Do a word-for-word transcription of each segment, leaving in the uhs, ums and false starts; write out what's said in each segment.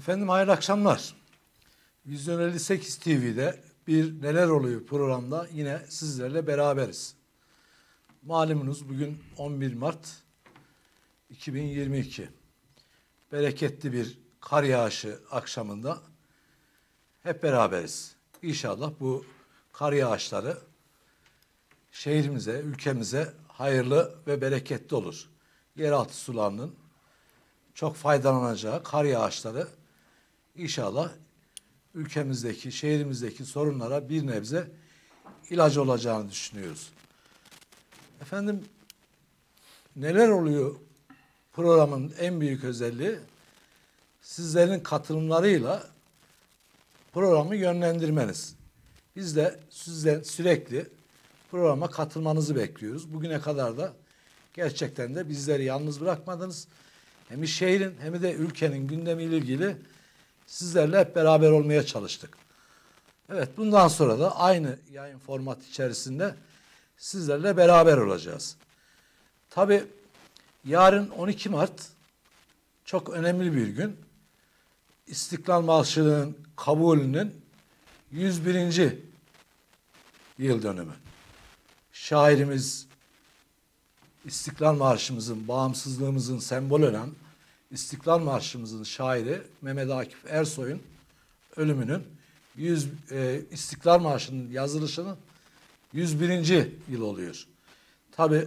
Efendim hayırlı akşamlar. Vizyon elli sekiz T V'de bir Neler Oluyor programda yine sizlerle beraberiz. Malumunuz bugün on bir Mart iki bin yirmi iki. Bereketli bir kar yağışı akşamında hep beraberiz. İnşallah bu kar yağışları şehrimize, ülkemize hayırlı ve bereketli olur. Yeraltı sularının çok faydalanacağı kar yağışları İnşallah ülkemizdeki, şehrimizdeki sorunlara bir nebze ilaç olacağını düşünüyoruz. Efendim, neler oluyor programın en büyük özelliği sizlerin katılımlarıyla programı yönlendirmeniz. Biz de sizden sürekli programa katılmanızı bekliyoruz. Bugüne kadar da gerçekten de bizleri yalnız bırakmadınız. Hem şehrin hem de ülkenin gündemiyle ilgili sizlerle hep beraber olmaya çalıştık. Evet, bundan sonra da aynı yayın formatı içerisinde sizlerle beraber olacağız. Tabii yarın on iki Mart çok önemli bir gün. İstiklal Marşı'nın kabulünün yüz birinci yıl dönümü. Şairimiz İstiklal Marşımızın, bağımsızlığımızın sembolü olan İstiklal Marşımızın şairi Mehmet Akif Ersoy'un ölümünün yüz e, İstiklal Marşı'nın yazılışının yüz birinci yıl oluyor. Tabi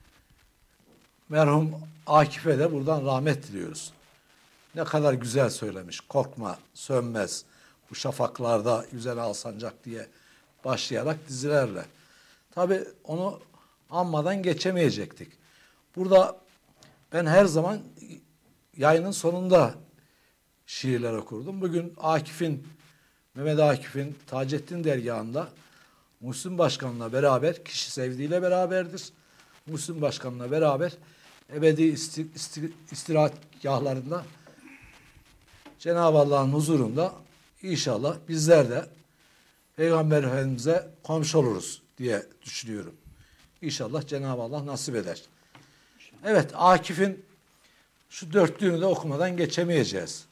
merhum Akif'e de buradan rahmet diliyoruz. Ne kadar güzel söylemiş. Korkma, sönmez. Bu şafaklarda güzel alsancak diye başlayarak dizilerle. Tabi onu anmadan geçemeyecektik. Burada ben her zaman yayının sonunda şiirler okurdum. Bugün Akif'in, Mehmet Akif'in Taceddin dergahında Muhsin Başkan'la beraber, kişi sevdiğiyle beraberdir. Muhsin Başkan'la beraber ebedi isti, isti, istirahatgahlarında Cenab-ı Allah'ın huzurunda inşallah bizler de Peygamber Efendimiz'e komşu oluruz diye düşünüyorum. İnşallah Cenab-ı Allah nasip eder. Evet, Akif'in şu dörtlüğünü de okumadan geçemeyeceğiz.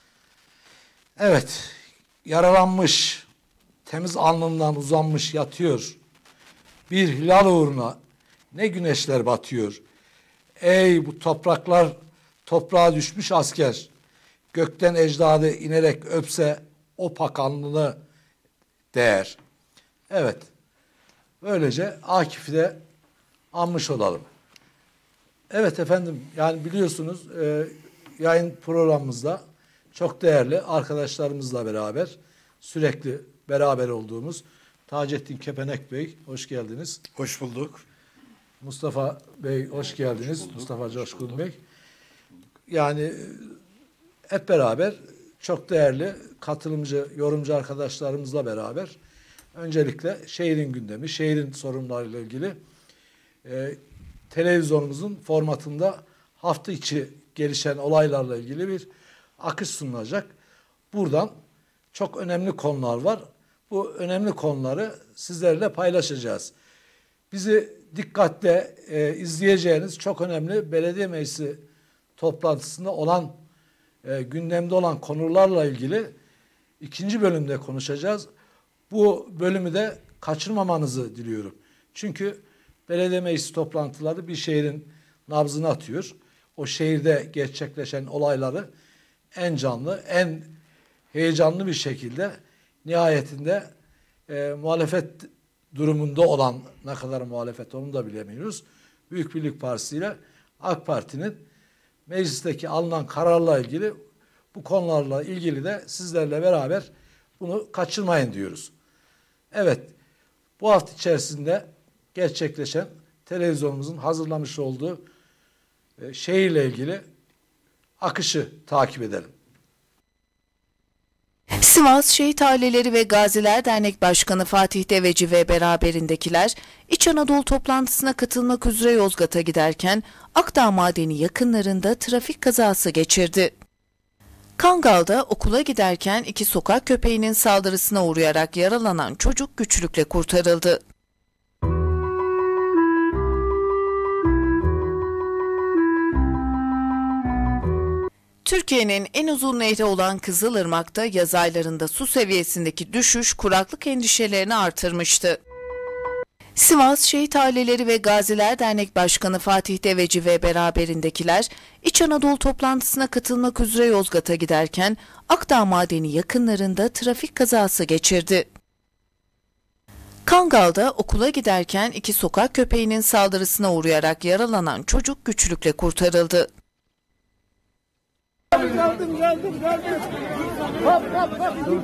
Evet, yaralanmış, temiz alnından uzanmış yatıyor. Bir hilal uğruna ne güneşler batıyor. Ey bu topraklar, toprağa düşmüş asker. Gökten ecdadı inerek öpse o pak alnını değer. Evet, böylece Akif'i de anmış olalım. Evet efendim, yani biliyorsunuz e, yayın programımızda çok değerli arkadaşlarımızla beraber sürekli beraber olduğumuz Taceddin Kepenek Bey, hoş geldiniz. Hoş bulduk. Mustafa Bey, hoş geldiniz. Hoş Mustafa Coşkun Bey. Yani hep beraber çok değerli katılımcı, yorumcu arkadaşlarımızla beraber öncelikle şehrin gündemi, şehrin sorunlarıyla ilgili e, televizyonumuzun formatında hafta içi gelişen olaylarla ilgili bir akış sunulacak. Buradan çok önemli konular var. Bu önemli konuları sizlerle paylaşacağız. Bizi dikkatle e, izleyeceğiniz çok önemli belediye meclisi toplantısında olan e, gündemde olan konularla ilgili ikinci bölümde konuşacağız. Bu bölümü de kaçırmamanızı diliyorum. Çünkü belediye meclisi toplantıları bir şehrin nabzını atıyor. O şehirde gerçekleşen olayları en canlı, en heyecanlı bir şekilde nihayetinde e, muhalefet durumunda olan, ne kadar muhalefet onu da bilemiyoruz. Büyük Birlik Partisi ile AK Parti'nin meclisteki alınan kararla ilgili bu konularla ilgili de sizlerle beraber bunu kaçırmayın diyoruz. Evet, bu hafta içerisinde gerçekleşen televizyonumuzun hazırlamış olduğu e, şehirle ilgili akışı takip edelim. Sivas Şehit Aileleri ve Gaziler Dernek Başkanı Fatih Deveci ve beraberindekiler İç Anadolu toplantısına katılmak üzere Yozgat'a giderken Akdağ Madeni yakınlarında trafik kazası geçirdi. Kangal'da okula giderken iki sokak köpeğinin saldırısına uğrayarak yaralanan çocuk güçlükle kurtarıldı. Türkiye'nin en uzun nehri olan Kızılırmak'ta yaz aylarında su seviyesindeki düşüş kuraklık endişelerini artırmıştı. Sivas Şehit Aileleri ve Gaziler Dernek Başkanı Fatih Deveci ve beraberindekiler İç Anadolu toplantısına katılmak üzere Yozgat'a giderken Akdağ Madeni yakınlarında trafik kazası geçirdi. Kangal'da okula giderken iki sokak köpeğinin saldırısına uğrayarak yaralanan çocuk güçlükle kurtarıldı. Geldim, geldim, geldim. Hop, hop, hop.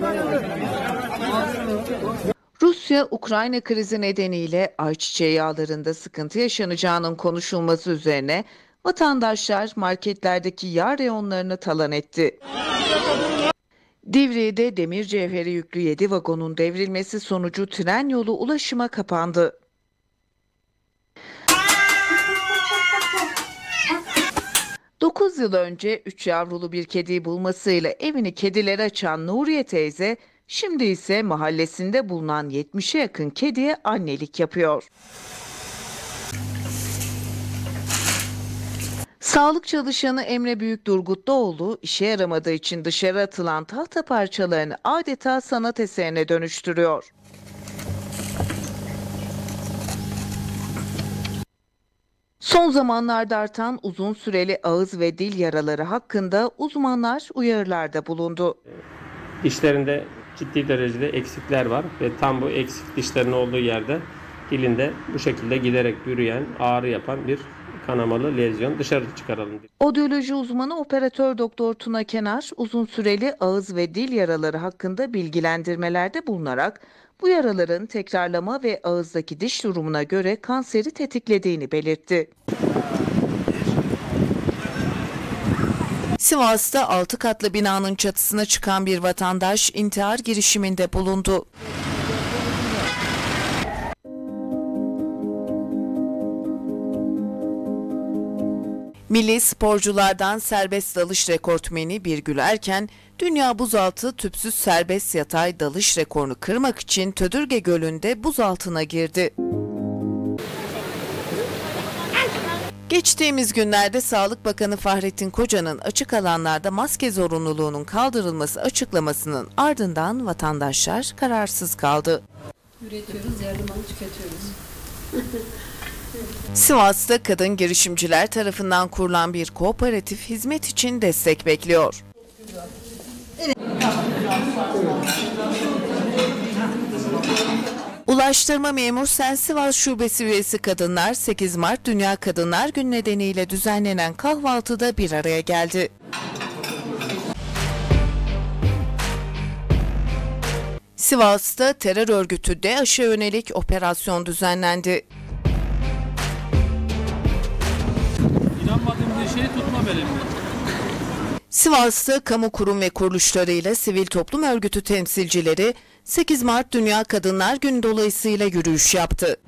Rusya-Ukrayna krizi nedeniyle ayçiçeği yağlarında sıkıntı yaşanacağının konuşulması üzerine vatandaşlar marketlerdeki yağ reyonlarını talan etti. Divriği'de demir cevheri yüklü yedi vagonun devrilmesi sonucu tren yolu ulaşıma kapandı. dokuz yıl önce üç yavrulu bir kediyi bulmasıyla evini kedilere açan Nuriye teyze, şimdi ise mahallesinde bulunan yetmişe yakın kediye annelik yapıyor. Sağlık çalışanı Emre Büyükdurgutluoğlu, işe yaramadığı için dışarı atılan tahta parçalarını adeta sanat eserine dönüştürüyor. Son zamanlarda artan uzun süreli ağız ve dil yaraları hakkında uzmanlar uyarılarda bulundu. Dişlerinde ciddi derecede eksikler var ve tam bu eksik dişlerin olduğu yerde dilinde bu şekilde giderek bürüyen, ağrı yapan bir kanamalı lezyon dışarı çıkaralım. Odyoloji uzmanı operatör doktor Tuna Kenar, uzun süreli ağız ve dil yaraları hakkında bilgilendirmelerde bulunarak bu yaraların tekrarlama ve ağızdaki diş durumuna göre kanseri tetiklediğini belirtti. Sivas'ta altı katlı binanın çatısına çıkan bir vatandaş intihar girişiminde bulundu. Milli sporculardan serbest dalış rekortmeni Birgül Erken, dünya buzaltı tüpsüz serbest yatay dalış rekorunu kırmak için Tödürge Gölü'nde buz altına girdi. Geçtiğimiz günlerde Sağlık Bakanı Fahrettin Koca'nın açık alanlarda maske zorunluluğunun kaldırılması açıklamasının ardından vatandaşlar kararsız kaldı. Üretiyoruz, yardım alıp tüketiyoruz. Sivas'ta kadın girişimciler tarafından kurulan bir kooperatif hizmet için destek bekliyor. Ulaştırma Memur Sen Sivas Şubesi üyesi kadınlar sekiz Mart Dünya Kadınlar Günü nedeniyle düzenlenen kahvaltıda bir araya geldi. Sivas'ta terör örgütü DAEŞ'e yönelik operasyon düzenlendi. İnanmadığım bir şeyi tutmam elimde. Sivas'ta kamu kurum ve kuruluşlarıyla sivil toplum örgütü temsilcileri sekiz Mart Dünya Kadınlar Günü dolayısıyla yürüyüş yaptı.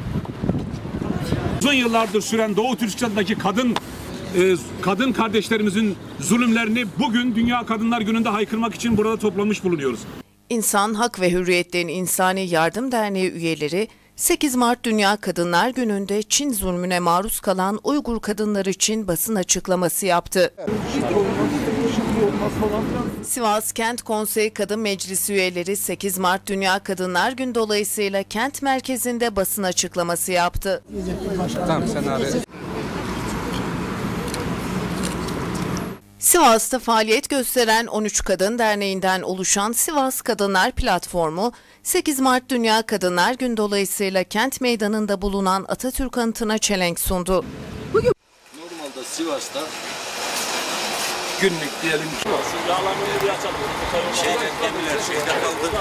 Uzun yıllardır süren Doğu Türkistan'daki kadın e, kadın kardeşlerimizin zulümlerini bugün Dünya Kadınlar Günü'nde haykırmak için burada toplamış bulunuyoruz. İnsan Hak ve Hürriyetlerin İnsani Yardım Derneği üyeleri sekiz Mart Dünya Kadınlar Günü'nde Çin zulmüne maruz kalan Uygur kadınlar için basın açıklaması yaptı. Sivas Kent Konseyi Kadın Meclisi üyeleri sekiz Mart Dünya Kadınlar Günü dolayısıyla kent merkezinde basın açıklaması yaptı. Tamam sen abi. Sivas'ta faaliyet gösteren on üç Kadın Derneği'nden oluşan Sivas Kadınlar Platformu, sekiz Mart Dünya Kadınlar Günü dolayısıyla kent meydanında bulunan Atatürk anıtına çelenk sundu. Normalde Sivas'ta günlük diyelim şeyler, gemiler şeyde kaldı.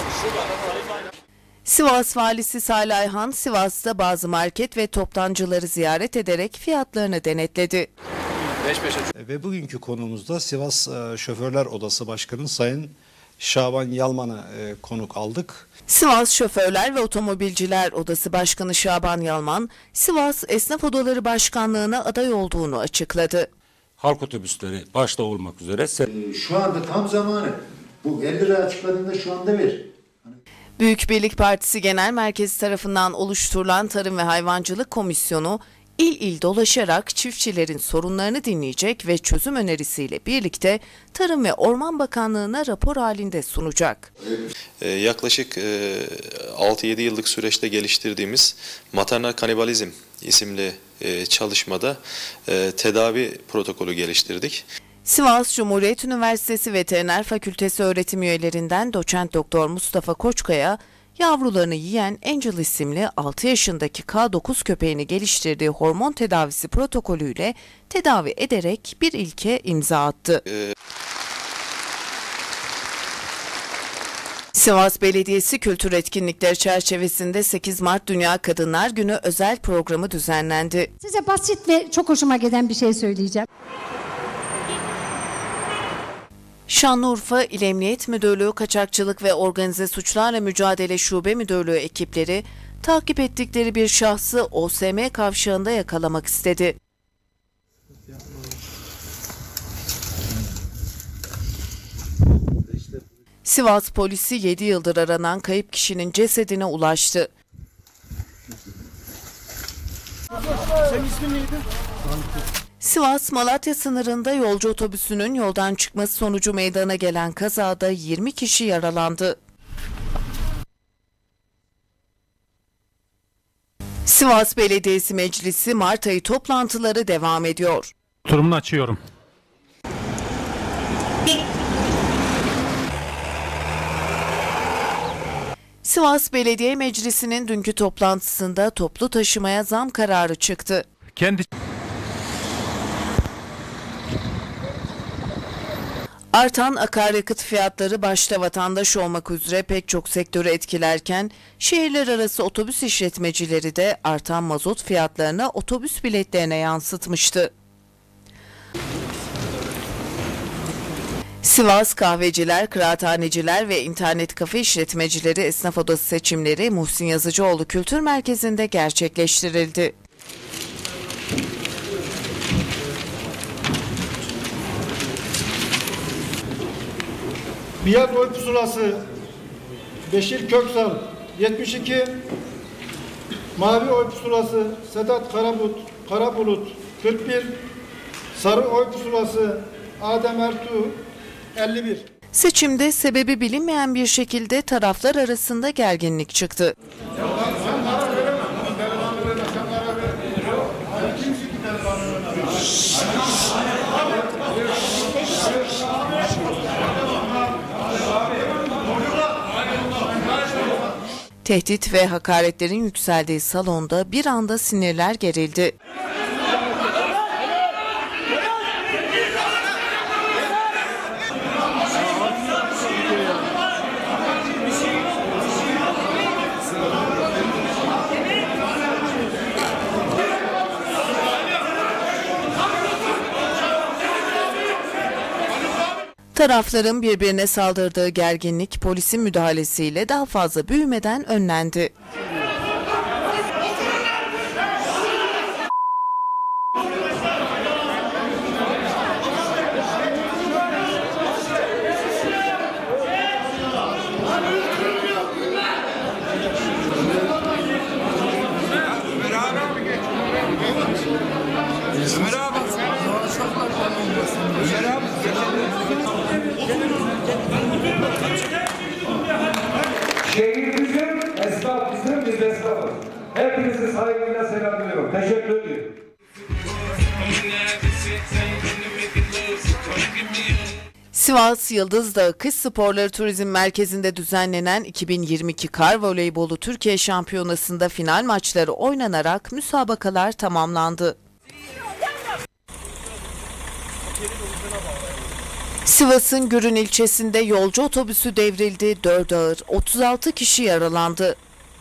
Sivas Valisi Salih Ayhan, Sivas'ta bazı market ve toptancıları ziyaret ederek fiyatlarını denetledi. Ve bugünkü konumuzda Sivas Şoförler Odası Başkanı Sayın Şaban Yalman'ı konuk aldık. Sivas Şoförler ve Otomobilciler Odası Başkanı Şaban Yalman, Sivas Esnaf Odaları Başkanlığı'na aday olduğunu açıkladı. Halk otobüsleri başta olmak üzere. Şu anda tam zamanı. Bu elli lira açıkladığında şu anda ver. Büyük Birlik Partisi Genel Merkezi tarafından oluşturulan Tarım ve Hayvancılık Komisyonu, il il dolaşarak çiftçilerin sorunlarını dinleyecek ve çözüm önerisiyle birlikte Tarım ve Orman Bakanlığı'na rapor halinde sunacak. Ee, yaklaşık e, altı yedi yıllık süreçte geliştirdiğimiz maternal kanibalizm isimli e, çalışmada e, tedavi protokolü geliştirdik. Sivas Cumhuriyet Üniversitesi Veteriner Fakültesi öğretim üyelerinden doçent doktor Mustafa Koçkaya, yavrularını yiyen Angel isimli altı yaşındaki K dokuz köpeğini geliştirdiği hormon tedavisi protokolüyle tedavi ederek bir ilke imza attı. Ee... Sivas Belediyesi kültür etkinlikleri çerçevesinde sekiz Mart Dünya Kadınlar Günü özel programı düzenlendi. Size basit ve çok hoşuma giden bir şey söyleyeceğim. Şanlıurfa İl Emniyet Müdürlüğü Kaçakçılık ve Organize Suçlarla Mücadele Şube Müdürlüğü ekipleri takip ettikleri bir şahsı O S M kavşağında yakalamak istedi. Sivas polisi yedi yıldır aranan kayıp kişinin cesedine ulaştı. Senin ismin neydi? Sivas-Malatya sınırında yolcu otobüsünün yoldan çıkması sonucu meydana gelen kazada yirmi kişi yaralandı. Sivas Belediyesi Meclisi Mart ayı toplantıları devam ediyor. Oturumunu açıyorum. Sivas Belediye Meclisi'nin dünkü toplantısında toplu taşımaya zam kararı çıktı. Kendi Artan akaryakıt fiyatları başta vatandaş olmak üzere pek çok sektörü etkilerken şehirler arası otobüs işletmecileri de artan mazot fiyatlarını otobüs biletlerine yansıtmıştı. Sivas Kahveciler, Kıraathaneciler ve internet kafe işletmecileri esnaf odası seçimleri Muhsin Yazıcıoğlu Kültür Merkezi'nde gerçekleştirildi. Biat oy pusulası Beşir Köksal yetmiş iki, Mavi oy pusulası Sedat Karabulut, Karabulut kırk bir, Sarı oy pusulası Adem Ertuğ elli bir. Seçimde sebebi bilinmeyen bir şekilde taraflar arasında gerginlik çıktı. Tehdit ve hakaretlerin yükseldiği salonda bir anda sinirler gerildi. Tarafların birbirine saldırdığı gerginlik polisin müdahalesiyle daha fazla büyümeden önlendi. Şehrimizin esnaf bizim, biz esnafız. Hepinizi saygıyla selamlıyorum. Teşekkür ediyorum. Sivas Yıldızdağı Kış Sporları Turizm Merkezi'nde düzenlenen iki bin yirmi iki Kar Voleybolu Türkiye Şampiyonası'nda final maçları oynanarak müsabakalar tamamlandı. Sivas'ın Gürün ilçesinde yolcu otobüsü devrildi, dört ağır, otuz altı kişi yaralandı.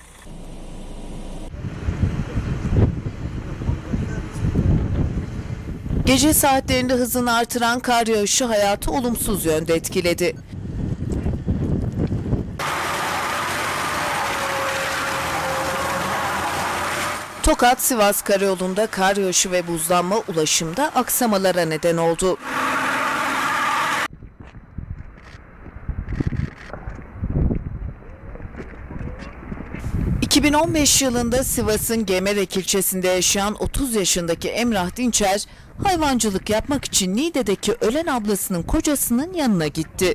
Gece saatlerinde hızını artıran kar yağışı hayatı olumsuz yönde etkiledi. Tokat-Sivas karayolunda kar yağışı ve buzlanma ulaşımda aksamalara neden oldu. iki iki bin on beş yılında Sivas'ın Gemerek ilçesinde yaşayan otuz yaşındaki Emrah Dinçer, hayvancılık yapmak için Niğde'deki ölen ablasının kocasının yanına gitti.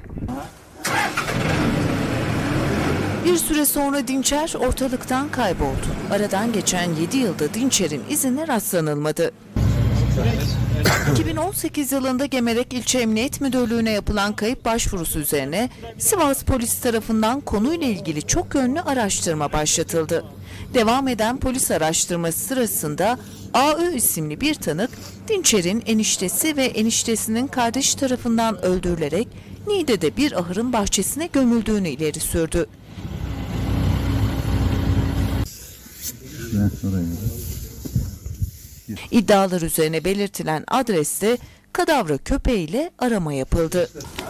Bir süre sonra Dinçer ortalıktan kayboldu. Aradan geçen yedi yılda Dinçer'in izine rastlanılmadı. iki bin on sekiz yılında Gemerek İlçe Emniyet Müdürlüğü'ne yapılan kayıp başvurusu üzerine Sivas Polisi tarafından konuyla ilgili çok yönlü araştırma başlatıldı. Devam eden polis araştırması sırasında A Ö isimli bir tanık, Dinçer'in eniştesi ve eniştesinin kardeşi tarafından öldürülerek Niğde'de bir ahırın bahçesine gömüldüğünü ileri sürdü. İddialar üzerine belirtilen adreste kadavra köpeğiyle arama yapıldı.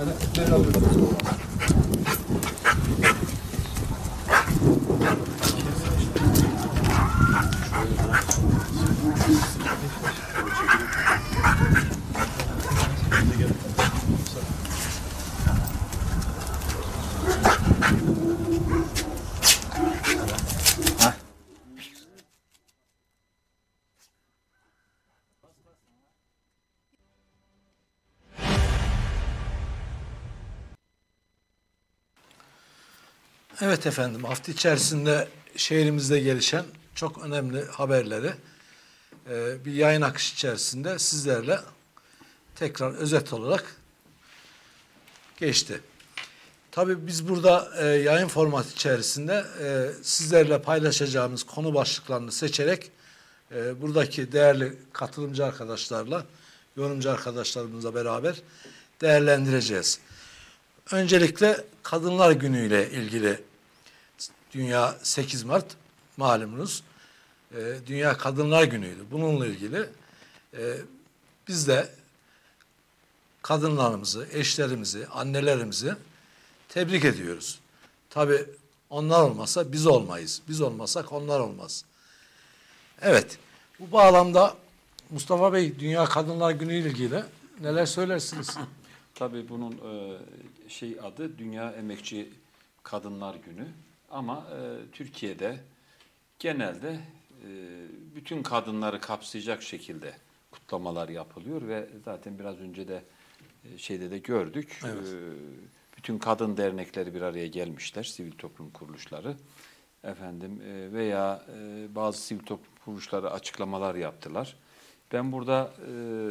Evet efendim, hafta içerisinde şehrimizde gelişen çok önemli haberleri e, bir yayın akışı içerisinde sizlerle tekrar özet olarak geçti. Tabii biz burada e, yayın formatı içerisinde e, sizlerle paylaşacağımız konu başlıklarını seçerek e, buradaki değerli katılımcı arkadaşlarla, yorumcu arkadaşlarımızla beraber değerlendireceğiz. Öncelikle Kadınlar Günü ile ilgili, Dünya sekiz Mart malumunuz e, Dünya Kadınlar Günü'ydü. Bununla ilgili e, biz de kadınlarımızı, eşlerimizi, annelerimizi tebrik ediyoruz. Tabii onlar olmasa biz olmayız. Biz olmasak onlar olmaz. Evet, bu bağlamda Mustafa Bey, Dünya Kadınlar Günü ile ilgili neler söylersiniz? Tabii bunun e, şey adı Dünya Emekçi Kadınlar Günü ama e, Türkiye'de genelde e, bütün kadınları kapsayacak şekilde kutlamalar yapılıyor ve zaten biraz önce de e, şeyde de gördük. Evet. E, bütün kadın dernekleri bir araya gelmişler, sivil toplum kuruluşları efendim e, veya e, bazı sivil toplum kuruluşları açıklamalar yaptılar. Ben burada e,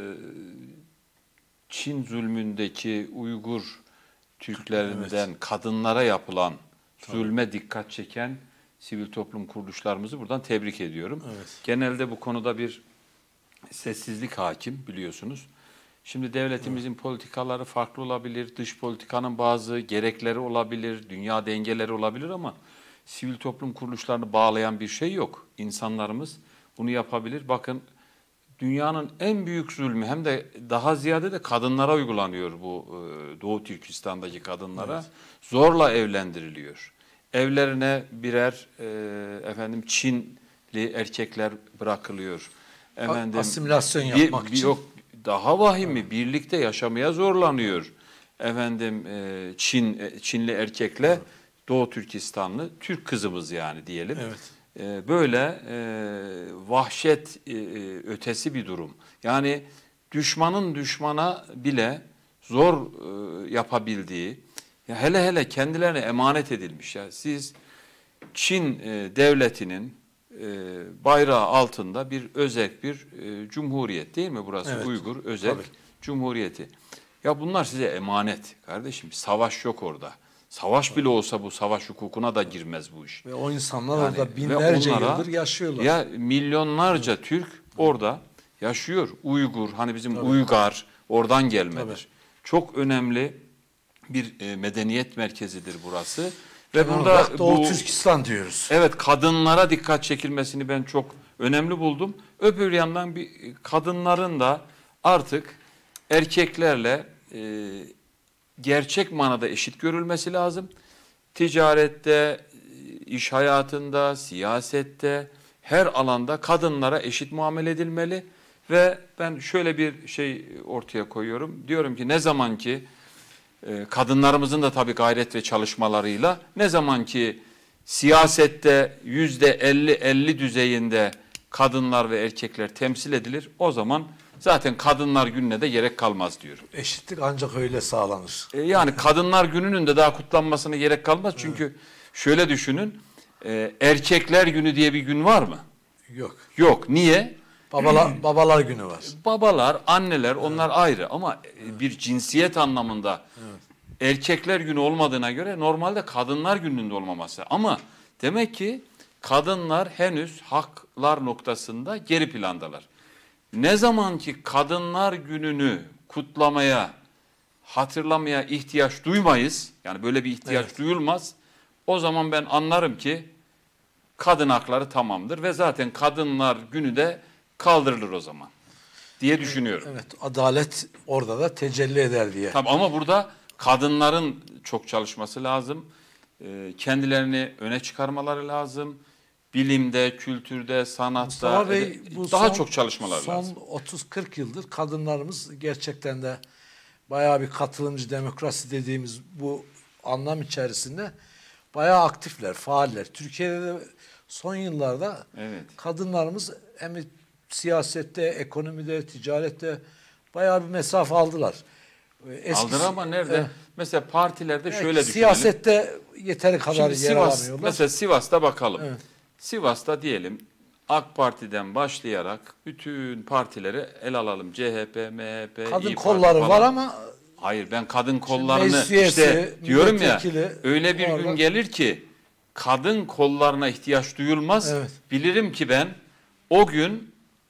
Çin zulmündeki Uygur Türklerinden evet. kadınlara yapılan Tabii. zulme dikkat çeken sivil toplum kuruluşlarımızı buradan tebrik ediyorum. Evet. Genelde bu konuda bir sessizlik hakim biliyorsunuz. Şimdi devletimizin evet. politikaları farklı olabilir, dış politikanın bazı gerekleri olabilir, dünya dengeleri olabilir ama sivil toplum kuruluşlarını bağlayan bir şey yok. İnsanlarımız bunu yapabilir. Bakın, dünyanın en büyük zulmü hem de daha ziyade de kadınlara uygulanıyor bu Doğu Türkistan'daki kadınlara. Evet. Zorla evlendiriliyor. Evlerine birer e, efendim Çinli erkekler bırakılıyor. Efendim, asimilasyon yapmak bir, bir, için. Yok, daha vahimi evet. birlikte yaşamaya zorlanıyor. Efendim e, Çin Çinli erkekle Doğu Türkistanlı Türk kızımız yani diyelim. Evet. Böyle e, vahşet e, ötesi bir durum. Yani düşmanın düşmana bile zor e, yapabildiği, ya hele hele kendilerine emanet edilmiş. Ya siz Çin e, devletinin e, bayrağı altında bir özerk bir e, cumhuriyet değil mi burası? Evet. Uygur özerk Tabii. Cumhuriyeti. Ya bunlar size emanet kardeşim. Savaş yok orada. Savaş bile olsa bu savaş hukukuna da girmez bu iş. Ve o insanlar yani, orada binlerce onlara, yıldır yaşıyorlar. Ya milyonlarca evet. Türk orada yaşıyor. Uygur, hani bizim Tabii. Uygar oradan gelmedir. Tabii. Çok önemli bir e, medeniyet merkezidir burası. Ve yani burada Doğu bu, Türkistan diyoruz. Evet, kadınlara dikkat çekilmesini ben çok önemli buldum. Öbür yandan bir kadınların da artık erkeklerle e, gerçek manada eşit görülmesi lazım. Ticarette, iş hayatında, siyasette, her alanda kadınlara eşit muamele edilmeli. Ve ben şöyle bir şey ortaya koyuyorum. Diyorum ki ne zaman ki kadınlarımızın da tabii gayret ve çalışmalarıyla ne zaman ki siyasette yüzde elli elli düzeyinde kadınlar ve erkekler temsil edilir. O zaman zaten Kadınlar Günü'ne de gerek kalmaz diyorum. Eşitlik ancak öyle sağlanır. E yani Kadınlar Günü'nün de daha kutlanmasına gerek kalmaz. Çünkü evet. şöyle düşünün, e, Erkekler Günü diye bir gün var mı? Yok. Yok. Niye? Babalar, babalar günü var. Babalar, anneler onlar evet. ayrı ama evet. bir cinsiyet anlamında evet. Erkekler Günü olmadığına göre normalde Kadınlar Günü'nde olmaması. Ama demek ki kadınlar henüz haklar noktasında geri plandalar. Ne zaman ki Kadınlar Günü'nü kutlamaya, hatırlamaya ihtiyaç duymayız, yani böyle bir ihtiyaç evet. duyulmaz, o zaman ben anlarım ki kadın hakları tamamdır ve zaten Kadınlar Günü de kaldırılır o zaman diye düşünüyorum. Evet, adalet orada da tecelli eder diye. Tabii ama burada kadınların çok çalışması lazım, kendilerini öne çıkarmaları lazım. Bilimde, kültürde, sanatta Bey, bu daha son, çok çalışmalar son lazım. Son otuz kırk yıldır kadınlarımız gerçekten de bayağı bir katılımcı demokrasi dediğimiz bu anlam içerisinde bayağı aktifler, faaller. Türkiye'de de son yıllarda evet. kadınlarımız hem siyasette, ekonomide, ticarette bayağı bir mesafe aldılar. Eskisi, aldılar ama nerede? E, mesela partilerde evet, şöyle düşünelim. Siyasette yeteri kadar Şimdi yer Sivas, alamıyorlar. Mesela Sivas'ta bakalım. Evet. Sivas'ta diyelim AK Parti'den başlayarak bütün partileri el alalım. C H P, M H P, kadın İYİ kolları Parti var ama hayır ben kadın kollarını meclisi, işte diyorum ya öyle bir orada. gün gelir ki kadın kollarına ihtiyaç duyulmaz. Evet. Bilirim ki ben o gün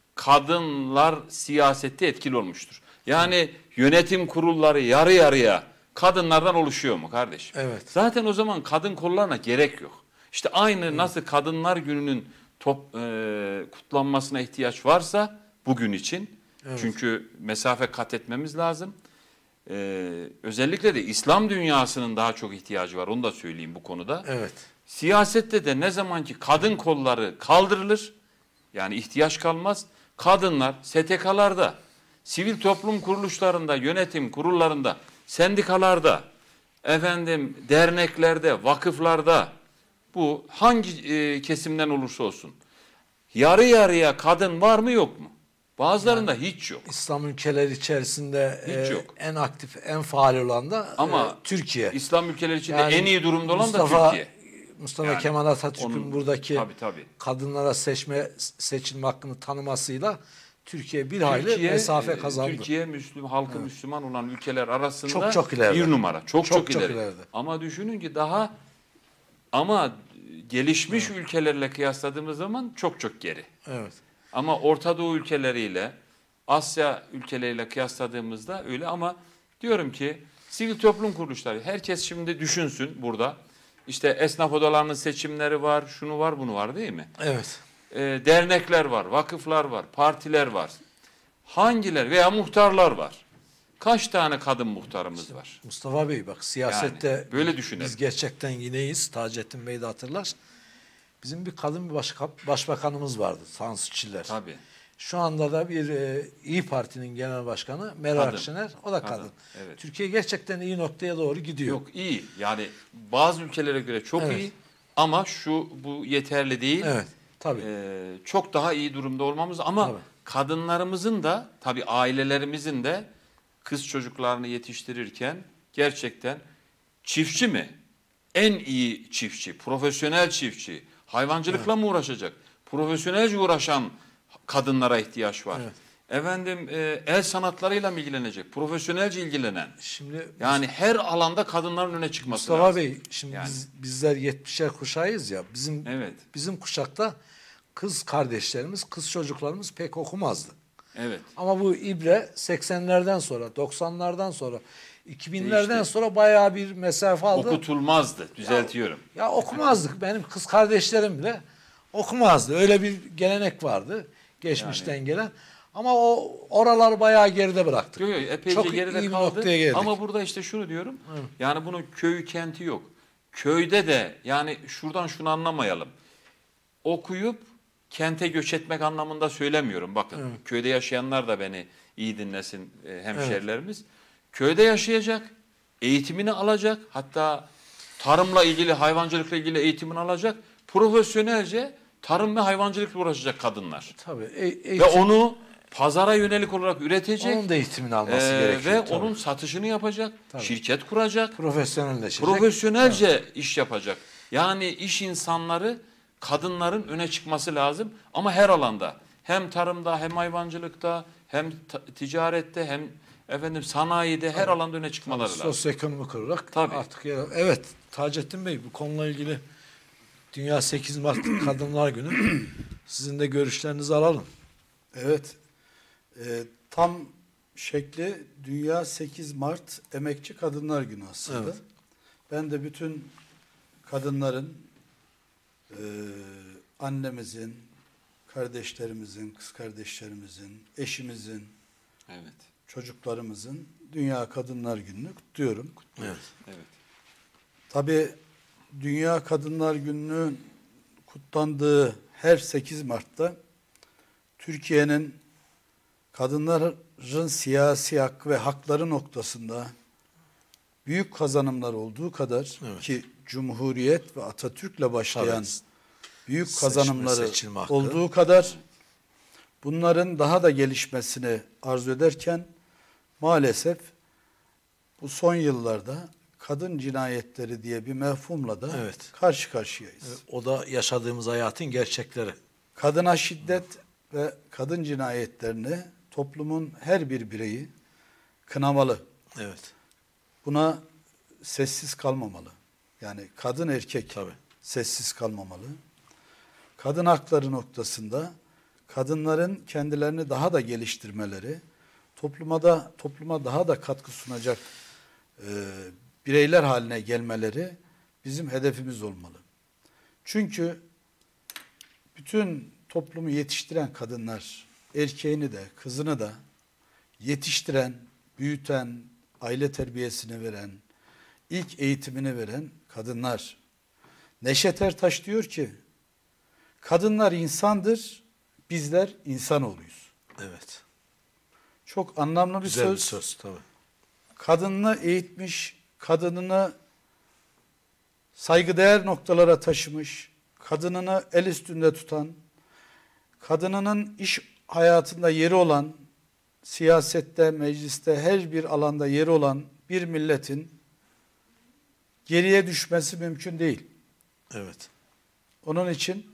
kadınlar siyasette etkili olmuştur. Yani evet. yönetim kurulları yarı yarıya kadınlardan oluşuyor mu kardeşim? Evet. Zaten o zaman kadın kollarına gerek yok. İşte aynı evet. nasıl Kadınlar Günü'nün top, e, kutlanmasına ihtiyaç varsa bugün için. Evet. Çünkü mesafe kat etmemiz lazım. E, özellikle de İslam dünyasının daha çok ihtiyacı var. Onu da söyleyeyim bu konuda. Evet. Siyasette de ne zaman ki kadın kolları kaldırılır, yani ihtiyaç kalmaz. Kadınlar S T K'larda, sivil toplum kuruluşlarında, yönetim kurullarında, sendikalarda, efendim derneklerde, vakıflarda, bu hangi e, kesimden olursa olsun yarı yarıya kadın var mı yok mu? Bazılarında yani, hiç yok. İslam ülkeleri içerisinde hiç e, yok. En aktif, en faal olan da ama e, Türkiye. İslam ülkeleri içinde yani, en iyi durumda olan Mustafa, da Türkiye. Mustafa yani, Kemal Atatürk'ün buradaki tabii, tabii. kadınlara seçme seçilme hakkını tanımasıyla Türkiye bir hayli Türkiye, mesafe kazandı. Türkiye Müslüm halkı evet. Müslüman olan ülkeler arasında çok, çok bir numara. Çok çok, çok, çok ileri. ileride. Ama düşünün ki daha ama gelişmiş evet. ülkelerle kıyasladığımız zaman çok çok geri. Evet. Ama Orta Doğu ülkeleriyle, Asya ülkeleriyle kıyasladığımızda öyle ama diyorum ki sivil toplum kuruluşları herkes şimdi düşünsün burada. İşte esnaf odalarının seçimleri var, şunu var, bunu var değil mi? Evet. E, dernekler var, vakıflar var, partiler var. Hangiler veya muhtarlar var. Kaç tane kadın muhtarımız işte, var? Mustafa Bey bak siyasette yani, böyle düşünelim. Biz gerçekten yineyiz. Taceddin Bey de hatırlar. Bizim bir kadın bir başka, başbakanımız vardı. Tansu Çiller. Tabii. Şu anda da bir e, İYİ Parti'nin genel başkanı Meral kadın. Akşener. O da kadın. kadın. Evet. Türkiye gerçekten iyi noktaya doğru gidiyor. Yok iyi. Yani bazı ülkelere göre çok evet. iyi ama şu bu yeterli değil. Evet. Tabii. Ee, çok daha iyi durumda olmamız ama tabii. kadınlarımızın da tabii ailelerimizin de kız çocuklarını yetiştirirken gerçekten çiftçi mi? En iyi çiftçi, profesyonel çiftçi, hayvancılıkla evet. mı uğraşacak? Profesyonelce uğraşan kadınlara ihtiyaç var. Evet. Efendim e, el sanatlarıyla mı ilgilenecek? Profesyonelce ilgilenen. Şimdi yani her alanda kadınların öne çıkması Mustafa lazım. Bey, şimdi yani. biz, bizler yetmişer kuşağıyız ya. Bizim evet. bizim kuşakta kız kardeşlerimiz, kız çocuklarımız pek okumazdı. Evet. Ama bu ibre seksenlerden sonra, doksanlardan sonra, iki binlerden Değişti. sonra bayağı bir mesafe aldı. Okutulmazdı, düzeltiyorum. Ya, ya okumazdık. Benim kız kardeşlerim bile okumazdı. Öyle bir gelenek vardı geçmişten yani. gelen. Ama o oralar bayağı geride bıraktık. Yok yok epeyce Çok geride iyi kaldı. noktaya geldik. Ama burada işte şunu diyorum. Hı. Yani bunun köyü kenti yok. Köyde de yani şuradan şunu anlamayalım. Okuyup kente göç etmek anlamında söylemiyorum. Bakın Hı. köyde yaşayanlar da beni iyi dinlesin hemşerilerimiz. Evet. Köyde yaşayacak, eğitimini alacak. Hatta tarımla ilgili, hayvancılıkla ilgili eğitimini alacak. Profesyonelce tarım ve hayvancılıkla uğraşacak kadınlar. Tabii. E eğitim, ve onu pazara yönelik olarak üretecek. Onun da eğitimini alması e, gerekiyor. Ve tabii. onun satışını yapacak. Tabii. Şirket kuracak. Profesyonelleşecek. Profesyonelce evet. iş yapacak. Yani iş insanları, kadınların öne çıkması lazım. Ama her alanda. Hem tarımda, hem hayvancılıkta, hem ticarette, hem efendim sanayide, her tabii. alanda öne çıkmaları tabii, lazım. Sosyoekonomik olarak tabii. artık ya, evet Taceddin Bey, bu konuyla ilgili Dünya sekiz Mart Kadınlar Günü, sizin de görüşlerinizi alalım. Evet, e, tam şekli Dünya sekiz Mart Emekçi Kadınlar Günü aslında. Evet. Ben de bütün kadınların, e, annemizin, kardeşlerimizin, kız kardeşlerimizin, eşimizin, evet. çocuklarımızın Dünya Kadınlar Günü'nü kutluyorum. Evet. Evet. Tabii Dünya Kadınlar Günü'nün kutlandığı her sekiz Mart'ta Türkiye'nin kadınların siyasi hak ve hakları noktasında büyük kazanımlar olduğu kadar, evet. ki Cumhuriyet ve Atatürk'le başlayan evet. büyük Seçme, kazanımları olduğu kadar bunların daha da gelişmesini arzu ederken maalesef bu son yıllarda kadın cinayetleri diye bir mefhumla da evet. karşı karşıyayız. Evet, o da yaşadığımız hayatın gerçekleri. Kadına şiddet ve kadın cinayetlerini toplumun her bir bireyi kınamalı. Evet. Buna sessiz kalmamalı. Yani kadın erkek Tabii. sessiz kalmamalı. Kadın hakları noktasında kadınların kendilerini daha da geliştirmeleri, topluma da topluma daha da katkı sunacak e, bireyler haline gelmeleri bizim hedefimiz olmalı. Çünkü bütün toplumu yetiştiren kadınlar, erkeğini de kızını da yetiştiren, büyüten, aile terbiyesini veren, ilk eğitimini veren kadınlar. Neşet Ertaş diyor ki, kadınlar insandır, bizler insanoğluyuz. Evet. Çok anlamlı bir Güzel söz. bir söz tabii. Kadınını eğitmiş, kadınını saygıdeğer noktalara taşımış, kadınını el üstünde tutan, kadınının iş hayatında yeri olan, siyasette, mecliste, her bir alanda yeri olan bir milletin geriye düşmesi mümkün değil. Evet. Onun için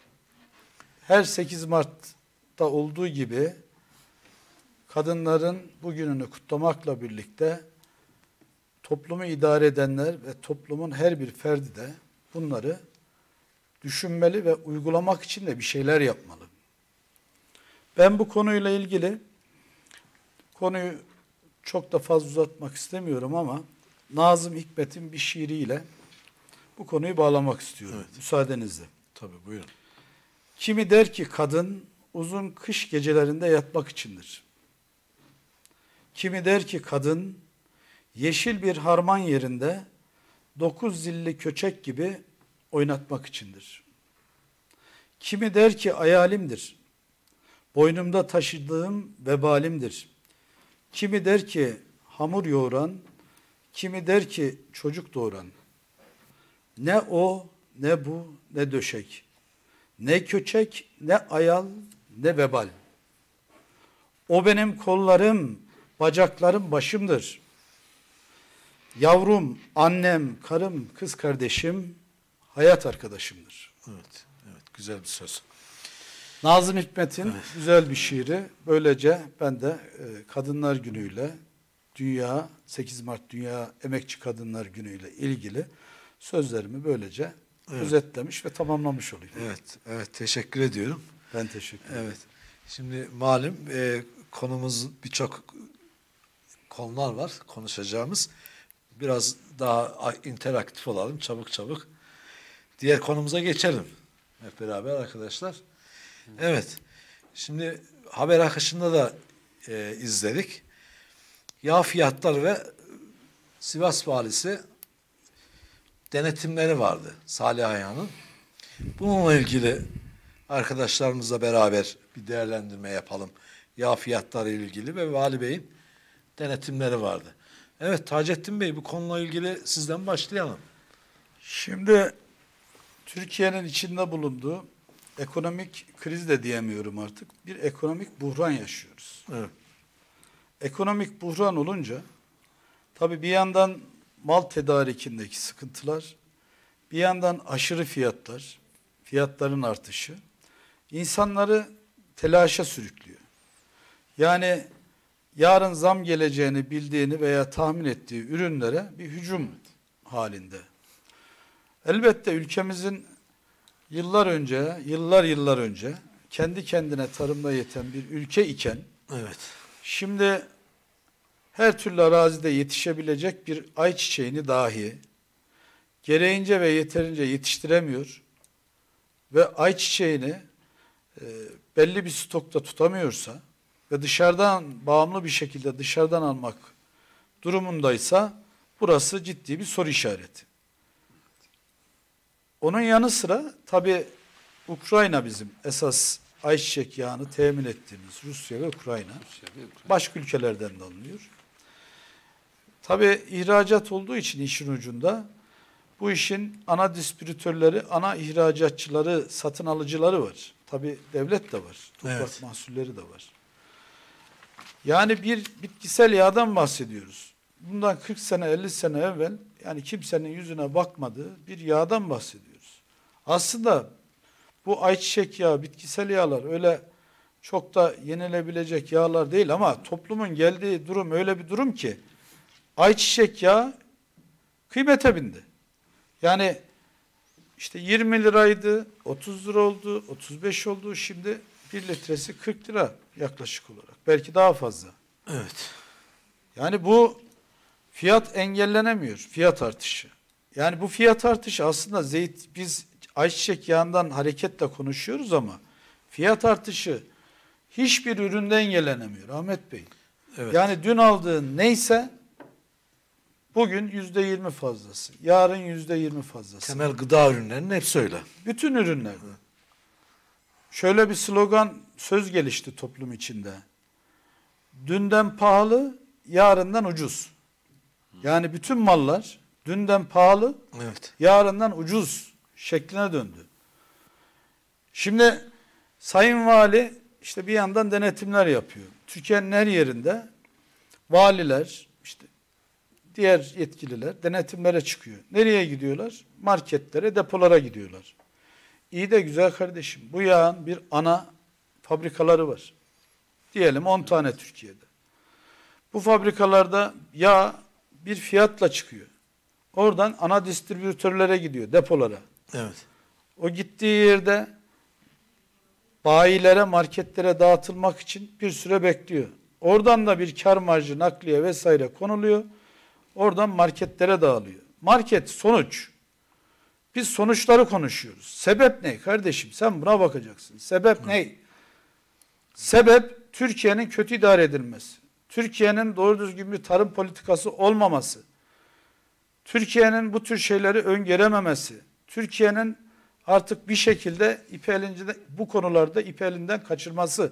her sekiz Mart'ta olduğu gibi kadınların bugününü kutlamakla birlikte toplumu idare edenler ve toplumun her bir ferdi de bunları düşünmeli ve uygulamak için de bir şeyler yapmalı. Ben bu konuyla ilgili konuyu çok da fazla uzatmak istemiyorum ama Nazım Hikmet'in bir şiiriyle bu konuyu bağlamak istiyorum. Evet. Müsaadenizle. Tabii, buyurun. Kimi der ki kadın uzun kış gecelerinde yatmak içindir. Kimi der ki kadın yeşil bir harman yerinde dokuz zilli köçek gibi oynatmak içindir. Kimi der ki hayalimdir. Boynumda taşıdığım vebalimdir. Kimi der ki hamur yoğuran, kimi der ki çocuk doğuran. Ne o, ne bu, ne döşek. Ne köçek, ne ayal, ne vebal. O benim kollarım, bacaklarım, başımdır. Yavrum, annem, karım, kız kardeşim, hayat arkadaşımdır. Evet, evet, güzel bir söz. Nazım Hikmet'in evet. güzel bir şiiri. Böylece ben de e, Kadınlar Günü'yle, Dünya sekiz Mart Dünya Emekçi Kadınlar Günü'yle ilgili sözlerimi böylece evet. özetlemiş ve tamamlamış olayım. Evet, evet, teşekkür ediyorum. Ben teşekkür ederim. Evet. Şimdi malum e, konumuz birçok konular var konuşacağımız. Biraz daha interaktif olalım, çabuk çabuk. Diğer konumuza geçelim. Hep beraber arkadaşlar. Evet. Şimdi haber akışında da e, izledik. Yağ fiyatları ve Sivas valisi denetimleri vardı Salih Ayhan'ın. Bununla ilgili arkadaşlarımızla beraber bir değerlendirme yapalım. Yağ fiyatları ile ilgili ve Vali Bey'in denetimleri vardı. Evet Taceddin Bey, bu konuyla ilgili sizden başlayalım. Şimdi Türkiye'nin içinde bulunduğu ekonomik kriz de diyemiyorum artık. Bir ekonomik buhran yaşıyoruz. Evet. Ekonomik buhran olunca tabii bir yandan mal tedarikindeki sıkıntılar, bir yandan aşırı fiyatlar, fiyatların artışı insanları telaşa sürüklüyor. Yani yarın zam geleceğini bildiğini veya tahmin ettiği ürünlere bir hücum halinde. Elbette ülkemizin yıllar önce, yıllar yıllar önce kendi kendine tarımda yeten bir ülke iken, evet, şimdi her türlü arazide yetişebilecek bir ayçiçeğini dahi gereğince ve yeterince yetiştiremiyor ve ayçiçeğini e, belli bir stokta tutamıyorsa ve dışarıdan bağımlı bir şekilde dışarıdan almak durumundaysa burası ciddi bir soru işareti. Onun yanı sıra tabii Ukrayna bizim esas ayçiçek yağını temin ettiğimiz Rusya ve Ukrayna. Başka ülkelerden de alınıyor. Tabii ihracat olduğu için işin ucunda bu işin ana distribütörleri, ana ihracatçıları, satın alıcıları var. Tabii devlet de var. Toprak Evet. mahsulleri de var. Yani bir bitkisel yağdan bahsediyoruz. Bundan kırk sene, elli sene evvel yani kimsenin yüzüne bakmadığı bir yağdan bahsediyoruz. Aslında bu ayçiçek yağı, bitkisel yağlar öyle çok da yenilebilecek yağlar değil ama toplumun geldiği durum öyle bir durum ki ayçiçek yağı kıymete bindi. Yani işte yirmi liraydı, otuz lira oldu, otuz beş oldu. Şimdi bir litresi kırk lira yaklaşık olarak. Belki daha fazla. Evet. Yani bu fiyat engellenemiyor. Fiyat artışı. Yani bu fiyat artışı aslında zeyt, biz ayçiçek yağından hareketle konuşuyoruz ama fiyat artışı hiçbir üründe engellenemiyor Ahmet Bey. Evet. Yani dün aldığın neyse bugün yüzde yirmi fazlası. Yarın yüzde yirmi fazlası. Temel gıda ürünlerinin hepsi öyle. Bütün ürünler. Şöyle bir slogan, söz gelişti toplum içinde. Dünden pahalı, yarından ucuz. Yani bütün mallar dünden pahalı, evet, yarından ucuz şekline döndü. Şimdi Sayın Vali işte bir yandan denetimler yapıyor. Türkiye'nin her yerinde valiler, işte diğer yetkililer denetimlere çıkıyor. Nereye gidiyorlar? Marketlere, depolara gidiyorlar. İyi de güzel kardeşim, bu yağın bir ana fabrikaları var. Diyelim on tane Türkiye'de. Bu fabrikalarda yağ bir fiyatla çıkıyor. Oradan ana distribütörlere gidiyor, depolara. Evet. O gittiği yerde bayilere, marketlere dağıtılmak için bir süre bekliyor. Oradan da bir kar marjı, nakliye vesaire konuluyor. Oradan marketlere dağılıyor. Market sonuç. Biz sonuçları konuşuyoruz. Sebep ne kardeşim? Sen buna bakacaksın. Sebep Hı. ne? Sebep Türkiye'nin kötü idare edilmesi. Türkiye'nin doğru düzgün bir tarım politikası olmaması. Türkiye'nin bu tür şeyleri öngörememesi. Türkiye'nin artık bir şekilde ipi elinden, bu konularda ipi elinden kaçırması.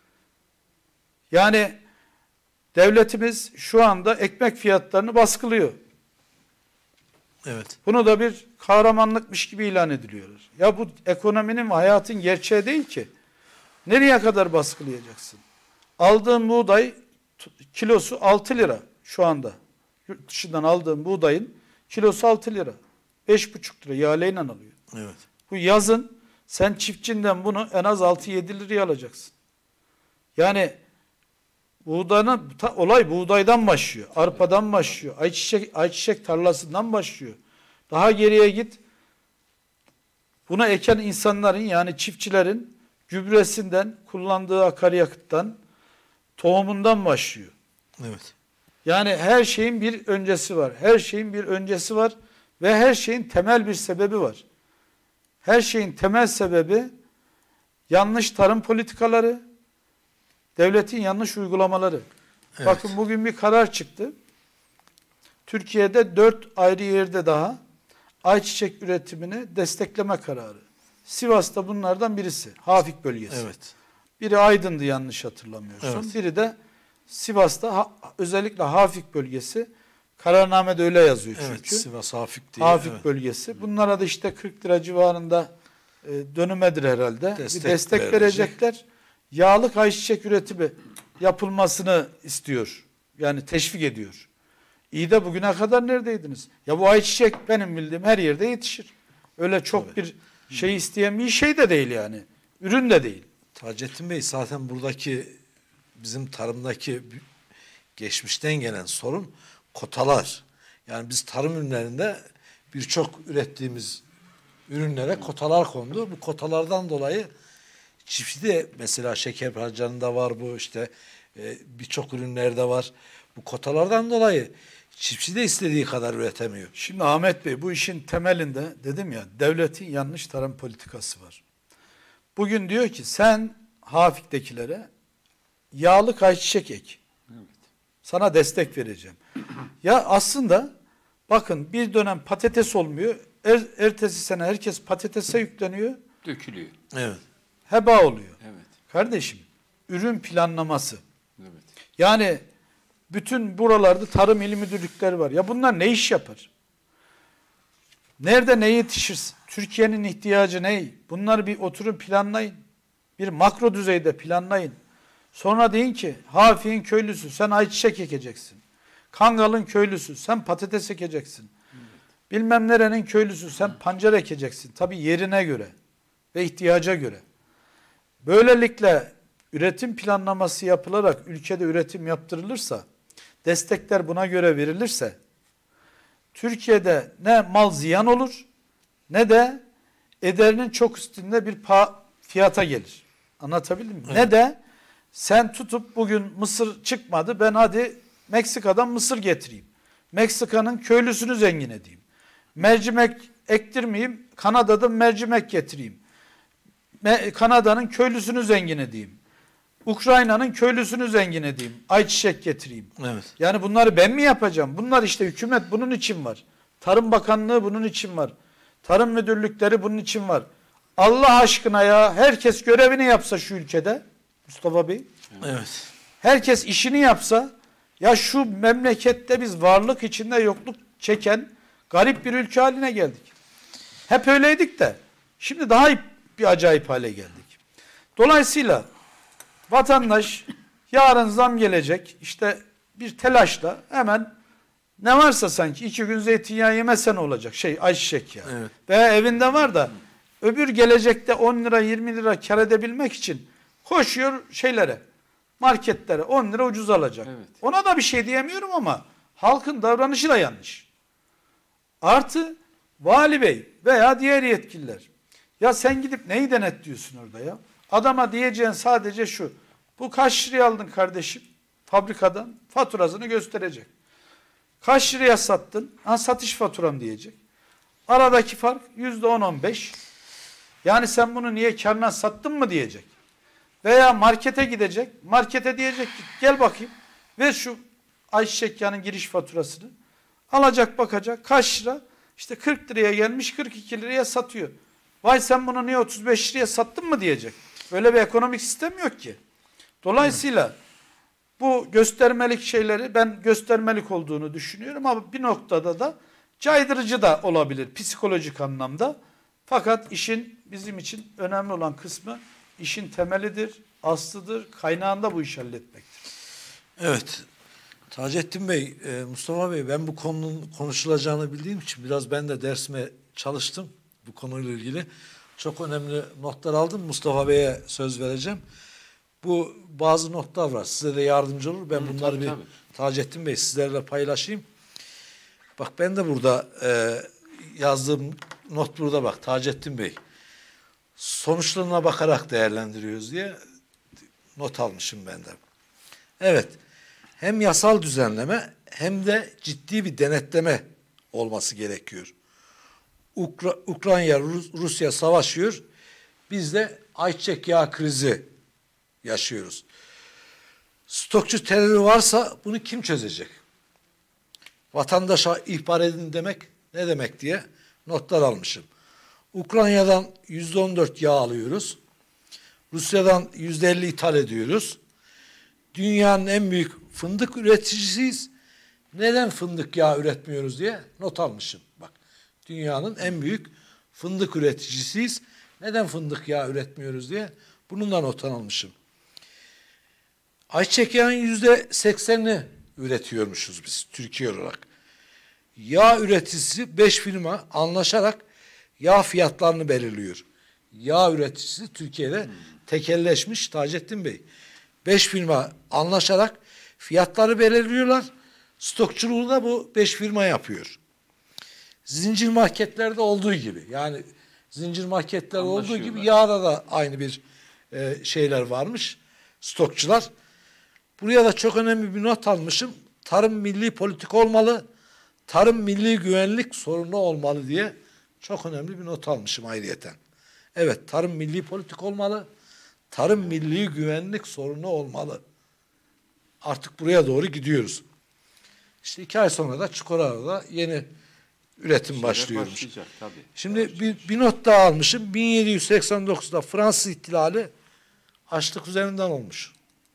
Yani devletimiz şu anda ekmek fiyatlarını baskılıyor. Evet. Bunu da bir kahramanlıkmış gibi ilan ediliyorlar. Ya bu ekonominin ve hayatın gerçeği değil ki. Nereye kadar baskılayacaksın? Aldığın buğday kilosu altı lira şu anda. Yurt dışından aldığın buğdayın kilosu altı lira. beş buçuk lira yağlayla alıyor. Evet. Bu yazın sen çiftçinden bunu en az altı yedi liraya alacaksın. Yani buğdanın olay buğdaydan başlıyor. Arpadan başlıyor. Ayçiçek, ayçiçek tarlasından başlıyor. Daha geriye git. Buna eken insanların yani çiftçilerin gübresinden, kullandığı akaryakıttan, tohumundan başlıyor. Evet. Yani her şeyin bir öncesi var. Her şeyin bir öncesi var ve her şeyin temel bir sebebi var. Her şeyin temel sebebi yanlış tarım politikaları, devletin yanlış uygulamaları. Evet. Bakın bugün bir karar çıktı. Türkiye'de dört ayrı yerde daha ayçiçek üretimini destekleme kararı. Sivas'ta bunlardan birisi. Hafik bölgesi. Evet. Biri Aydın'dı yanlış hatırlamıyorsam. Evet. Biri de Sivas'ta ha, özellikle Hafik bölgesi Kararnamede öyle yazıyor çünkü. Evet, Sivas Hafik diye. Hafik evet. bölgesi. Bunlara da işte kırk lira civarında e, dönümedir herhalde. Destek bir destek verecek. verecekler. Yağlık ayçiçek üretimi yapılmasını istiyor. Yani teşvik ediyor. İyi de bugüne kadar neredeydiniz? Ya bu ayçiçek benim bildiğim her yerde yetişir. Öyle çok Tabii. bir şey isteyen bir şey de değil yani. Ürün de değil. Taceddin Bey, zaten buradaki bizim tarımdaki geçmişten gelen sorun kotalar. Yani biz tarım ürünlerinde birçok ürettiğimiz ürünlere kotalar kondu. Bu kotalardan dolayı çiftçide mesela şeker harcanında var bu, işte e, birçok ürünlerde var. Bu kotalardan dolayı çiftçi de istediği kadar üretemiyor. Şimdi Ahmet Bey, bu işin temelinde dedim ya, devletin yanlış tarım politikası var. Bugün diyor ki sen Hafik'tekilere yağlı ayçiçek ek. Evet. Sana destek vereceğim. Ya aslında bakın, bir dönem patates olmuyor. Er, ertesi sene herkes patatese yükleniyor. Dökülüyor. Evet. Heba oluyor. Evet. Kardeşim, ürün planlaması. Evet. Yani bütün buralarda tarım il müdürlükleri var. Ya bunlar ne iş yapar? Nerede ne yetişir? Türkiye'nin ihtiyacı ne? Bunları bir oturun planlayın. Bir makro düzeyde planlayın. Sonra deyin ki Hafik'in köylüsü sen ayçiçek ekeceksin. Kangal'ın köylüsü sen patates ekeceksin. Evet. Bilmem nerenin köylüsü sen pancar ekeceksin. Tabii yerine göre ve ihtiyaca göre. Böylelikle üretim planlaması yapılarak ülkede üretim yaptırılırsa, destekler buna göre verilirse, Türkiye'de ne mal ziyan olur ne de ederinin çok üstünde bir fiyata gelir. Anlatabildim mi? Evet. Ne de sen tutup bugün mısır çıkmadı, ben hadi Meksika'dan mısır getireyim. Meksika'nın köylüsünü zengin edeyim. Mercimek ektirmeyeyim, Kanada'dan mercimek getireyim. Kanada'nın köylüsünü zengin edeyim. Ukrayna'nın köylüsünü zengin edeyim. Ayçiçek getireyim. Evet. Yani bunları ben mi yapacağım? Bunlar işte hükümet bunun için var. Tarım Bakanlığı bunun için var. Tarım müdürlükleri bunun için var. Allah aşkına ya, herkes görevini yapsa şu ülkede, Mustafa Bey. Evet. Herkes işini yapsa, ya şu memlekette biz varlık içinde yokluk çeken garip bir ülke haline geldik. Hep öyleydik de şimdi daha bir acayip hale geldik. Dolayısıyla vatandaş yarın zam gelecek, işte bir telaşla hemen ne varsa sanki iki gün zeytinyağı yemesen olacak, şey ayçiçek ya. Evet. Veya evinde var da öbür gelecekte on lira yirmi lira kar edebilmek için koşuyor şeylere, marketlere on lira ucuz alacak. Evet. Ona da bir şey diyemiyorum ama halkın davranışı da yanlış. Artı vali bey veya diğer yetkililer, ya sen gidip neyi denetliyorsun orada ya? Adama diyeceğin sadece şu: bu kaç liraya aldın kardeşim fabrikadan? Faturasını gösterecek. Kaç liraya sattın? Ha, satış faturam diyecek. Aradaki fark yüzde on on beş. Yani sen bunu niye karına sattın mı diyecek. Veya markete gidecek. Markete diyecek ki gel bakayım ver şu ayçiçek yağının giriş faturasını. Alacak, bakacak kaç lira? İşte kırk liraya gelmiş, kırk iki liraya satıyor. Vay sen bunu niye otuz beş liraya sattın mı diyecek. Böyle bir ekonomik sistem yok ki. Dolayısıyla bu göstermelik şeyleri ben göstermelik olduğunu düşünüyorum ama bir noktada da caydırıcı da olabilir psikolojik anlamda. Fakat işin bizim için önemli olan kısmı işin temelidir, aslıdır, kaynağında bu işi halletmektir. Evet. Taceddin Bey, Mustafa Bey, ben bu konunun konuşulacağını bildiğim için biraz ben de dersime çalıştım bu konuyla ilgili. Çok önemli notlar aldım. Mustafa Bey'e söz vereceğim. Bu bazı notlar var. Size de yardımcı olur. Ben Hı, bunları tabii, bir tabii. Taceddin Bey sizlerle paylaşayım. Bak ben de burada e, yazdığım not burada bak Taceddin Bey. Sonuçlarına bakarak değerlendiriyoruz diye not almışım ben de. Evet. Hem yasal düzenleme hem de ciddi bir denetleme olması gerekiyor. Ukra Ukrayna, Rus Rusya savaşıyor. Biz de ayçiçek yağı krizi yaşıyoruz. Stokçu terörü varsa bunu kim çözecek? Vatandaşa ihbar edin demek ne demek diye notlar almışım. Ukrayna'dan yüzde on dört yağ alıyoruz. Rusya'dan yüzde elli ithal ediyoruz. Dünyanın en büyük fındık üreticisiyiz Neden fındık yağı üretmiyoruz diye not almışım. Bak, dünyanın en büyük fındık üreticisiyiz. Neden fındık yağı üretmiyoruz diye bunun da not almışım. Ayçiçek yağının yüzde seksenini üretiyormuşuz biz Türkiye olarak. Yağ üreticisi beş firma anlaşarak yağ fiyatlarını belirliyor. Yağ üreticisi Türkiye'de hmm. tekelleşmiş Taceddin Bey. Beş firma anlaşarak fiyatları belirliyorlar. Stokçuluğu da bu beş firma yapıyor. Zincir marketlerde olduğu gibi, yani zincir marketler olduğu gibi yağda da aynı bir e, şeyler varmış. Stokçular. Buraya da çok önemli bir not almışım. Tarım milli politik olmalı, tarım milli güvenlik sorunu olmalı diye çok önemli bir not almışım ayrıyeten. Evet, tarım milli politik olmalı, tarım milli güvenlik sorunu olmalı. Artık buraya doğru gidiyoruz. İşte iki ay sonra da Çukurova'da yeni üretim başlıyormuş. Tabii. Şimdi bir, bir not daha almışım. bin yedi yüz seksen dokuzda Fransız ihtilali açlık üzerinden olmuş.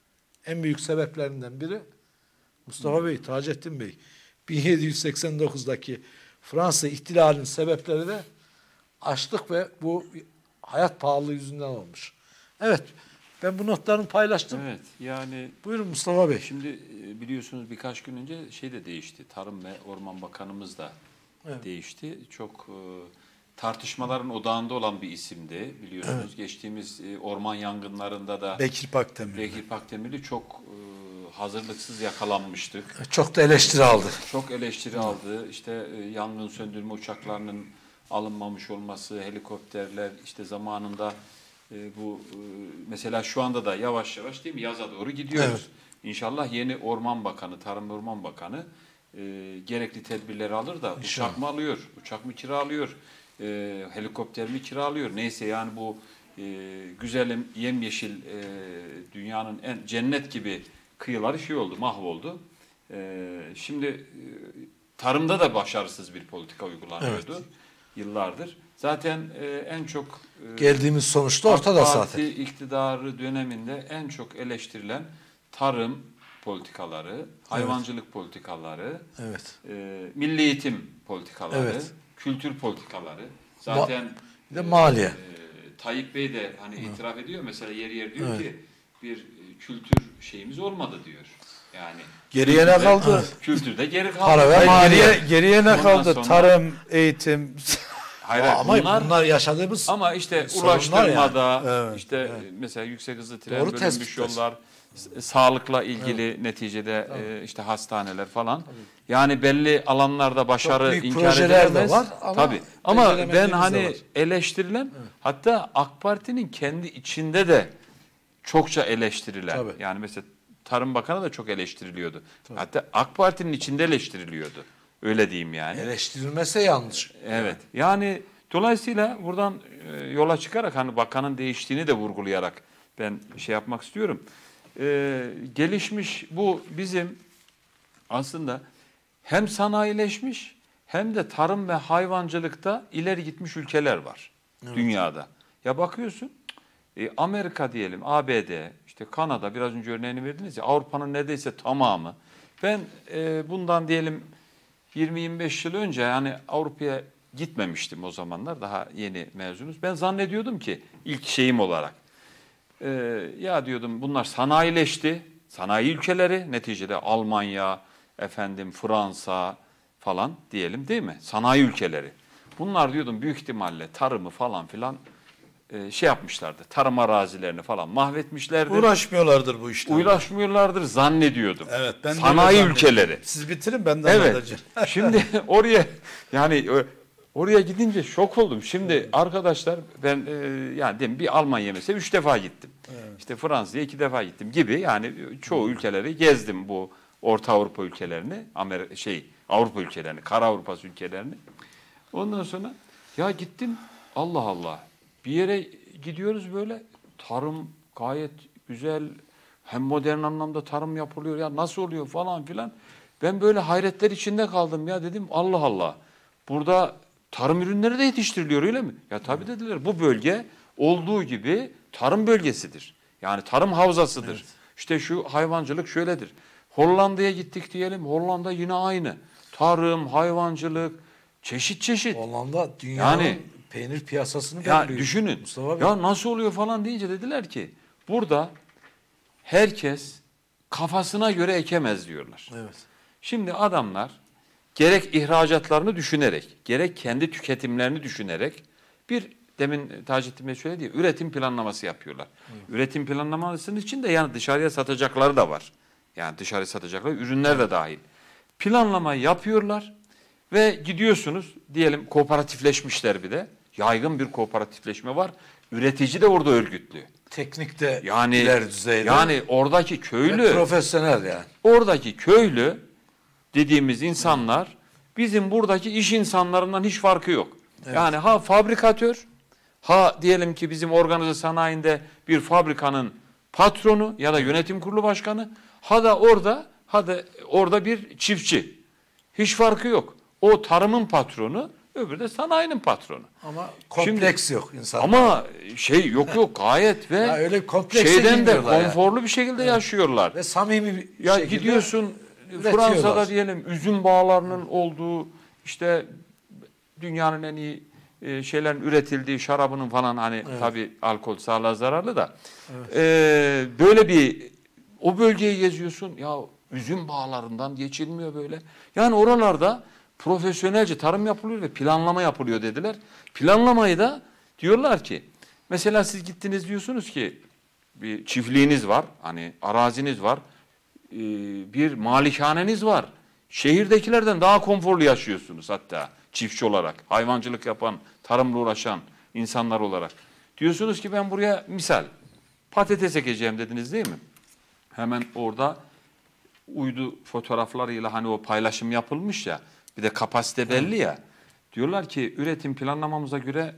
En büyük sebeplerinden biri Mustafa Bey, Taceddin Bey. bin yedi yüz seksen dokuzdaki Fransa ihtilalinin sebepleri de açlık ve bu hayat pahalılığı yüzünden olmuş. Evet, ben bu notlarını paylaştım. Evet, yani buyurun Mustafa Bey. Şimdi biliyorsunuz birkaç gün önce şey de değişti. Tarım ve Orman Bakanımız da evet. değişti. Çok e, tartışmaların odağında olan bir isimdi biliyorsunuz. Evet. Geçtiğimiz e, orman yangınlarında da Bekir Pakdemirli. Bekir Pakdemirli çok e, hazırlıksız yakalanmıştık. Çok da eleştiri aldı. Çok eleştiri aldı. İşte e, yangın söndürme uçaklarının alınmamış olması, helikopterler işte zamanında e, bu e, mesela şu anda da yavaş yavaş değil mi yaza doğru gidiyoruz. Evet. İnşallah yeni Orman Bakanı, Tarım ve Orman Bakanı e, gerekli tedbirleri alır da İnşallah. Uçak mı alıyor, uçak mı kiralıyor, e, helikopter mi kiralıyor? Neyse yani bu e, güzelim yemyeşil e, dünyanın en cennet gibi kıyıları şey oldu, mahvoldu. E, şimdi e, tarımda da başarısız bir politika uygulanıyordu evet. yıllardır. Zaten e, en çok e, geldiğimiz sonuçta ortada AK Parti zaten. iktidarı döneminde en çok eleştirilen tarım politikaları, hayvancılık evet. politikaları, evet. e, milli eğitim politikaları, evet. kültür politikaları. Zaten Ma bir de maliye. E, Tayyip Bey de hani evet. itiraf ediyor mesela yer yer diyor evet. ki bir kültür şeyimiz olmadı diyor. Yani geriye ne kaldı? Kültürde geri kaldı. Para ve maliye. Geriye ne kaldı? Sonra, tarım, eğitim. Hayır, ama bunlar, bunlar yaşadığımız ama işte ulaştırmada yani. Evet, işte evet. mesela yüksek hızlı tren, bölünmüş yollar, sağlıkla ilgili evet. neticede e, işte hastaneler falan. Tabii. Yani belli alanlarda başarı inkar edilemez. Var ama tabii. Ama ben hani eleştirilen evet. hatta AK Parti'nin kendi içinde de çokça eleştirilen. Tabii. Yani mesela Tarım Bakanı da çok eleştiriliyordu. Tabii. Hatta AK Parti'nin içinde eleştiriliyordu. Öyle diyeyim yani. Eleştirilmese yanlış. Evet. Yani dolayısıyla buradan e, yola çıkarak hani bakanın değiştiğini de vurgulayarak ben şey yapmak istiyorum. E, gelişmiş bu bizim aslında hem sanayileşmiş hem de tarım ve hayvancılıkta ileri gitmiş ülkeler var evet. dünyada. Ya bakıyorsun e, Amerika diyelim, A B D, işte Kanada biraz önce örneğini verdiniz ya Avrupa'nın neredeyse tamamı. Ben e, bundan diyelim yirmi yirmi beş yıl önce yani Avrupa'ya gitmemiştim o zamanlar. Daha yeni mezunuz. Ben zannediyordum ki ilk şeyim olarak. E, ya diyordum bunlar sanayileşti. Sanayi ülkeleri neticede Almanya, efendim Fransa falan diyelim değil mi? Sanayi ülkeleri. Bunlar diyordum büyük ihtimalle tarımı falan filan e, şey yapmışlardı. Tarım arazilerini falan mahvetmişlerdi. Uğraşmıyorlardır bu işte. Uğraşmıyorlardır zannediyordum. Evet, ben sanayi ülkeleri. Siz bitirin ben de evet. anlatacağım. Şimdi oraya yani oraya gidince şok oldum. Şimdi evet. arkadaşlar ben e, yani dedim bir Almanya mesela üç defa gittim. Evet. İşte Fransa'ya iki defa gittim gibi yani çoğu ülkeleri gezdim bu Orta Avrupa ülkelerini, Amerika şey Avrupa ülkelerini, Kara Avrupa ülkelerini. Ondan sonra ya gittim Allah Allah. Bir yere gidiyoruz böyle tarım gayet güzel hem modern anlamda tarım yapılıyor ya nasıl oluyor falan filan. Ben böyle hayretler içinde kaldım ya dedim Allah Allah. Burada tarım ürünleri de yetiştiriliyor öyle mi? Ya tabii dediler bu bölge olduğu gibi tarım bölgesidir. Yani tarım havzasıdır. Evet. İşte şu hayvancılık şöyledir. Hollanda'ya gittik diyelim. Hollanda yine aynı. Tarım, hayvancılık, çeşit çeşit. Hollanda dünyanın yani, peynir piyasasını belirliyor. Ya düşünün. Ya nasıl oluyor falan deyince dediler ki burada herkes kafasına göre ekemez diyorlar. Evet. Şimdi adamlar gerek ihracatlarını düşünerek, gerek kendi tüketimlerini düşünerek bir demin Taceddin Bey söyledi ya, üretim planlaması yapıyorlar. Evet. Üretim planlamasının içinde yani dışarıya satacakları da var. Yani dışarıya satacakları ürünler de dahil. Planlamayı yapıyorlar ve gidiyorsunuz diyelim kooperatifleşmişler bir de. Yaygın bir kooperatifleşme var. Üretici de orada örgütlü. Teknikte yani, ileri düzeyde. Yani oradaki köylü. Ve profesyonel yani. Oradaki köylü dediğimiz insanlar bizim buradaki iş insanlarından hiç farkı yok. Evet. Yani ha fabrikatör, ha diyelim ki bizim organize sanayinde bir fabrikanın patronu ya da yönetim kurulu başkanı, ha da orada ha da orada bir çiftçi. Hiç farkı yok. O tarımın patronu, öbürü de sanayinin patronu. Ama kompleks Şimdi, yok insanlar. Ama şey yok yok gayet ve öyle şeyden de konforlu yani. Bir şekilde evet. yaşıyorlar. Ve samimi bir ya şekilde gidiyorsun Fransa'da diyelim üzüm bağlarının olduğu, işte dünyanın en iyi şeylerin üretildiği şarabının falan hani evet. tabii alkol sağlığa zararlı da evet. e, böyle bir o bölgeyi geziyorsun ya üzüm bağlarından geçilmiyor böyle. Yani oralarda profesyonelce tarım yapılıyor ve planlama yapılıyor dediler. Planlamayı da diyorlar ki mesela siz gittiniz diyorsunuz ki bir çiftliğiniz var, hani araziniz var, bir malikaneniz var. Şehirdekilerden daha konforlu yaşıyorsunuz hatta çiftçi olarak, hayvancılık yapan, tarımla uğraşan insanlar olarak. Diyorsunuz ki ben buraya misal patates ekeceğim dediniz değil mi? Hemen orada uydu fotoğraflarıyla hani o paylaşım yapılmış ya, bir de kapasite belli ya. Diyorlar ki üretim planlamamıza göre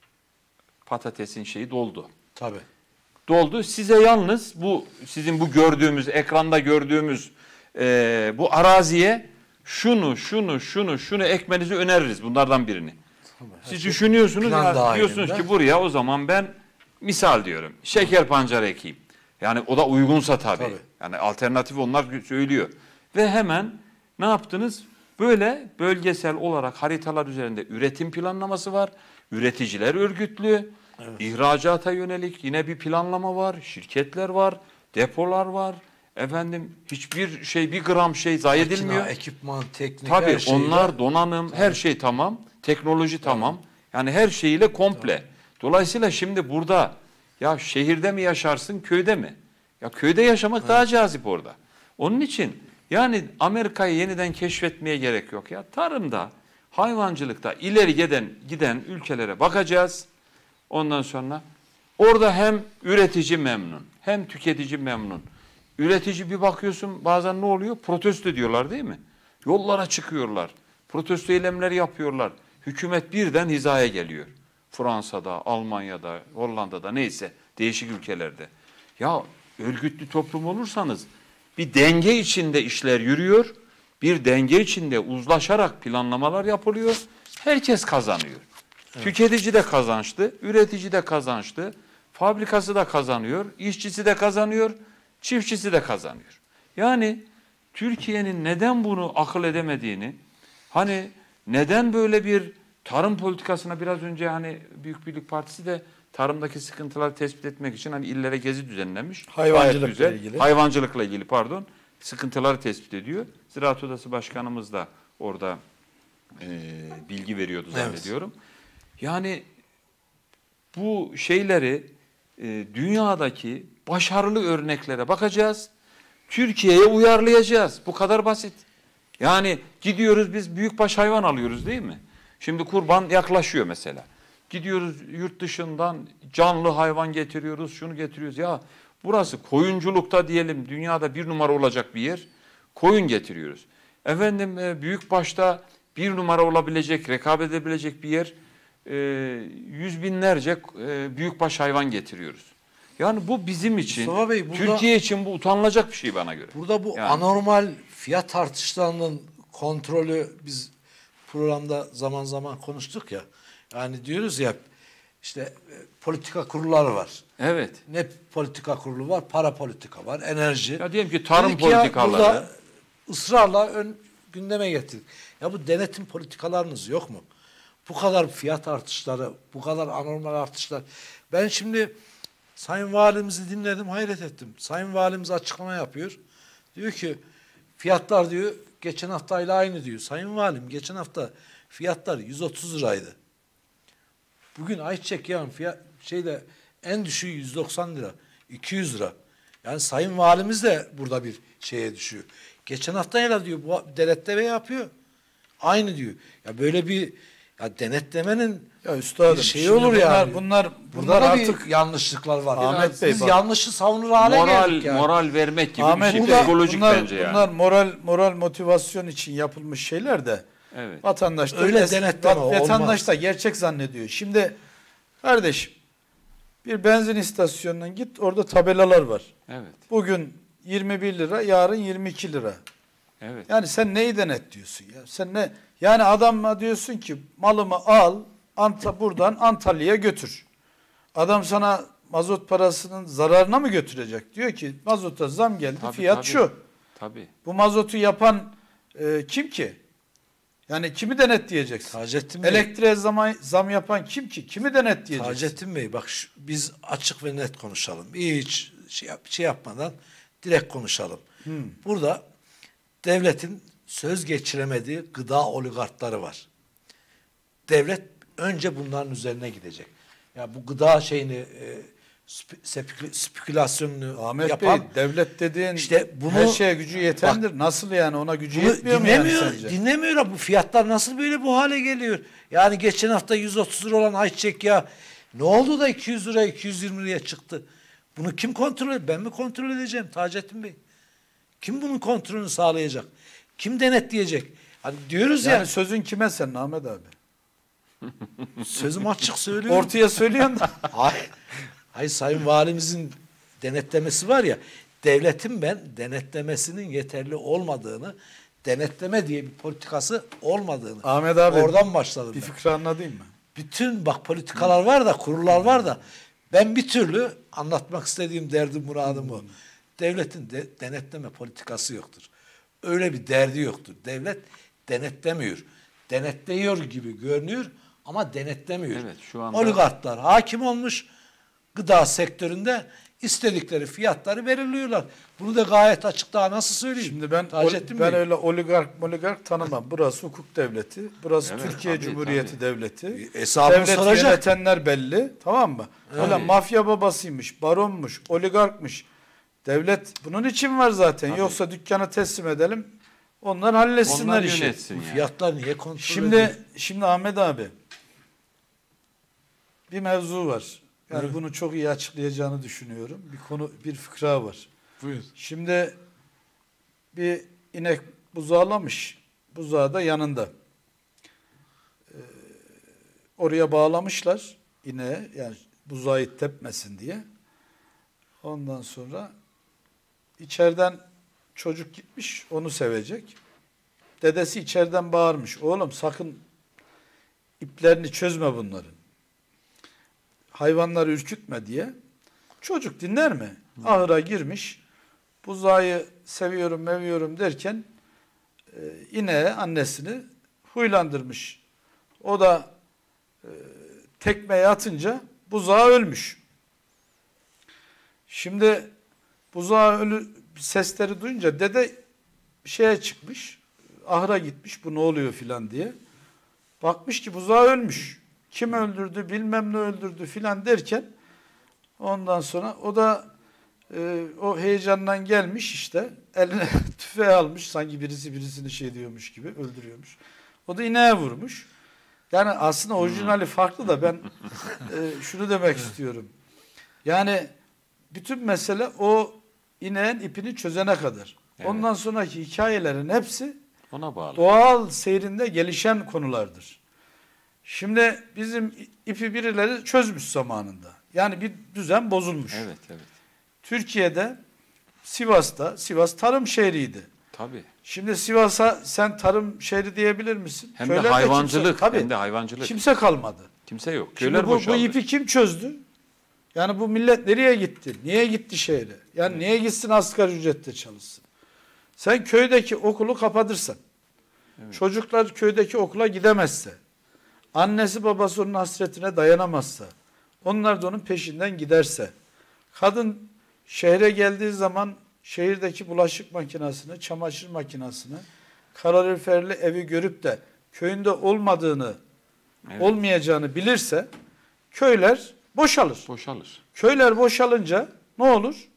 patatesin şeyi doldu. Tabii. Doldu. Size yalnız bu sizin bu gördüğümüz, ekranda gördüğümüz e, bu araziye şunu, şunu, şunu, şunu ekmenizi öneririz bunlardan birini. Tabii, Siz şey düşünüyorsunuz ya, diyorsunuz ki buraya o zaman ben misal diyorum şeker pancarı ekeyim. Yani o da uygunsa tabii. tabii. Yani alternatif onlar söylüyor. Ve hemen ne yaptınız? Böyle bölgesel olarak haritalar üzerinde üretim planlaması var. Üreticiler örgütlü. Evet. İhracata yönelik yine bir planlama var. Şirketler var. Depolar var. Efendim hiçbir şey bir gram şey zayi Makina, edilmiyor. Ekipman, teknik Tabii her şey. onlar var. Donanım Tabii. her şey tamam. Teknoloji tamam. tamam. Yani her şeyiyle komple. Tamam. Dolayısıyla şimdi burada ya şehirde mi yaşarsın köyde mi? Ya köyde yaşamak evet. daha cazip orada. Onun için yani Amerika'yı yeniden keşfetmeye gerek yok ya. Tarımda, hayvancılıkta ileri giden giden ülkelere bakacağız. Ondan sonra orada hem üretici memnun, hem tüketici memnun. Üretici bir bakıyorsun bazen ne oluyor? Protesto ediyorlar değil mi? Yollara çıkıyorlar. Protesto eylemleri yapıyorlar. Hükümet birden hizaya geliyor. Fransa'da, Almanya'da, Hollanda'da neyse değişik ülkelerde. Ya örgütlü toplum olursanız bir denge içinde işler yürüyor. Bir denge içinde uzlaşarak planlamalar yapılıyor. Herkes kazanıyor. Evet. Tüketici de kazançlı, üretici de kazançlı, fabrikası da kazanıyor, işçisi de kazanıyor, çiftçisi de kazanıyor. Yani Türkiye'nin neden bunu akıl edemediğini, hani neden böyle bir tarım politikasına biraz önce hani Büyük Birlik Partisi de tarımdaki sıkıntıları tespit etmek için hani illere gezi düzenlemiş. Hayvancılıkla ilgili. Hayvancılıkla ilgili pardon. Sıkıntıları tespit ediyor. Ziraat Odası Başkanımız da orada e, bilgi veriyordu zannediyorum. Evet. Yani bu şeyleri e, dünyadaki başarılı örneklere bakacağız. Türkiye'ye uyarlayacağız. Bu kadar basit. Yani gidiyoruz biz büyükbaş hayvan alıyoruz değil mi? Şimdi kurban yaklaşıyor mesela. Gidiyoruz yurt dışından canlı hayvan getiriyoruz, şunu getiriyoruz. Ya burası koyunculukta diyelim dünyada bir numara olacak bir yer. Koyun getiriyoruz. Efendim büyükbaşta bir numara olabilecek, rekabet edebilecek bir yer. E, yüz binlerce e, büyükbaş hayvan getiriyoruz. Yani bu bizim için, Bey, burada, Türkiye için bu utanılacak bir şey bana göre. Burada bu yani. anormal fiyat artışlarının kontrolü biz programda zaman zaman konuştuk ya. Yani diyoruz ya işte e, politika kurulları var. Evet. Ne politika kurulu var? Para politika var, enerji. Ya diyelim ki tarım Dedik ya, politikaları. burada ısrarla ön gündeme getirdik. Ya bu denetim politikalarınız yok mu? Bu kadar fiyat artışları, bu kadar anormal artışlar. Ben şimdi Sayın Valimizi dinledim, hayret ettim. Sayın Valimiz açıklama yapıyor. Diyor ki fiyatlar diyor geçen haftayla aynı diyor. Sayın Valim geçen hafta fiyatlar yüz otuz liraydı. Bugün ayçiçek yağın fiyat şeyde en düşüğü yüz doksan lira, iki yüz lira. Yani Sayın Valimiz de burada bir şeye düşüyor. Geçen haftayla diyor bu denetleme yapıyor. Aynı diyor. Ya böyle bir ya denetlemenin ya üstadım, bir şeyi şimdi olur bunlar, yani. Bunlar Burada bunlar da artık bir yanlışlıklar var. Ahmet Bey Biz bak, yanlışı savunur hale moral, geldik yani. Moral vermek gibi Ahmet, bir şey. burada, Psikolojik bunlar, bence yani. Bunlar moral moral motivasyon için yapılmış şeyler de evet. vatandaş da, öyle denetleme vatandaş da gerçek zannediyor. Şimdi kardeşim bir benzin istasyonuna git, orada tabelalar var. Evet. Bugün yirmi bir lira, yarın yirmi iki lira. Evet. Yani sen neyi denetliyorsun ya? Sen ne? Yani adamla diyorsun ki malımı al, Anta buradan Antalya'ya götür. Adam sana mazot parasının zararına mı götürecek? Diyor ki mazota zam geldi, Tabii, fiyat tabii. şu. Tabii. Bu mazotu yapan e, kim ki? Yani kimi denetleyeceksin? Taceddin Bey. Elektriğe zam, zam yapan kim ki? Kimi denetleyeceksin? Taceddin Bey bak şu, biz açık ve net konuşalım. Hiç şey, yap, şey yapmadan direkt konuşalım. Hmm. Burada devletin söz geçiremediği gıda oligarkları var. Devlet önce bunların üzerine gidecek. Ya bu gıda şeyini e, spek- spekülasyonunu Ahmet yapan Bey, devlet dediğin işte bunu, her şeye gücü yetendir. Bak, nasıl yani ona gücü bunu yetmiyor mu yani dinlemiyor, sence? dinlemiyor. Bu fiyatlar nasıl böyle bu hale geliyor? Yani geçen hafta yüz otuz lira olan ayçiçek yağı ne oldu da iki yüz lira iki yüz yirmi liraya çıktı? Bunu kim kontrol ediyor? Ben mi kontrol edeceğim Taceddin Bey? Kim bunun kontrolünü sağlayacak? Kim denetleyecek? Hani diyoruz yani ya. Sözün kime senin Ahmet abi? Sözüm açık söylüyorum. Ortaya söylüyorsun da. Hayır, hayır, Sayın Valimizin denetlemesi var ya. Devletin ben denetlemesinin yeterli olmadığını, denetleme diye bir politikası olmadığını. Ahmet abi, oradan başladım bir ben. fikri anladın mı? Bütün bak politikalar var da, kurullar var da ben bir türlü anlatmak istediğim derdim muradım o. Devletin de, denetleme politikası yoktur. Öyle bir derdi yoktur. Devlet denetlemiyor. Denetliyor gibi görünüyor ama denetlemiyor. Evet, şu anda... Oligarklar hakim olmuş gıda sektöründe istedikleri fiyatları belirliyorlar. Bunu da gayet açık, daha nasıl söyleyeyim? Şimdi ben Taceddin ben Bey. öyle oligark oligark tanımam. Burası hukuk devleti. Burası Evet, Türkiye tabii, Cumhuriyeti tabii. devleti. Hesabını Devlet soracak. yönetenler belli. Tamam mı? Öyle Tabii. mafya babasıymış, baronmuş, oligarkmış. Devlet bunun için var zaten. Tabii. Yoksa dükkanı teslim edelim. Onlar halletsinler Onlar işi. yönetsin Bu yani. fiyatlar niye kontrol Şimdi ediyor? şimdi Ahmet abi bir mevzu var. Yani Evet. bunu çok iyi açıklayacağını düşünüyorum. Bir konu, bir fıkra var. Buyur. Şimdi bir inek buzağlamış. Buzağı da yanında. Ee, oraya bağlamışlar ineğe, yani buzağı tepmesin diye. Ondan sonra içeriden çocuk gitmiş, onu sevecek. Dedesi içeriden bağırmış. Oğlum sakın iplerini çözme bunların. Hayvanları ürkütme diye. Çocuk dinler mi? Ahıra girmiş. Buzağı seviyorum, meviyorum derken e, ineğe annesini huylandırmış. O da e, tekmeyi atınca buzağı ölmüş. Şimdi buzağı ölü sesleri duyunca dede şeye çıkmış. Ahıra gitmiş, bu ne oluyor filan diye. Bakmış ki buzağı ölmüş. Kim öldürdü, bilmem ne öldürdü filan derken ondan sonra o da e, o heyecandan gelmiş işte. Eline tüfeği almış. Sanki birisi birisini şey diyormuş gibi, öldürüyormuş. O da ineğe vurmuş. Yani aslında orijinali farklı da ben e, şunu demek istiyorum. Yani bütün mesele o ineğin ipini çözene kadar. Evet. Ondan sonraki hikayelerin hepsi ona bağlı. Doğal seyrinde gelişen konulardır. Şimdi bizim ipi birileri çözmüş zamanında. Yani bir düzen bozulmuş. Evet, evet. Türkiye'de, Sivas'ta, Sivas tarım şehriydi. Tabii. Şimdi Sivas'a sen tarım şehri diyebilir misin? Hem de Köylerde hayvancılık, kimse, tabii, hem de hayvancılık. Kimse kalmadı. Kimse yok. Şimdi Köyler bu, boşaldı. bu ipi kim çözdü? Yani bu millet nereye gitti? Niye gitti şehre? Yani evet. Niye gitsin asgari ücretle çalışsın? Sen köydeki okulu kapatırsan, evet. Çocuklar köydeki okula gidemezse, annesi babası onun hasretine dayanamazsa, onlar da onun peşinden giderse, kadın şehre geldiği zaman şehirdeki bulaşık makinesini, çamaşır makinesini, kaloriferli evi görüp de köyünde olmadığını, evet. olmayacağını bilirse köyler boşalır. Boşalır. Köyler boşalınca ne olur?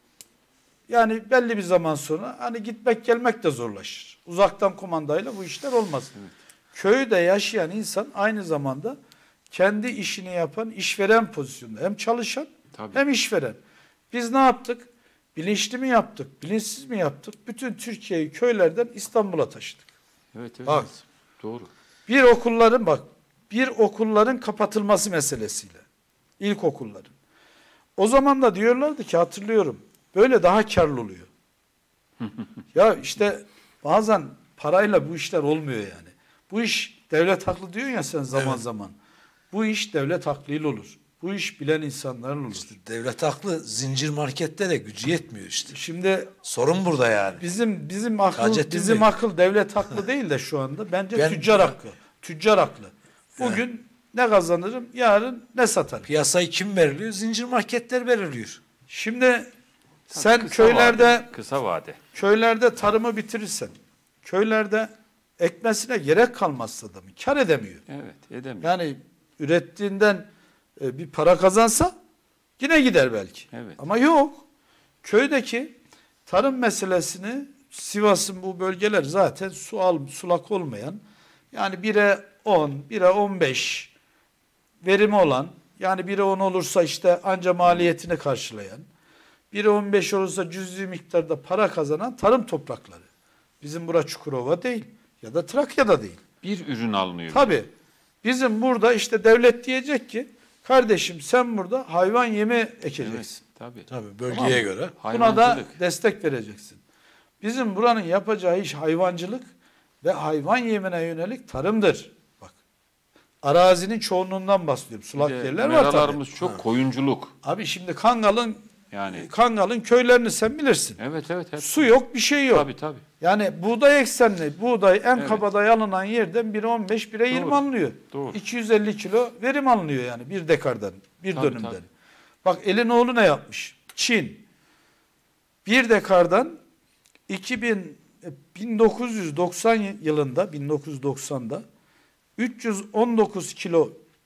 Yani belli bir zaman sonra hani gitmek gelmek de zorlaşır. Uzaktan kumandayla bu işler olmaz. Evet. Köyde yaşayan insan aynı zamanda kendi işini yapan işveren pozisyonda. Hem çalışan Tabii. hem işveren. Biz ne yaptık? Bilinçli mi yaptık? Bilinçsiz mi yaptık? Bütün Türkiye'yi köylerden İstanbul'a taşıdık. Evet, evet. Bak, doğru. Bir okulların bak, bir okulların kapatılması meselesiyle. İlkokulların. O zaman da diyorlardı ki hatırlıyorum. Böyle daha karlı oluyor. Ya işte bazen parayla bu işler olmuyor yani. Bu iş devlet haklı diyorsun ya sen zaman evet. zaman. Bu iş devlet haklıyla olur. Bu iş bilen insanlarla olur. İşte devlet haklı, zincir markette de gücü yetmiyor işte. Şimdi sorun burada yani. Bizim bizim akıl Hacettin bizim Bey. akıl devlet haklı değil de şu anda bence Ben, tüccar hakkı. Tüccar haklı. Bugün evet. ne kazanırım, yarın ne satarım. Piyasayı kim belirliyor? Zincir marketler belirliyor. Şimdi sen kısa köylerde vade, kısa vade. Köylerde tarımı bitirirsen, köylerde ekmesine gerek kalmazsa da mı? Kar edemiyor. Evet, edemiyor. Yani ürettiğinden e, bir para kazansa yine gider belki. Evet. Ama yok. Köydeki tarım meselesini Sivas'ın bu bölgeler zaten su al, sulak olmayan yani bire on, bire on beş verimi olan yani bire on olursa işte anca maliyetini karşılayan bire on beş olursa cüzi miktarda para kazanan tarım toprakları. Bizim bura Çukurova değil ya da Trakya'da değil. Bir ürün alınıyor. Tabii. Bizim burada işte devlet diyecek ki kardeşim sen burada hayvan yemi ekeceksin. Evet, tabii. Tabii bölgeye göre. Buna da destek vereceksin. Bizim buranın yapacağı iş hayvancılık ve hayvan yemine yönelik tarımdır. Bak. Arazinin çoğunluğundan bahsediyorum. Sulak yerler var tabii. Meralarımız çok ha. koyunculuk. Abi şimdi Kangal'ın yani Kangal'ın köylerini sen bilirsin. Evet evet. evet. Su yok, bir şey yok. Tabii tabii. Yani buğday eksenli, buğday en evet. kabadayı alınan yerden bire on beş, bire yirmi alınıyor. Doğru. iki yüz elli kilo verim alınıyor yani bir dekardan, bir tabii, dönümden. Tabii. Bak Elinoğlu ne yapmış? Çin. Bir dekardan iki bin, bin dokuz yüz doksan yılında, bin dokuz yüz doksanda üç yüz on dokuz kilo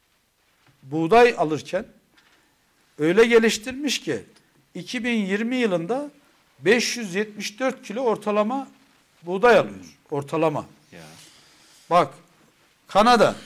buğday alırken öyle geliştirmiş ki iki bin yirmi yılında beş yüz yetmiş dört kilo ortalama buğday alıyor. Ortalama. Ya. Bak Kanada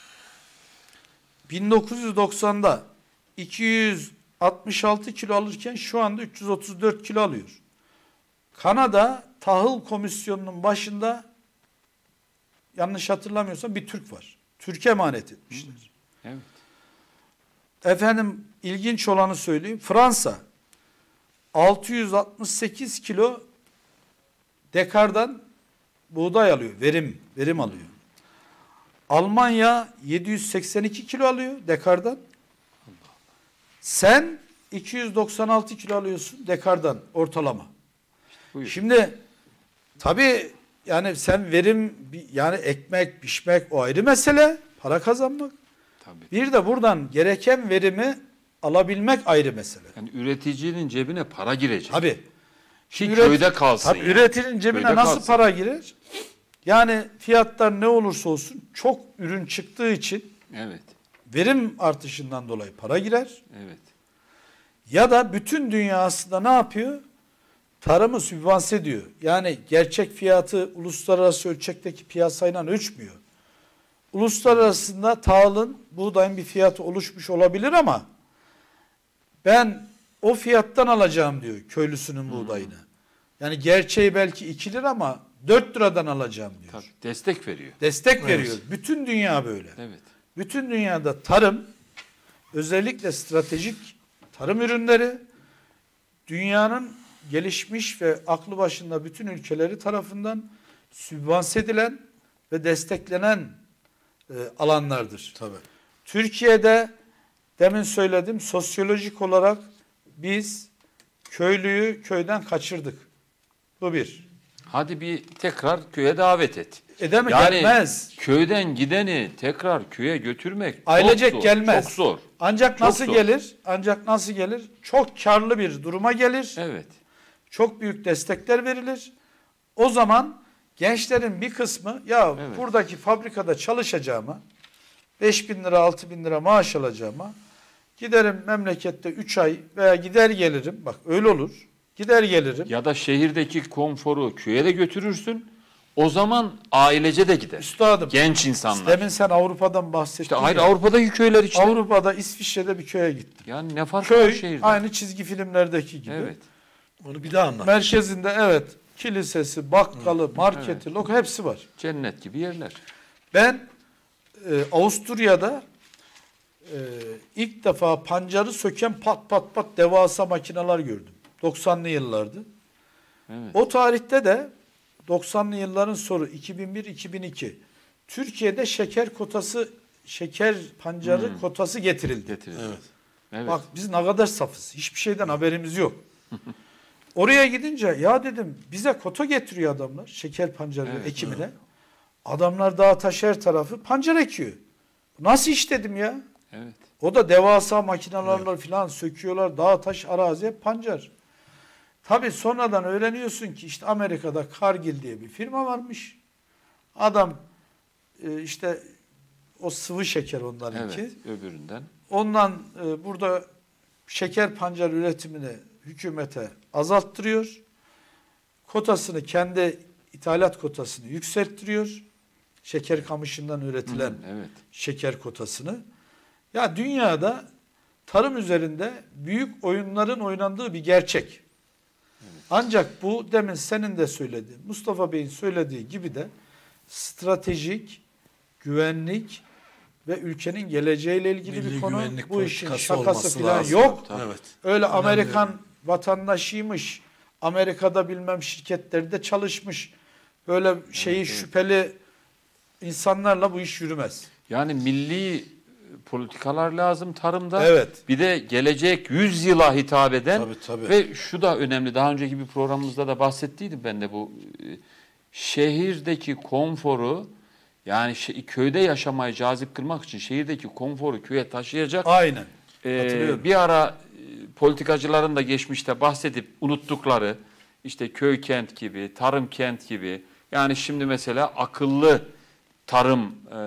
bin dokuz yüz doksanda iki yüz altmış altı kilo alırken şu anda üç yüz otuz dört kilo alıyor. Kanada Tahıl Komisyonu'nun başında yanlış hatırlamıyorsam bir Türk var. Türkiye emanet etmişler. Evet. Efendim ilginç olanı söyleyeyim. Fransa altı yüz altmış sekiz kilo dekardan buğday alıyor. Verim, verim alıyor. Almanya yedi yüz seksen iki kilo alıyor dekardan. Sen iki yüz doksan altı kilo alıyorsun dekardan ortalama. Buyur. Şimdi tabii yani sen verim yani ekmek, pişmek o ayrı mesele. Para kazanmak. Tabii. Bir de buradan gereken verimi alabilmek ayrı mesele. Yani üreticinin cebine para girecek. Tabii. Ki Üret, köyde kalsın. Tabii yani. Üreticinin cebine köyde nasıl kalsın. Para girer? Yani fiyatlar ne olursa olsun çok ürün çıktığı için evet. verim artışından dolayı para girer. Evet. Ya da bütün dünya aslında ne yapıyor? Tarımı sübvanse ediyor. Yani gerçek fiyatı uluslararası ölçekteki piyasayla ölçmüyor. Uluslararasında tahılın, buğdayın bir fiyatı oluşmuş olabilir ama ben o fiyattan alacağım diyor köylüsünün buğdayını. Yani gerçeği belki iki lira ama dört liradan alacağım diyor. Tabii, destek veriyor. Destek evet. veriyor. Bütün dünya böyle. Evet. Bütün dünyada tarım, özellikle stratejik tarım ürünleri dünyanın gelişmiş ve aklı başında bütün ülkeleri tarafından sübvanse edilen ve desteklenen e, alanlardır. Tabii. Türkiye'de demin söyledim, sosyolojik olarak biz köylüyü köyden kaçırdık. Bu bir. Hadi bir tekrar köye davet et. Edemez, yani gelmez. Köyden gideni tekrar köye götürmek ailecek çok zor, gelmez. Çok zor. Ancak çok nasıl zor. gelir? Ancak nasıl gelir? Çok karlı bir duruma gelir. Evet. Çok büyük destekler verilir. O zaman gençlerin bir kısmı ya Evet. buradaki fabrikada çalışacağıma, beş bin lira altı bin lira maaş alacağıma giderim memlekette üç ay veya gider gelirim. Bak öyle olur. Gider gelirim. Ya da şehirdeki konforu köye de götürürsün. O zaman ailece de gider. Üstadım. Genç insanlar. Demin sen Avrupa'dan bahsettin. İşte hayır, Avrupa'daki köyler işte. Avrupa'da İsviçre'de bir köye gittim. Yani ne fark Köy var şehirde? aynı çizgi filmlerdeki gibi. Evet. Onu bir daha anlat. Merkezinde evet kilisesi, bakkalı, marketi, Evet. loka hepsi var. Cennet gibi yerler. Ben e, Avusturya'da e, ilk defa pancarı söken pat pat pat devasa makineler gördüm. doksanlı yıllardı. Evet. O tarihte de doksanlı yılların sonu iki bin bir iki bin iki Türkiye'de şeker kotası, şeker pancarı Hmm. kotası getirildi. Getirildi. Evet. Evet. Bak biz ne kadar safız. Hiçbir şeyden haberimiz yok. Oraya gidince ya dedim bize kota getiriyor adamlar şeker pancarı Evet, ekimine. evet. Adamlar dağ taş her tarafı pancar ekiyor. Nasıl iş dedim ya? Evet. O da devasa makinelerle evet. falan söküyorlar. Dağ taş arazi hep pancar. Tabii sonradan öğreniyorsun ki işte Amerika'da Cargill diye bir firma varmış. Adam e, işte o sıvı şeker onlarınki. Evet, öbüründen. Ondan e, burada şeker pancar üretimini hükümete azalttırıyor. Kotasını kendi ithalat kotasını yükselttiriyor. Şeker kamışından üretilen Hı, evet. şeker kotasını. Ya dünyada tarım üzerinde büyük oyunların oynandığı bir gerçek. Evet. Ancak bu demin senin de söylediğin, Mustafa Bey'in söylediği gibi de stratejik, güvenlik ve ülkenin geleceğiyle ilgili Milli bir konu. Bu işin şakası falan lazım. yok. Evet. Öyle Önemli. Amerikan vatandaşıymış, Amerika'da bilmem şirketlerde çalışmış, böyle şeyi evet, şüpheli insanlarla bu iş yürümez. Yani milli politikalar lazım tarımda. Evet. Bir de gelecek yüz yıla hitap eden tabii, tabii. ve şu da önemli. Daha önceki bir programımızda da bahsettiydim ben de bu. Şehirdeki konforu yani şey, köyde yaşamayı cazip kılmak için şehirdeki konforu köye taşıyacak. Aynen. Ee, bir ara politikacıların da geçmişte bahsedip unuttukları işte köy kent gibi, tarım kent gibi yani şimdi mesela akıllı tarım e,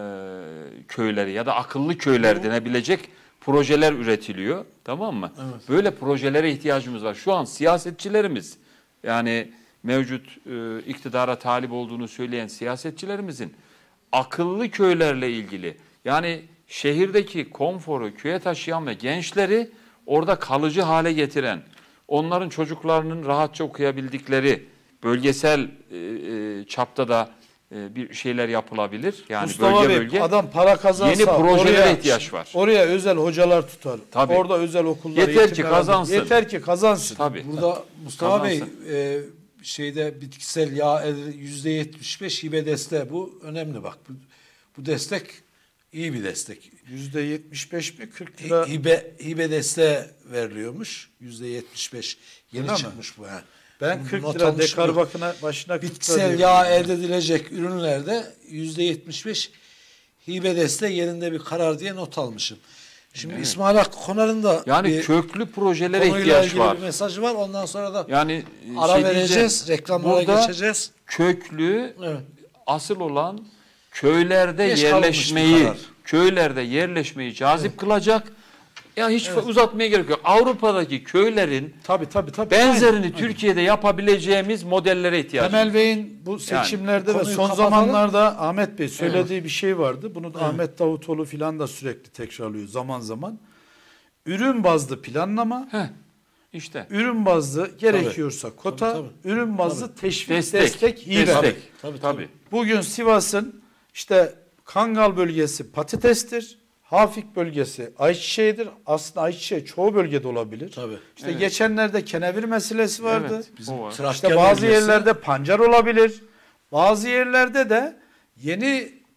köyleri ya da akıllı köyler denebilecek projeler üretiliyor. Tamam mı? Evet. Böyle projelere ihtiyacımız var. Şu an siyasetçilerimiz yani mevcut e, iktidara talip olduğunu söyleyen siyasetçilerimizin akıllı köylerle ilgili yani şehirdeki konforu köye taşıyan ve gençleri orada kalıcı hale getiren, onların çocuklarının rahatça okuyabildikleri bölgesel e, e, çapta da e, bir şeyler yapılabilir. Yani Mustafa bölge Bey, bölge adam para kazansa yeni projelere oraya, ihtiyaç var. Oraya özel hocalar tutar. Tabii. Orada özel okullar, yeter ki kazansın. Alır. Yeter ki kazansın. Tabii. Burada Mustafa kazansın. Bey e, şeyde bitkisel yağ yüzde yetmiş beş hibe desteği bu önemli bak. Bu, bu destek iyi bir destek. yüzde yetmiş beş mi kırk lira? Hibe, hibe desteği veriliyormuş. yüzde yetmiş beş yeni Öyle çıkmış mi? bu yani. Ben kırk Not lira almış dekar bu. bakına başına bitkisel yağ elde edilecek ürünlerde yüzde yetmiş beş hibe desteği yerinde bir karar diye not almışım. Şimdi evet. İsmail Hakkı Konar'ın da yani bir köklü projelere ihtiyaç var. Bir mesajı var. Ondan sonra da yani ara şey vereceğiz, reklamlara geçeceğiz. Köklü evet. asıl olan köylerde Geç yerleşmeyi, köylerde yerleşmeyi cazip evet. kılacak. Ya hiç evet. uzatmaya gerek yok. Avrupa'daki köylerin tabii, tabii, tabii. benzerini Aynen. Türkiye'de yapabileceğimiz modellere ihtiyacımız var. Temel Bey'in bu seçimlerde yani, ve son kapatalım. Zamanlarda Ahmet Bey söylediği evet. bir şey vardı. Bunu da evet. Ahmet Davutoğlu filan da sürekli tekrarlıyor zaman zaman. Ürün bazlı planlama, Heh, işte. ürün bazlı gerekiyorsa tabii. kota, tabii, tabii. ürün bazlı tabii. teşvik, destek, destek hibe. Destek. Tabii, tabii. Bugün Sivas'ın işte Kangal bölgesi patatestir. Hafik bölgesi ayçiçeğidir. Aslında ayçiçeği çoğu bölgede olabilir. Tabii. İşte evet. geçenlerde kenevir meselesi vardı. Evet, bizim işte bazı bölgesi. yerlerde pancar olabilir. Bazı yerlerde de yeni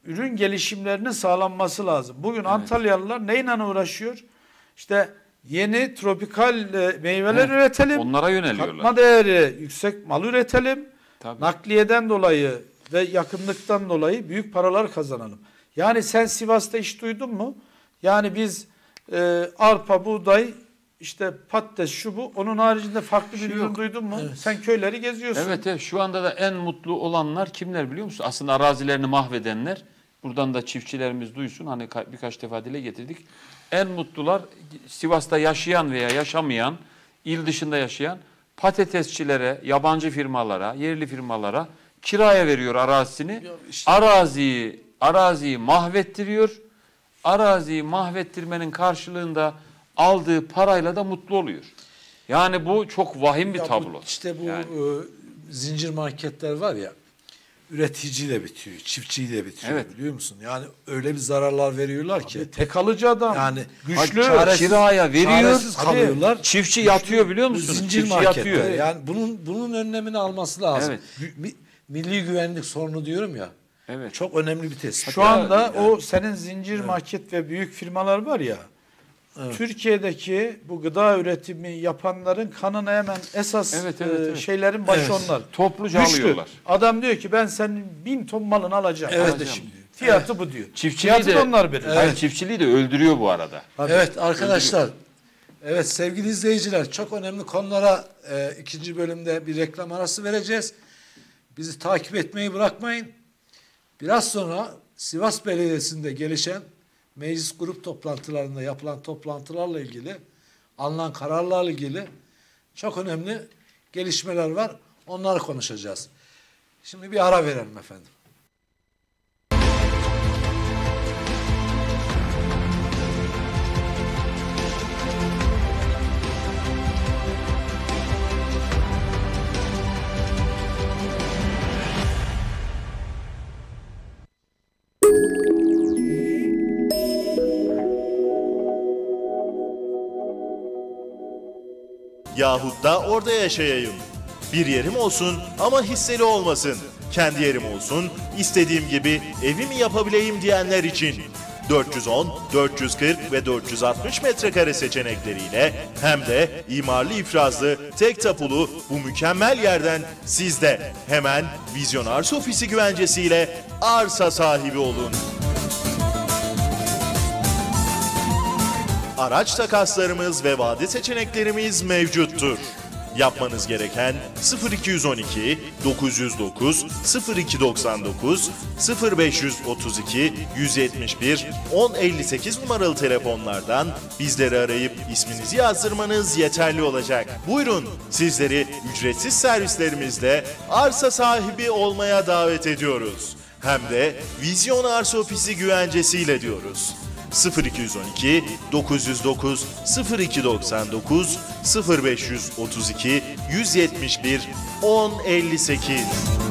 ürün gelişimlerinin sağlanması lazım. Bugün evet. Antalyalılar neyle uğraşıyor? İşte yeni tropikal e, meyveler evet. üretelim. Onlara yöneliyorlar. Katma değeri yüksek mal üretelim. Tabii. Nakliyeden dolayı ve yakınlıktan dolayı büyük paralar kazanalım. Yani sen Sivas'ta hiç duydun mu? Yani biz e, arpa, buğday, işte patates, şu bu. Onun haricinde farklı bir ürün duydun mu? Evet. Sen köyleri geziyorsun. Evet, evet. Şu anda da en mutlu olanlar kimler biliyor musun? Aslında arazilerini mahvedenler. Buradan da çiftçilerimiz duysun. Hani birkaç defa dile getirdik. En mutlular Sivas'ta yaşayan veya yaşamayan, il dışında yaşayan patatesçilere, yabancı firmalara, yerli firmalara kiraya veriyor arazisini. İşte. Araziyi, araziyi mahvettiriyor. Araziyi mahvettirmenin karşılığında aldığı parayla da mutlu oluyor. Yani bu çok vahim bir ya tablo. Bu, işte bu yani. e, zincir marketler var ya, üreticiyle bitiyor, çiftçiyle bitiyor, evet. biliyor musun? Yani öyle bir zararlar veriyorlar Abi, ki. Tek alıcı adam. Yani güçlü, çaresiz, kiraya veriyor, çaresiz kalıyorlar. Hadi, çiftçi yatıyor biliyor musunuz? Zincir çiftçi marketler. yatıyor. Yani bunun bunun önlemini alması lazım. Evet. Milli güvenlik sorunu diyorum ya. Evet. Çok önemli bir tespit. Şu anda yani. O senin zincir evet. market ve büyük firmalar var ya. Evet. Türkiye'deki bu gıda üretimi yapanların kanına hemen esas evet, evet, evet. şeylerin başı evet. onlar. Topluca Güçlü. alıyorlar. Adam diyor ki ben senin bin ton malını alacağım. Evet. Kardeşim diyor. Fiyatı evet. bu diyor. Çiftçiliği Fiyatı de, onlar verir. Evet. Hayır, çiftçiliği de öldürüyor bu arada. Tabii. Evet arkadaşlar. Öldürüyor. Evet sevgili izleyiciler, çok önemli konulara e, ikinci bölümde bir reklam arası vereceğiz. Bizi takip etmeyi bırakmayın. Biraz sonra Sivas Belediyesi'nde gelişen meclis grup toplantılarında yapılan toplantılarla ilgili, alınan kararlarla ilgili çok önemli gelişmeler var. Onları konuşacağız. Şimdi bir ara verelim efendim. Yahut da orada yaşayayım. Bir yerim olsun ama hisseli olmasın. Kendi yerim olsun, istediğim gibi evimi yapabileyim diyenler için. dört yüz on, dört yüz kırk ve dört yüz altmış metrekare seçenekleriyle hem de imarlı ifrazlı, tek tapulu bu mükemmel yerden siz de hemen Vizyon Arsa Ofisi güvencesiyle arsa sahibi olun. Araç takaslarımız ve vade seçeneklerimiz mevcuttur. Yapmanız gereken sıfır iki on iki dokuz yüz dokuz sıfır iki doksan dokuz sıfır beş otuz iki yüz yetmiş bir on elli sekiz numaralı telefonlardan bizleri arayıp isminizi yazdırmanız yeterli olacak. Buyurun, sizleri ücretsiz servislerimizle arsa sahibi olmaya davet ediyoruz. Hem de Vizyon Arsa Ofisi güvencesiyle diyoruz. sıfır iki on iki dokuz yüz dokuz sıfır iki doksan dokuz sıfır beş otuz iki yüz yetmiş bir on elli sekiz.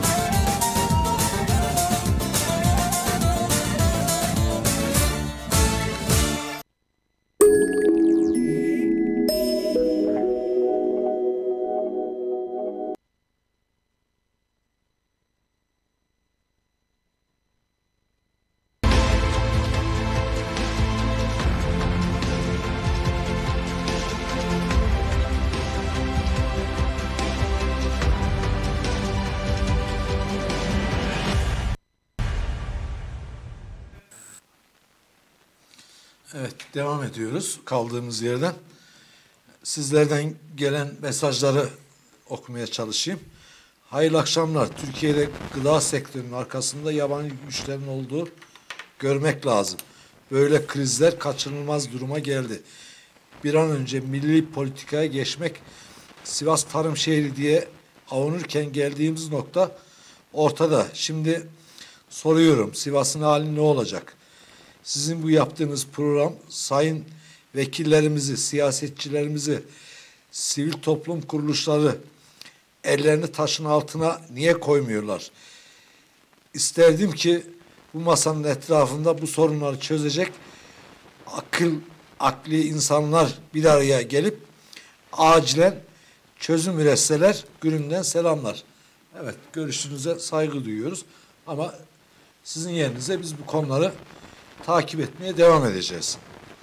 Evet, devam ediyoruz kaldığımız yerden. Sizlerden gelen mesajları okumaya çalışayım. Hayırlı akşamlar. Türkiye'de gıda sektörünün arkasında yabancı güçlerin olduğu görmek lazım. Böyle krizler kaçınılmaz duruma geldi. Bir an önce milli politikaya geçmek, Sivas tarım şehri diye avunurken geldiğimiz nokta ortada. Şimdi soruyorum, Sivas'ın hali ne olacak? Sizin bu yaptığınız program sayın vekillerimizi, siyasetçilerimizi, sivil toplum kuruluşları ellerini taşın altına niye koymuyorlar? İsterdim ki bu masanın etrafında bu sorunları çözecek akıl, akli insanlar bir araya gelip acilen çözüm üretseler. Gülümden selamlar. Evet, görüşünüze saygı duyuyoruz ama Sizin yerinize biz bu konuları takip etmeye devam edeceğiz.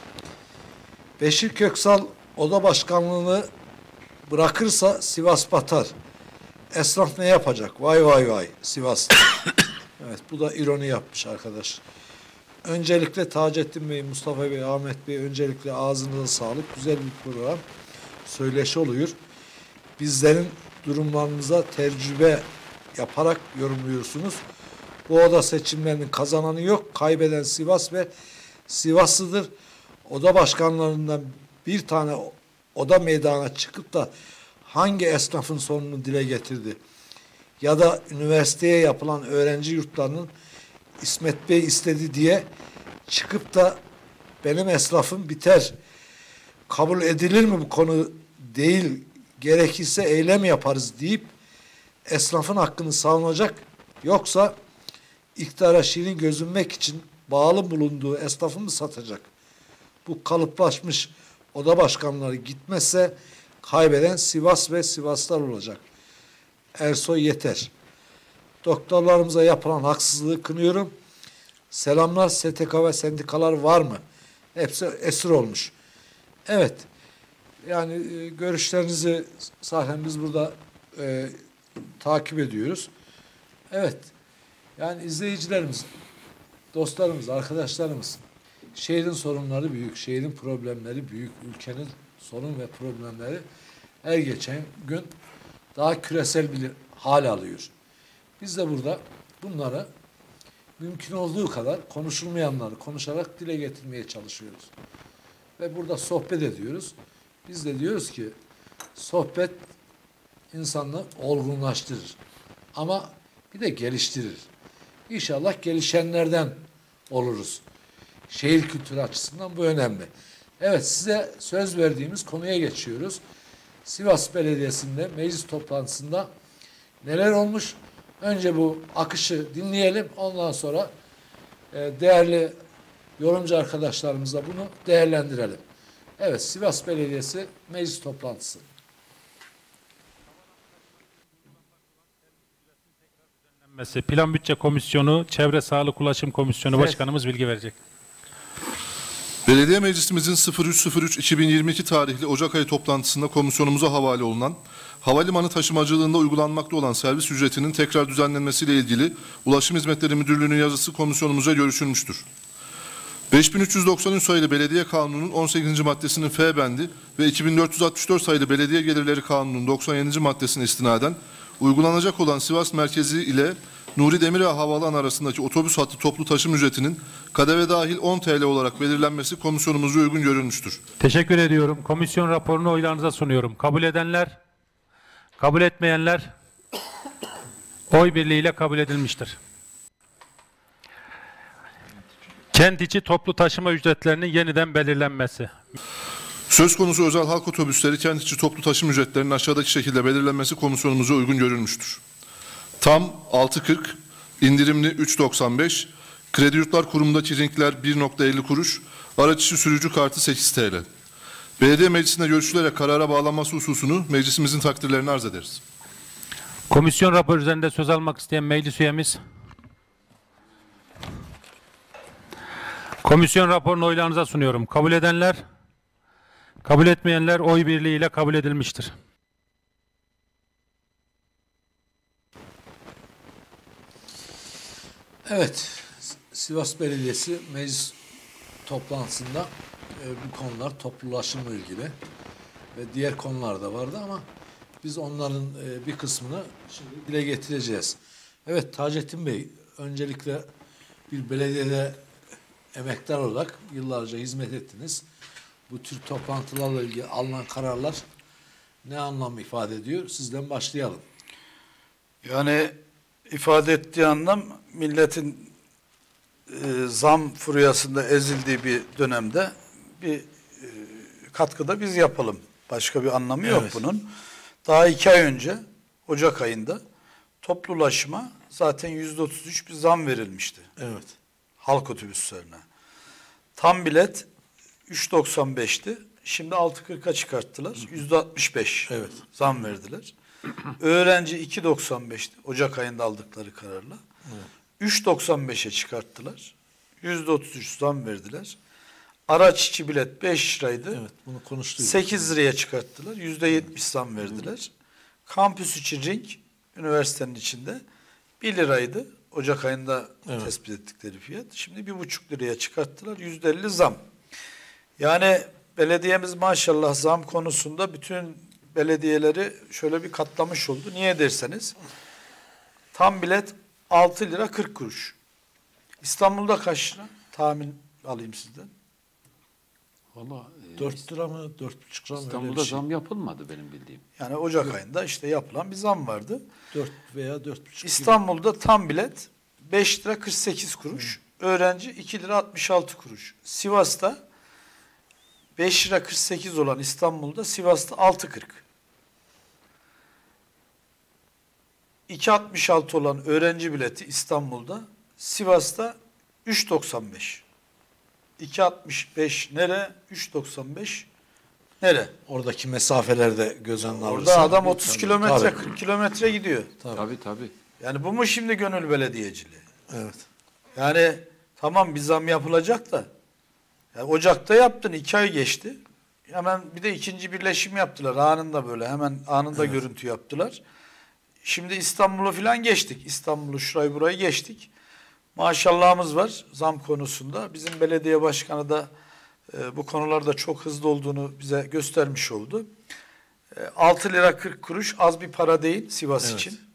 Beşir Köksal oda başkanlığını bırakırsa Sivas batar. Esnaf ne yapacak? Vay vay vay Sivas. Evet, bu da ironi yapmış arkadaş. Öncelikle Taceddin Bey, Mustafa Bey, Ahmet Bey, öncelikle ağzınıza sağlık. Güzel bir program. Söyleşi oluyor. Bizlerin durumlarımıza tecrübe yaparak yorumluyorsunuz. Bu oda seçimlerinin kazananı yok. Kaybeden Sivas ve Sivaslıdır. Oda başkanlarından bir tane oda meydana çıkıp da hangi esnafın sorununu dile getirdi? Ya da üniversiteye yapılan öğrenci yurtlarının İsmet Bey istedi diye çıkıp da benim esnafım biter, kabul edilir mi bu konu değil, gerekirse eylem yaparız deyip esnafın hakkını savunacak, yoksa iktidara şirin gözünmek için bağlı bulunduğu esnafı mı satacak? Bu kalıplaşmış oda başkanları gitmezse kaybeden Sivas ve Sivaslar olacak. Ersoy yeter. Doktorlarımıza yapılan haksızlığı kınıyorum. Selamlar, S T K ve sendikalar var mı? Hepsi esir olmuş. Evet. Yani e, görüşlerinizi zaten biz burada e, takip ediyoruz. Evet. Yani izleyicilerimiz, dostlarımız, arkadaşlarımız, şehrin sorunları büyük, şehrin problemleri büyük, ülkenin sorun ve problemleri her geçen gün daha küresel bir hal alıyor. Biz de burada bunları mümkün olduğu kadar konuşulmayanları konuşarak dile getirmeye çalışıyoruz. Ve burada sohbet ediyoruz. Biz de diyoruz ki sohbet insanı olgunlaştırır. Ama bir de geliştirir. İnşallah gelişenlerden oluruz. Şehir kültürü açısından bu önemli. Evet, size söz verdiğimiz konuya geçiyoruz. Sivas Belediyesi'nde meclis toplantısında neler olmuş? Önce bu akışı dinleyelim. Ondan sonra e, değerli yorumcu arkadaşlarımızla bunu değerlendirelim. Evet, Sivas Belediyesi meclis toplantısı. Plan Bütçe Komisyonu, Çevre Sağlık Ulaşım Komisyonu Evet. Başkanımız bilgi verecek. Belediye Meclisimizin sıfır üç sıfır üç iki bin yirmi iki tarihli Ocak ayı toplantısında komisyonumuza havale olunan havalimanı taşımacılığında uygulanmakta olan servis ücretinin tekrar düzenlenmesiyle ilgili Ulaşım Hizmetleri Müdürlüğü'nün yazısı komisyonumuza görüşülmüştür. beş bin üç yüz doksan üç sayılı Belediye Kanunu'nun on sekizinci maddesinin F bendi ve iki bin dört yüz altmış dört sayılı Belediye Gelirleri Kanunu'nun doksan yedinci maddesine istinaden uygulanacak olan Sivas Merkezi ile Nuri Demirağ Havaalanı arasındaki otobüs hattı toplu taşım ücretinin K D V dahil on T L olarak belirlenmesi komisyonumuzca uygun görülmüştür. Teşekkür ediyorum. Komisyon raporunu oylarınıza sunuyorum. Kabul edenler, kabul etmeyenler oy birliğiyle kabul edilmiştir. Kent içi toplu taşıma ücretlerinin yeniden belirlenmesi. Söz konusu özel halk otobüsleri kent içi toplu taşım ücretlerinin aşağıdaki şekilde belirlenmesi komisyonumuza uygun görülmüştür. Tam altı kırk, indirimli üç doksan beş, Kredi Yurtlar Kurumu'ndaki rinkler bir nokta elli kuruş, araç içi sürücü kartı sekiz T L. Belediye Meclisi'nde görüşülerek karara bağlanması hususunu meclisimizin takdirlerine arz ederiz. Komisyon raporu üzerinde söz almak isteyen meclis üyemiz. Komisyon raporunu oylarınıza sunuyorum. Kabul edenler, kabul etmeyenler oy birliğiyle kabul edilmiştir. Evet, Sivas Belediyesi meclis toplantısında e, bu konular toplu ulaşımla ilgili ve diğer konular da vardı ama biz onların e, bir kısmını şimdi dile getireceğiz. Evet Taceddin Bey, öncelikle bir belediyede emektar olarak yıllarca hizmet ettiniz. Bu tür toplantılarla ilgili alınan kararlar ne anlam ifade ediyor? Sizden başlayalım. Yani ifade ettiği anlam milletin e, zam furyasında ezildiği bir dönemde bir e, katkıda biz yapalım. Başka bir anlamı yok Evet. bunun. Daha iki ay önce Ocak ayında toplu ulaşıma zaten yüzde otuz üç bir zam verilmişti. Evet. Halk otobüslerine. Tam bilet üç doksan beşti. Şimdi altı kırka çıkarttılar. yüzde altmış beş evet. zam verdiler. Öğrenci iki doksan beşti. Ocak ayında aldıkları kararla. Evet. üç doksan beşe çıkarttılar. yüzde otuz üç zam verdiler. Araç içi bilet beş liraydı. Evet, bunu konuştuk. sekiz liraya çıkarttılar. yüzde yetmiş zam verdiler. Kampüs içi ring üniversitenin içinde bir liraydı. Ocak ayında evet. tespit ettikleri fiyat. Şimdi bir buçuk liraya çıkarttılar. yüzde elli zam. Yani belediyemiz maşallah zam konusunda bütün belediyeleri şöyle bir katlamış oldu. Niye derseniz tam bilet altı lira kırk kuruş. İstanbul'da kaç lira? Tahmin alayım sizden. Vallahi dört lira mı? dört buçuk lira mı? İstanbul'da şey. zam yapılmadı benim bildiğim. Yani Ocak Yok. ayında işte yapılan bir zam vardı. dört veya dört buçuk. İstanbul'da gibi. Tam bilet beş lira kırk sekiz kuruş. Hmm. Öğrenci iki lira altmış altı kuruş. Sivas'ta beş lira kırk sekiz olan İstanbul'da Sivas'ta altı kırk. iki altmış altı olan öğrenci bileti İstanbul'da Sivas'ta üç doksan beş. iki altmış beş nere? üç doksan beş nere? Oradaki mesafelerde göz önüne alırsan. Orada adam otuz kilometre, kırk kilometre gidiyor. Tabii. tabii tabii. Yani bu mu şimdi gönül belediyeciliği? Evet. Yani tamam bir zam yapılacak da yani Ocak'ta yaptın, iki ay geçti. Hemen bir de ikinci birleşim yaptılar anında böyle. Hemen anında evet. görüntü yaptılar. Şimdi İstanbul'u falan geçtik. İstanbul'u şurayı burayı geçtik. Maşallahımız var zam konusunda. Bizim belediye başkanı da e, bu konularda çok hızlı olduğunu bize göstermiş oldu. E, altı lira kırk kuruş az bir para değil Sivas evet. için.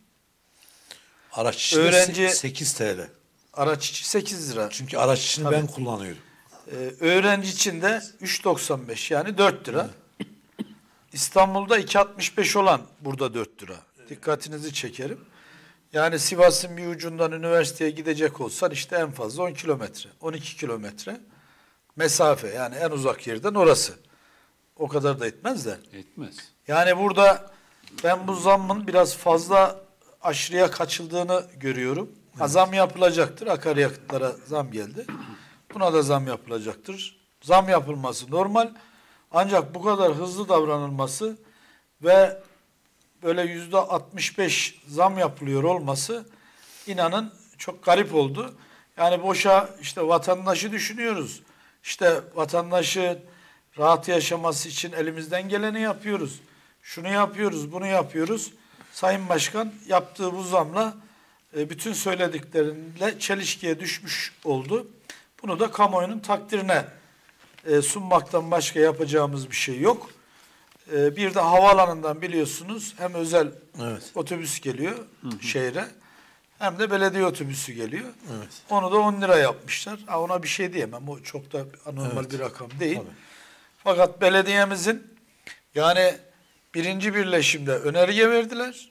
Araç için öğrenci sekiz TL. Araç için sekiz lira. Çünkü araç için ben kullanıyorum. E, öğrenci için de üç doksan beş yani dört lira. Evet. İstanbul'da iki altmış beş olan burada dört lira. Dikkatinizi çekerim. Yani Sivas'ın bir ucundan üniversiteye gidecek olsan işte en fazla on kilometre, on iki kilometre mesafe. Yani en uzak yerden orası. O kadar da etmez de. Etmez. Yani burada ben bu zammın biraz fazla aşırıya kaçıldığını görüyorum. Evet. Zam yapılacaktır. Akaryakıtlara zam geldi. Buna da zam yapılacaktır. Zam yapılması normal. Ancak bu kadar hızlı davranılması ve böyle yüzde altmış beş zam yapılıyor olması inanın çok garip oldu. Yani boşa işte vatandaşı düşünüyoruz. İşte vatandaşın rahat yaşaması için elimizden geleni yapıyoruz. Şunu yapıyoruz, bunu yapıyoruz. Sayın Başkan yaptığı bu zamla bütün söyledikleriyle çelişkiye düşmüş oldu. Bunu da kamuoyunun takdirine sunmaktan başka yapacağımız bir şey yok. Bir de havaalanından biliyorsunuz hem özel evet. otobüs geliyor hı hı. şehre hem de belediye otobüsü geliyor. Evet. Onu da on lira yapmışlar. Ha, ona bir şey diyemem. O çok da anormal evet. bir rakam değil. Tabii. Fakat belediyemizin yani birinci birleşimde önerge verdiler.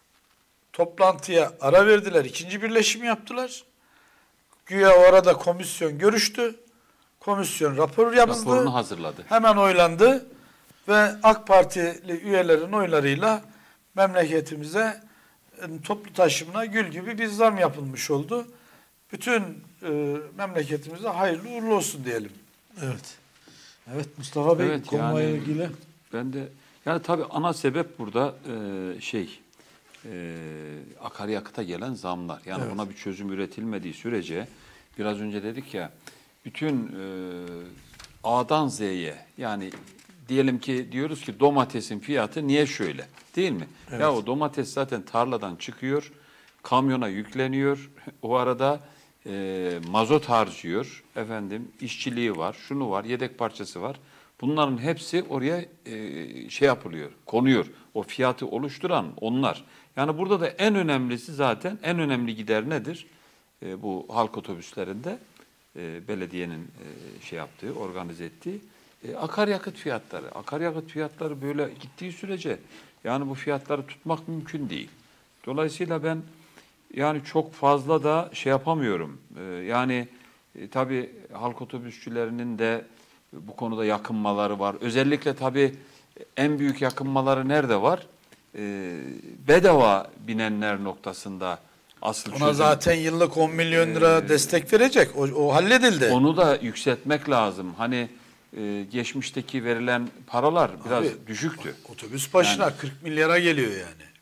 Toplantıya ara verdiler. İkinci birleşim yaptılar. Güya orada komisyon görüştü. Komisyon rapor yazdı. Raporunu hazırladı. Hemen oylandı. Ve AK Partili üyelerin oylarıyla memleketimize toplu taşımına gül gibi bir zam yapılmış oldu. Bütün e, memleketimize hayırlı uğurlu olsun diyelim. Evet. Evet Mustafa Bey evet, konuyla yani, ilgili. Ben de yani tabii ana sebep burada e, şey e, akaryakıta gelen zamlar. Yani evet. ona bir çözüm üretilmediği sürece biraz önce dedik ya bütün e, A'dan Z'ye yani diyelim ki diyoruz ki domatesin fiyatı niye şöyle değil mi? Evet. Ya o domates zaten tarladan çıkıyor, kamyona yükleniyor. O arada e, mazot harcıyor, efendim işçiliği var, şunu var, yedek parçası var. Bunların hepsi oraya e, şey yapılıyor, konuyor. O fiyatı oluşturan onlar. Yani burada da en önemlisi zaten en önemli gider nedir? E, bu halk otobüslerinde e, belediyenin e, şey yaptığı, organize ettiği. E, akaryakıt fiyatları. Akaryakıt fiyatları böyle gittiği sürece yani bu fiyatları tutmak mümkün değil. Dolayısıyla ben yani çok fazla da şey yapamıyorum. E, yani e, tabii halk otobüsçülerinin de bu konuda yakınmaları var. Özellikle tabii en büyük yakınmaları nerede var? E, bedava binenler noktasında asıl ona çözüm. Zaten yıllık on milyon lira ee, destek verecek. O, o halledildi. Onu da yükseltmek lazım. Hani Ee, geçmişteki verilen paralar biraz Abi, düşüktü. Otobüs başına yani, kırk milyara geliyor yani.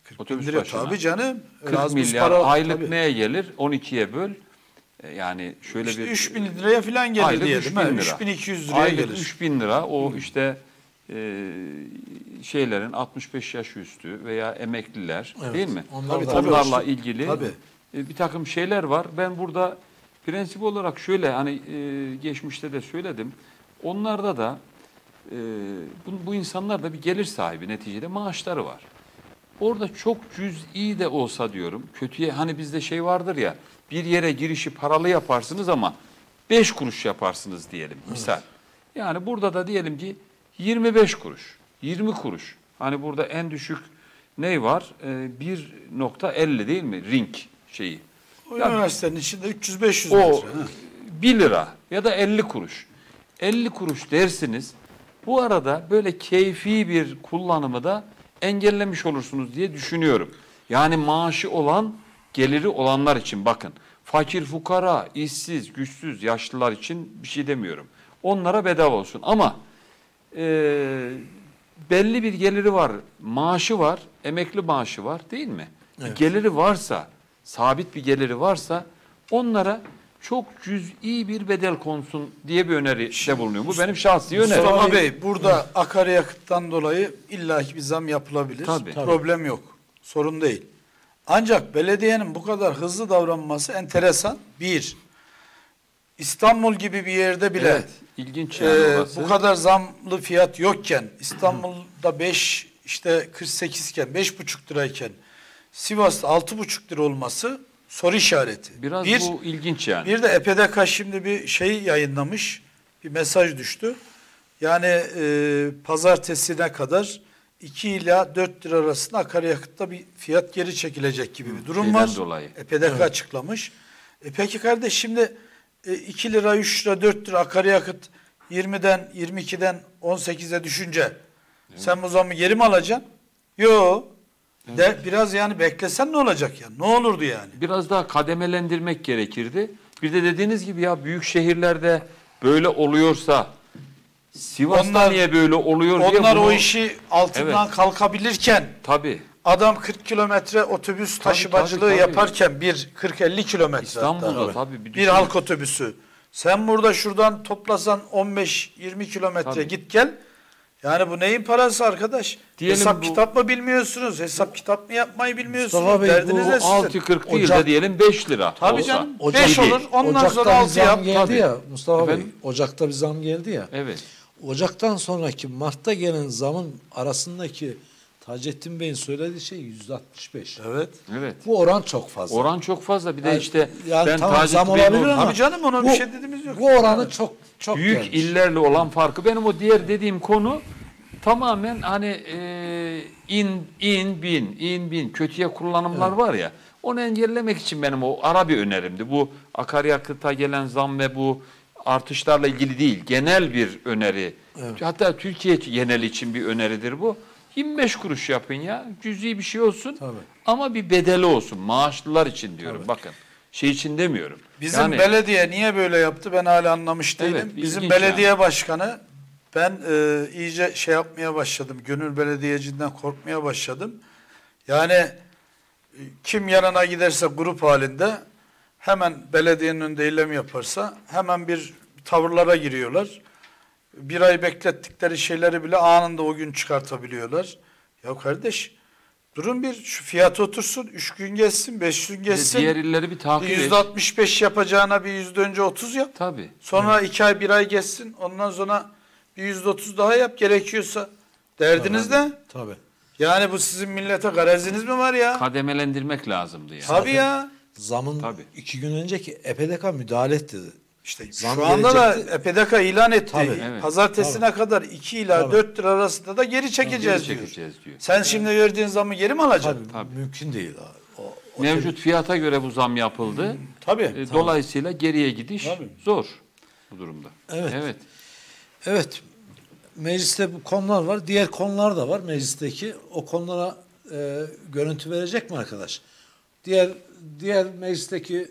Otobüs lira, başına. tabii canım. kırk Az buz milyar para, aylık tabii. neye gelir? on ikiye böl. E, Yani şöyle İşte bir üç bin liraya falan gelir aylık diyelim. üç bin ha, lira. üç bin iki yüz liraya Aylık gelir. üç bin lira o işte e, şeylerin altmış beş yaş üstü veya emekliler Evet, değil mi? onlar da- Onlarla Tabii. ilgili Tabii. e, bir takım şeyler var. Ben burada prensip olarak şöyle hani e, geçmişte de söyledim. Onlarda da e, bu, bu insanlar da bir gelir sahibi, neticede maaşları var. Orada çok cüz'i de olsa diyorum, kötüye hani bizde şey vardır ya, bir yere girişi paralı yaparsınız ama beş kuruş yaparsınız diyelim misal. Yani burada da diyelim ki yirmi beş kuruş, yirmi kuruş. Hani burada en düşük ne var? Ee, bir nokta elli değil mi? Ring şeyi. O Ya üniversitenin içinde üç yüz beş yüz o metre. ha. bir lira ya da elli kuruş. elli kuruş dersiniz. Bu arada böyle keyfi bir kullanımı da engellemiş olursunuz diye düşünüyorum. Yani maaşı olan, geliri olanlar için bakın. Fakir, fukara, işsiz, güçsüz, yaşlılar için bir şey demiyorum. Onlara bedava olsun. Ama e, belli bir geliri var, maaşı var, emekli maaşı var değil mi? Evet. Geliri varsa, sabit bir geliri varsa onlara çok cüz'i bir bedel konsun diye bir öneride bulunuyor. Bu benim şahsi önerim. Mustafa Bey, burada akaryakıttan dolayı illaki bir zam yapılabilir. Tabii. Problem yok. Sorun değil. Ancak belediyenin bu kadar hızlı davranması enteresan. Bir, İstanbul gibi bir yerde bile Evet, ilginç yani e, orası. bu kadar zamlı fiyat yokken, İstanbul'da beş işte kırk sekiz iken, beş buçuk lirayken Sivas'ta altı buçuk lira olması soru işareti. Biraz bir, bu ilginç yani. Bir de E P D K şimdi bir şey yayınlamış, bir mesaj düştü. Yani e, pazartesine kadar iki ila dört lira arasında akaryakıtta bir fiyat geri çekilecek gibi bir durum Şeyden var. dolayı. E P D K Evet. açıklamış. E peki kardeş şimdi e, iki lira, üç lira, dört lira akaryakıt yirmiden, yirmi ikiden on sekize düşünce sen bu zammı geri mi alacaksın? Yok. De, biraz yani beklesen ne olacak ya? Ne olurdu yani? Biraz daha kademelendirmek gerekirdi. Bir de dediğiniz gibi ya büyük şehirlerde böyle oluyorsa Sivas'ta Onlar- niye böyle oluyor diye Onlar bunu- o işi altından Evet. kalkabilirken Tabii. adam kırk kilometre otobüs taşımacılığı tabii, tabii. yaparken bir kırk elli kilometre İstanbul'da hatta. tabii bir bir düşünün. halk otobüsü. Sen burada şuradan toplasan on beş yirmi kilometre Tabii. git gel. Yani bu neyin parası arkadaş? Diyelim Hesap bu- kitap mı bilmiyorsunuz? Hesap kitap mı yapmayı bilmiyorsunuz? Mustafa Bey, Derdiniz bu ne sizin? altı kırk değil de Ocak- diyelim beş lira Tabii olsa. canım. Ocak- beş olur. Ondan Ocak'ta sonra bir altı zam yap. geldi Tabii. ya Mustafa Efendim? Bey. Ocak'ta bir zam geldi ya. Evet. Ocak'tan sonraki Mart'ta gelen zamın arasındaki Taceddin Bey'in söylediği şey yüzde altmış beş. Evet. Evet. Bu oran çok fazla. Oran çok fazla. Bir de Yani- işte yani ben tamam, zam Taceddin Bey'in olabilir o- ama Tabii canım ona bu, bir şey dediğimiz yok. Bu oranı çok çok büyük gelmiş. illerle olan farkı benim o diğer dediğim konu tamamen hani e, in in bin in bin kötüye kullanımlar var ya onu engellemek için benim o ara bir önerimdi. Bu akaryakıta gelen zam ve bu artışlarla ilgili değil, genel bir öneri. Evet. Hatta Türkiye genel için bir öneridir bu. yirmi beş kuruş yapın ya, cüzi bir şey olsun. Tabii. Ama bir bedeli olsun maaşlılar için diyorum. Bakın şey için demiyorum. Bizim Yani- belediye niye böyle yaptı ben hala anlamış değilim. Evet, Bizim ilginç belediye yani. başkanı ben e, iyice şey yapmaya başladım. Gönül belediyecinden korkmaya başladım. Yani e, kim yanına giderse grup halinde hemen belediyenin önünde eylem yaparsa hemen bir tavırlara giriyorlar. Bir ay beklettikleri şeyleri bile anında o gün çıkartabiliyorlar. Ya kardeş durun bir şu fiyat otursun. Üç gün geçsin, beş gün geçsin. Diğer illeri bir takip et. yüzde altmış beş yapacağına bir yüzde önce otuz yap. Tabii. Sonra iki ay bir ay geçsin. Ondan sonra bir yüzde otuz daha yap gerekiyorsa. Derdiniz ne? Tabii. Yani bu sizin millete gareziniz mi var ya? Kademelendirmek lazımdı yani. Tabii ya. Zamın Tabii. iki gün önceki E P D K müdahale etti. İşte Zam şu anda da gelecekti. E P D K ilan etti. Tabii. Evet. Pazartesine kadar iki ila Tabii. dört lira arasında da geri çekeceğiz Geri diyor. çekeceğiz diyor. Sen şimdi verdiğin zamı geri mi alacaksın? Tabii, Tabii. mümkün değil. O, o Mevcut fiyata göre bu zam yapıldı. Tabii. E, Dolayısıyla geriye gidiş Tabii. zor bu durumda. Evet. Evet. Evet. Mecliste bu konular var. Diğer konular da var meclisteki. O konulara e, görüntü verecek mi arkadaş? Diğer diğer meclisteki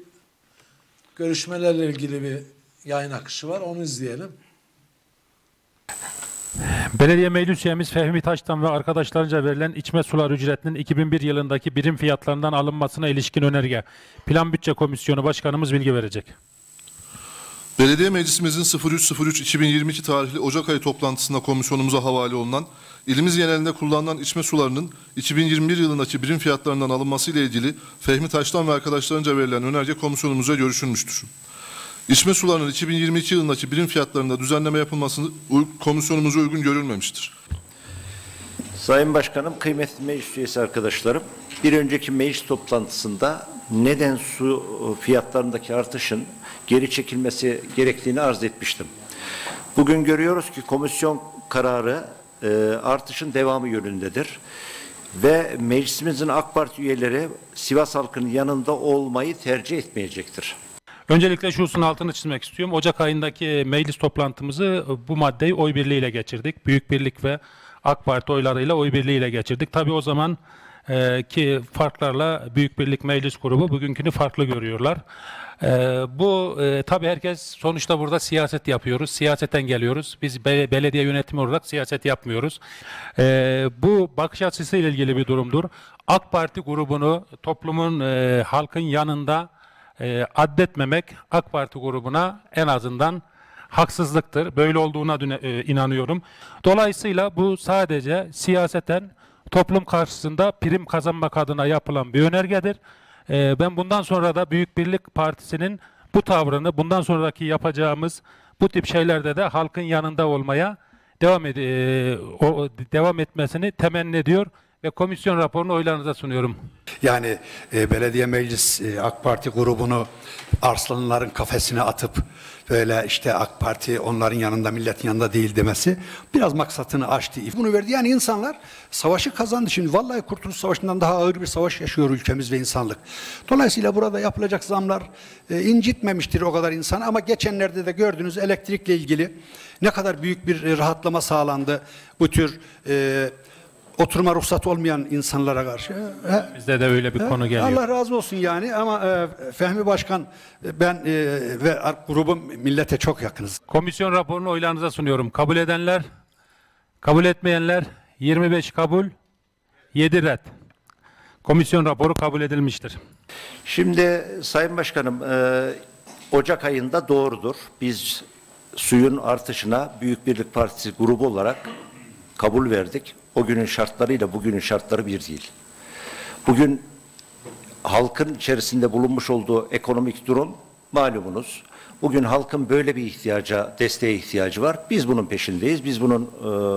görüşmelerle ilgili bir yayın akışı var. Onu izleyelim. Belediye meclis üyemiz Fehmi Taş'tan ve arkadaşlarınca verilen içme sular ücretinin iki bin bir yılındaki birim fiyatlarından alınmasına ilişkin önerge. Plan Bütçe Komisyonu Başkanımız bilgi verecek. Belediye Meclisimizin sıfır üç sıfır üç iki bin yirmi iki tarihli Ocak ayı toplantısında komisyonumuza havale olunan ilimiz genelinde kullanılan içme sularının iki bin yirmi bir yılındaki birim fiyatlarından alınması ile ilgili Fehmi Taş'tan ve arkadaşlarınca verilen önerge komisyonumuza görüşülmüştür. İçme sularının iki bin yirmi iki yılındaki birim fiyatlarında düzenleme yapılması komisyonumuza uygun görülmemiştir. Sayın Başkanım, kıymetli meclis üyesi arkadaşlarım, bir önceki meclis toplantısında neden su fiyatlarındaki artışın geri çekilmesi gerektiğini arz etmiştim. Bugün görüyoruz ki komisyon kararı e, artışın devamı yönündedir. Ve meclisimizin AK Parti üyeleri Sivas halkının yanında olmayı tercih etmeyecektir. Öncelikle şu hususun altını çizmek istiyorum. Ocak ayındaki meclis toplantımızı bu maddeyi oy birliğiyle geçirdik. Büyük Birlik ve AK Parti oylarıyla oy birliğiyle geçirdik. Tabii o zaman e, ki farklarla Büyük Birlik Meclis Grubu bugünkünü farklı görüyorlar. E, bu e, tabii herkes sonuçta burada siyaset yapıyoruz. Siyaseten geliyoruz. Biz be, belediye yönetimi olarak siyaset yapmıyoruz. E, bu bakış açısıyla ilgili bir durumdur. AK Parti grubunu toplumun, e, halkın yanında e, addetmemek AK Parti grubuna en azından haksızlıktır. Böyle olduğuna e, inanıyorum. Dolayısıyla bu sadece siyaseten toplum karşısında prim kazanmak adına yapılan bir önergedir. E, ben bundan sonra da Büyük Birlik Partisi'nin bu tavrını, bundan sonraki yapacağımız bu tip şeylerde de halkın yanında olmaya devam, ed e, o, devam etmesini temenni ediyor ve komisyon raporunu oylarınıza sunuyorum. Yani e, belediye meclis e, AK Parti grubunu arslanların kafesine atıp böyle işte AK Parti onların yanında, milletin yanında değil demesi biraz maksatını aştı. Bunu verdi. Yani insanlar savaşı kazandı. Şimdi vallahi Kurtuluş Savaşı'ndan daha ağır bir savaş yaşıyor ülkemiz ve insanlık. Dolayısıyla burada yapılacak zamlar e, incitmemiştir o kadar insan, ama geçenlerde de gördüğünüz elektrikle ilgili ne kadar büyük bir e, rahatlama sağlandı bu tür e, oturma ruhsatı olmayan insanlara karşı. Bizde de öyle bir he, konu geliyor. Allah razı olsun yani, ama e, Fehmi Başkan, ben e, ve grubum millete çok yakınız. Komisyon raporunu oylarınıza sunuyorum. Kabul edenler, kabul etmeyenler yirmi beş kabul, yedi red. Komisyon raporu kabul edilmiştir. Şimdi Sayın Başkanım, e, Ocak ayında doğrudur. Biz suyun artışına Büyük Birlik Partisi grubu olarak kabul verdik. O günün şartlarıyla bugünün şartları bir değil. Bugün halkın içerisinde bulunmuş olduğu ekonomik durum malumunuz. Bugün halkın böyle bir ihtiyaca, desteğe ihtiyacı var. Biz bunun peşindeyiz. Biz bunun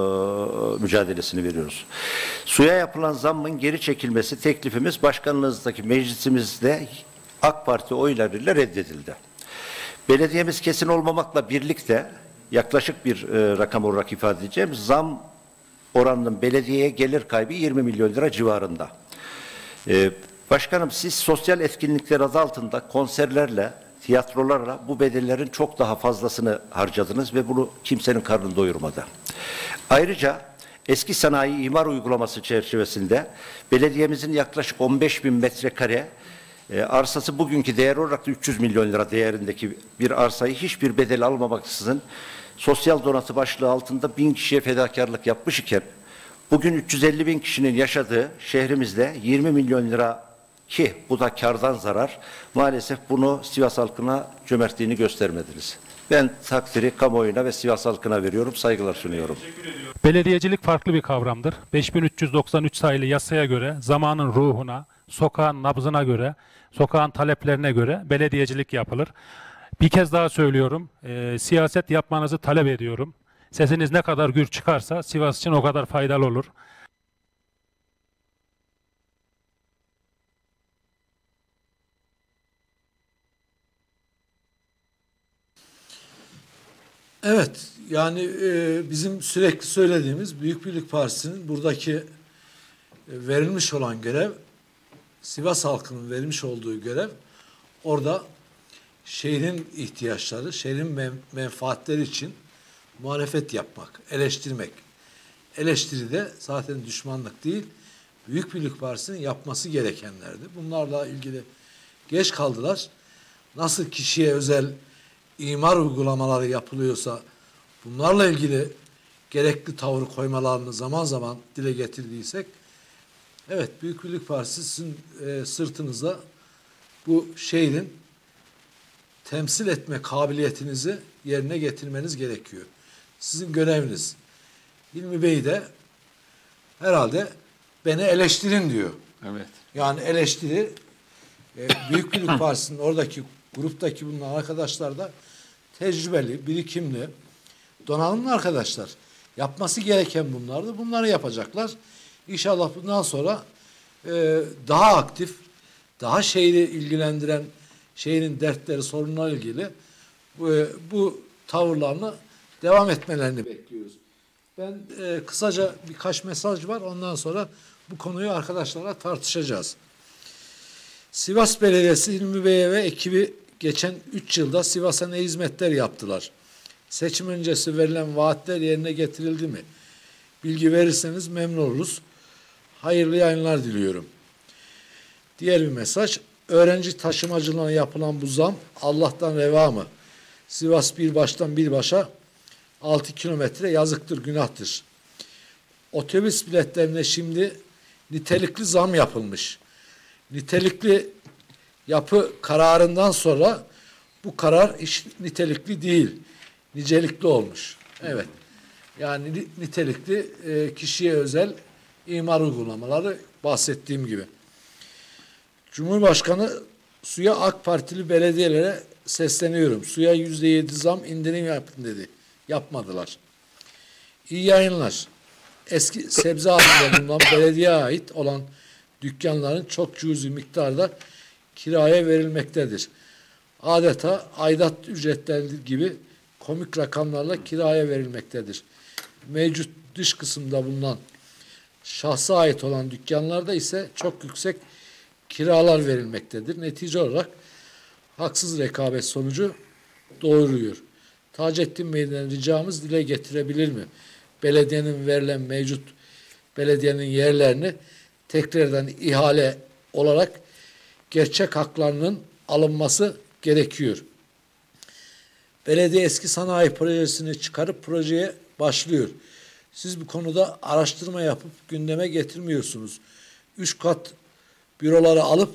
e, mücadelesini veriyoruz. Suya yapılan zammın geri çekilmesi teklifimiz başkanlığınızdaki meclisimizde AK Parti oylarıyla reddedildi. Belediyemiz kesin olmamakla birlikte yaklaşık bir e, rakam olarak ifade edeceğim. Zam oranının belediyeye gelir kaybı yirmi milyon lira civarında. Ee, başkanım, siz sosyal etkinlikler adı altında konserlerle, tiyatrolarla bu bedellerin çok daha fazlasını harcadınız ve bunu kimsenin karnını doyurmadı. Ayrıca eski sanayi imar uygulaması çerçevesinde belediyemizin yaklaşık on beş bin metrekare e, arsası bugünkü değer olarak da üç yüz milyon lira değerindeki bir arsayı hiçbir bedel almamaksızın sosyal donatı başlığı altında bin kişiye fedakarlık yapmış iken bugün üç yüz elli bin kişinin yaşadığı şehrimizde yirmi milyon lira, ki bu da kardan zarar, maalesef bunu Sivas halkına cömertliğini göstermediniz. Ben takdiri kamuoyuna ve Sivas halkına veriyorum, saygılar sunuyorum. Belediyecilik farklı bir kavramdır. beş bin üç yüz doksan üç sayılı yasaya göre zamanın ruhuna, sokağın nabzına göre, sokağın taleplerine göre belediyecilik yapılır. Bir kez daha söylüyorum, e, siyaset yapmanızı talep ediyorum. Sesiniz ne kadar gür çıkarsa Sivas için o kadar faydalı olur. Evet, yani e, bizim sürekli söylediğimiz Büyük Birlik Partisi'nin buradaki e, verilmiş olan görev, Sivas halkının vermiş olduğu görev, orada şehrin ihtiyaçları, şehrin men menfaatleri için muhalefet yapmak, eleştirmek. Eleştiri de zaten düşmanlık değil, Büyük Birlik Partisi'nin yapması gerekenlerdi. Bunlarla ilgili geç kaldılar. Nasıl kişiye özel imar uygulamaları yapılıyorsa bunlarla ilgili gerekli tavır koymalarını zaman zaman dile getirdiysek, evet, Büyük Birlik Partisi sizin e, sırtınızda bu şehrin temsil etme kabiliyetinizi yerine getirmeniz gerekiyor. Sizin göreviniz. Hilmi Bey de herhalde beni eleştirin diyor. Evet. Yani eleştiri e, Büyük Birlik Partisi'nin oradaki gruptaki bulunan arkadaşlar da tecrübeli, birikimli, donanımlı arkadaşlar. Yapması gereken bunlardı. Bunları yapacaklar. İnşallah bundan sonra e, daha aktif, daha şehri ilgilendiren, şehrin dertleri, sorunlarla ilgili bu, bu tavırlarını devam etmelerini bekliyoruz. Ben e, kısaca birkaç mesaj var. Ondan sonra bu konuyu arkadaşlarla tartışacağız. Sivas Belediyesi Hilmi Bey'e ve ekibi geçen üç yılda Sivas'a ne hizmetler yaptılar? Seçim öncesi verilen vaatler yerine getirildi mi? Bilgi verirseniz memnun oluruz. Hayırlı yayınlar diliyorum. Diğer bir mesaj. Öğrenci taşımacılığına yapılan bu zam Allah'tan reva mı? Sivas bir baştan bir başa altı kilometre yazıktır, günahtır. Otobüs biletlerine şimdi nitelikli zam yapılmış. Nitelikli yapı kararından sonra bu karar iş nitelikli değil, nicelikli olmuş. Evet. Yani nitelikli e, kişiye özel imar uygulamaları bahsettiğim gibi. Cumhurbaşkanı suya AK Partili belediyelere sesleniyorum. Suya yüzde yedi zam indirim yapın dedi. Yapmadılar. İyi yayınlar. Eski sebze halinde bulunan belediyeye ait olan dükkanların çok cüzi miktarda kiraya verilmektedir. Adeta aidat ücretleri gibi komik rakamlarla kiraya verilmektedir. Mevcut dış kısımda bulunan şahsa ait olan dükkanlarda ise çok yüksek kiralar verilmektedir. Netice olarak haksız rekabet sonucu doğuruyor. Taceddin Bey'den ricamız dile getirebilir mi? Belediyenin verilen mevcut belediyenin yerlerini tekrardan ihale olarak gerçek haklarının alınması gerekiyor. Belediye eski sanayi projesini çıkarıp projeye başlıyor. Siz bu konuda araştırma yapıp gündeme getirmiyorsunuz. Üç kat büroları alıp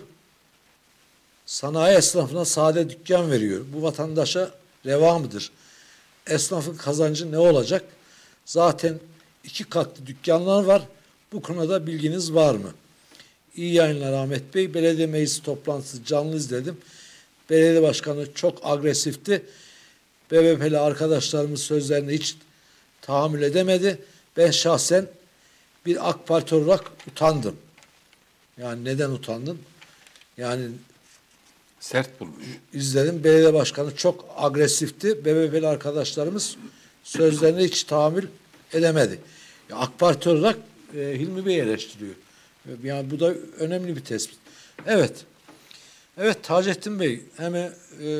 sanayi esnafına sade dükkan veriyor. Bu vatandaşa reva mıdır? Esnafın kazancı ne olacak? Zaten iki katlı dükkanlar var. Bu konuda bilginiz var mı? İyi yayınlar Ahmet Bey. Belediye meclisi toplantısı canlı izledim. Belediye başkanı çok agresifti. B B P'li arkadaşlarımız sözlerine hiç tahammül edemedi. Ben şahsen bir AK Parti olarak utandım. Yani neden utandın? Yani sert bulmuş. İzledim. Belediye başkanı çok agresifti. B B P'li arkadaşlarımız sözlerine hiç tahammül edemedi. Ya AK Parti olarak e, Hilmi Bey eleştiriyor. Yani bu da önemli bir tespit. Evet. Evet Taceddin Bey, hem e,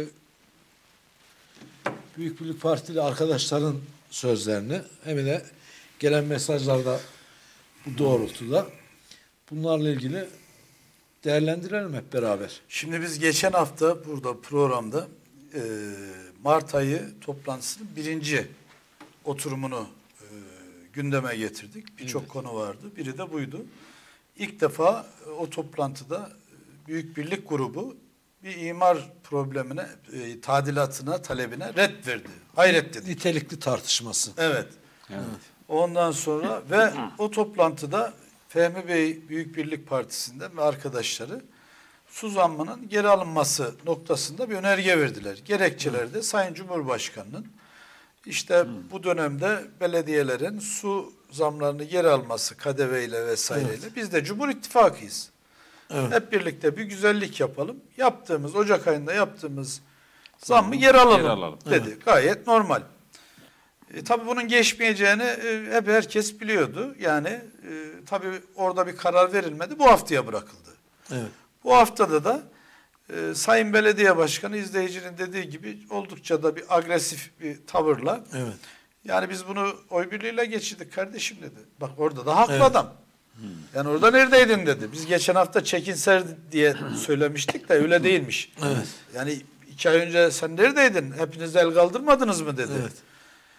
Büyük Birlik Partili arkadaşların sözlerini hem de gelen mesajlarda bu doğrultuda bunlarla ilgili değerlendirelim hep beraber. Şimdi biz geçen hafta burada programda e, Mart ayı toplantısının birinci oturumunu e, gündeme getirdik. Birçok evet. konu vardı. Biri de buydu. İlk defa o toplantıda Büyük Birlik Grubu bir imar problemine, e, tadilatına, talebine red verdi. Hayret dedi. Nitelikli tartışması. Evet. evet. Ondan sonra ve o toplantıda Fehmi Bey Büyük Birlik Partisi'nden ve arkadaşları su zammının geri alınması noktasında bir önerge verdiler. Gerekçelerde Hı. Sayın Cumhurbaşkanı'nın işte Hı. bu dönemde belediyelerin su zamlarını geri alması kadeveyle vesaireyle. Evet. Biz de Cumhur İttifakı'yız. Evet. Hep birlikte bir güzellik yapalım. Yaptığımız, Ocak ayında yaptığımız zammı geri alalım, geri alalım. dedi. Evet. Gayet normal. E, tabii bunun geçmeyeceğini e, hep herkes biliyordu. Yani e, tabii orada bir karar verilmedi. Bu haftaya bırakıldı. Evet. Bu haftada da e, Sayın Belediye Başkanı izleyicinin dediği gibi oldukça da bir agresif bir tavırla evet. yani biz bunu oy birliğiyle geçirdik kardeşim dedi. Bak orada da haklı evet. adam. Hmm. Yani orada neredeydin dedi. Biz geçen hafta çekinser diye söylemiştik de öyle değilmiş. Evet. Yani iki ay önce sen neredeydin? Hepiniz el kaldırmadınız mı dedi. Evet.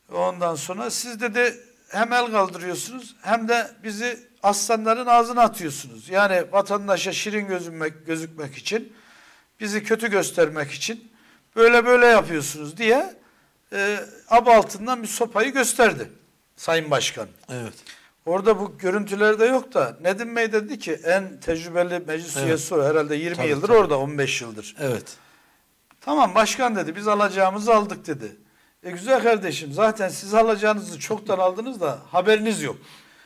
Ondan sonra siz dedi hem el kaldırıyorsunuz hem de bizi aslanların ağzına atıyorsunuz. Yani vatandaşa şirin gözükmek, gözükmek için, bizi kötü göstermek için böyle böyle yapıyorsunuz diye e, ab altından bir sopayı gösterdi Sayın Başkan. Evet. Orada bu görüntülerde yok da Nedim Bey dedi ki en tecrübeli meclis Evet. üyesi o herhalde yirmi Tabii, yıldır tabii. orada, on beş yıldır. Evet. Tamam başkan dedi, biz alacağımızı aldık dedi. E güzel kardeşim, zaten siz alacağınızı çoktan aldınız da haberiniz yok.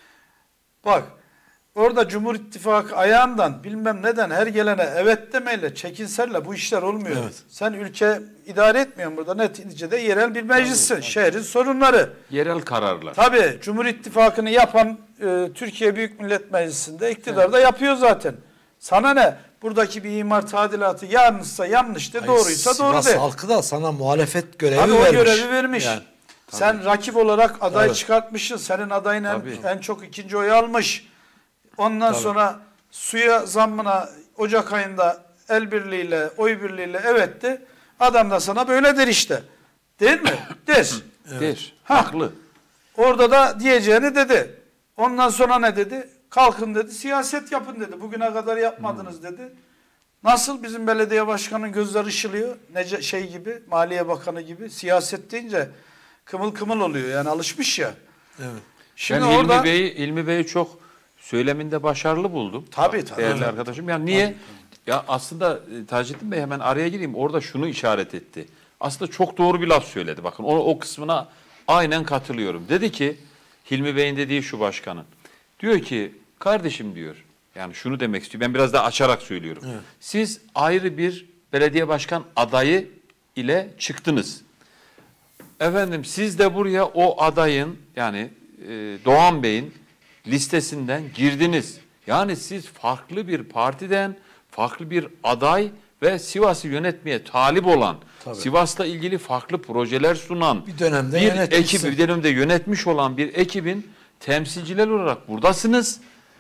Bak orada Cumhur İttifakı ayağından bilmem neden her gelene evet demeyle, çekinserle bu işler olmuyor. Evet. Sen ülke idare etmiyorsun burada, neticede yerel bir meclissin. Şehrin sorunları. Yerel kararlar. Tabii Cumhur İttifakı'nı yapan e, Türkiye Büyük Millet Meclisi'nde iktidarda evet. yapıyor zaten. Sana ne? Buradaki bir imar tadilatı yanlışsa yanlış de, Hayır, doğruysa doğru de. Sivas halkı da sana muhalefet görevi Tabii vermiş. o görevi vermiş. Yani, sen rakip olarak aday Tabii. çıkartmışsın. Senin adayın en, Tabii. en çok ikinci oyu almış. Ondan Tabii. sonra suya zammına Ocak ayında el birliğiyle, oy birliğiyle evet de, adam da sana böyle der işte. Değil mi? Der. Evet. Der. Ha. Haklı. Orada da diyeceğini dedi. Ondan sonra ne dedi? Kalkın dedi, siyaset yapın dedi. Bugüne kadar yapmadınız hmm. dedi. Nasıl bizim belediye başkanının gözleri ışılıyor? Nece şey gibi, Maliye Bakanı gibi. Siyaset deyince kımıl kımıl oluyor. Yani alışmış ya. Evet. Şimdi ben orada İlmi Bey'i İlmi Bey'i çok söyleminde başarılı buldum. Tabii tabii. Değerli tabii. arkadaşım. Yani niye? Tabii. Ya aslında Taceddin Bey hemen araya gireyim. Orada şunu işaret etti. Aslında çok doğru bir laf söyledi. Bakın o, o kısmına aynen katılıyorum. Dedi ki Hilmi Bey'in dediği şu başkanın. Diyor ki kardeşim diyor. Yani şunu demek istiyor. Ben biraz daha açarak söylüyorum. Evet. Siz ayrı bir belediye başkan adayı ile çıktınız. Efendim siz de buraya o adayın yani e, Doğan Bey'in listesinden girdiniz. Yani siz farklı bir partiden farklı bir aday ve Sivas'ı yönetmeye talip olan, tabii. Sivas'la ilgili farklı projeler sunan bir dönemde bir ekip, bir dönemde yönetmiş olan bir ekibin temsilciler olarak buradasınız.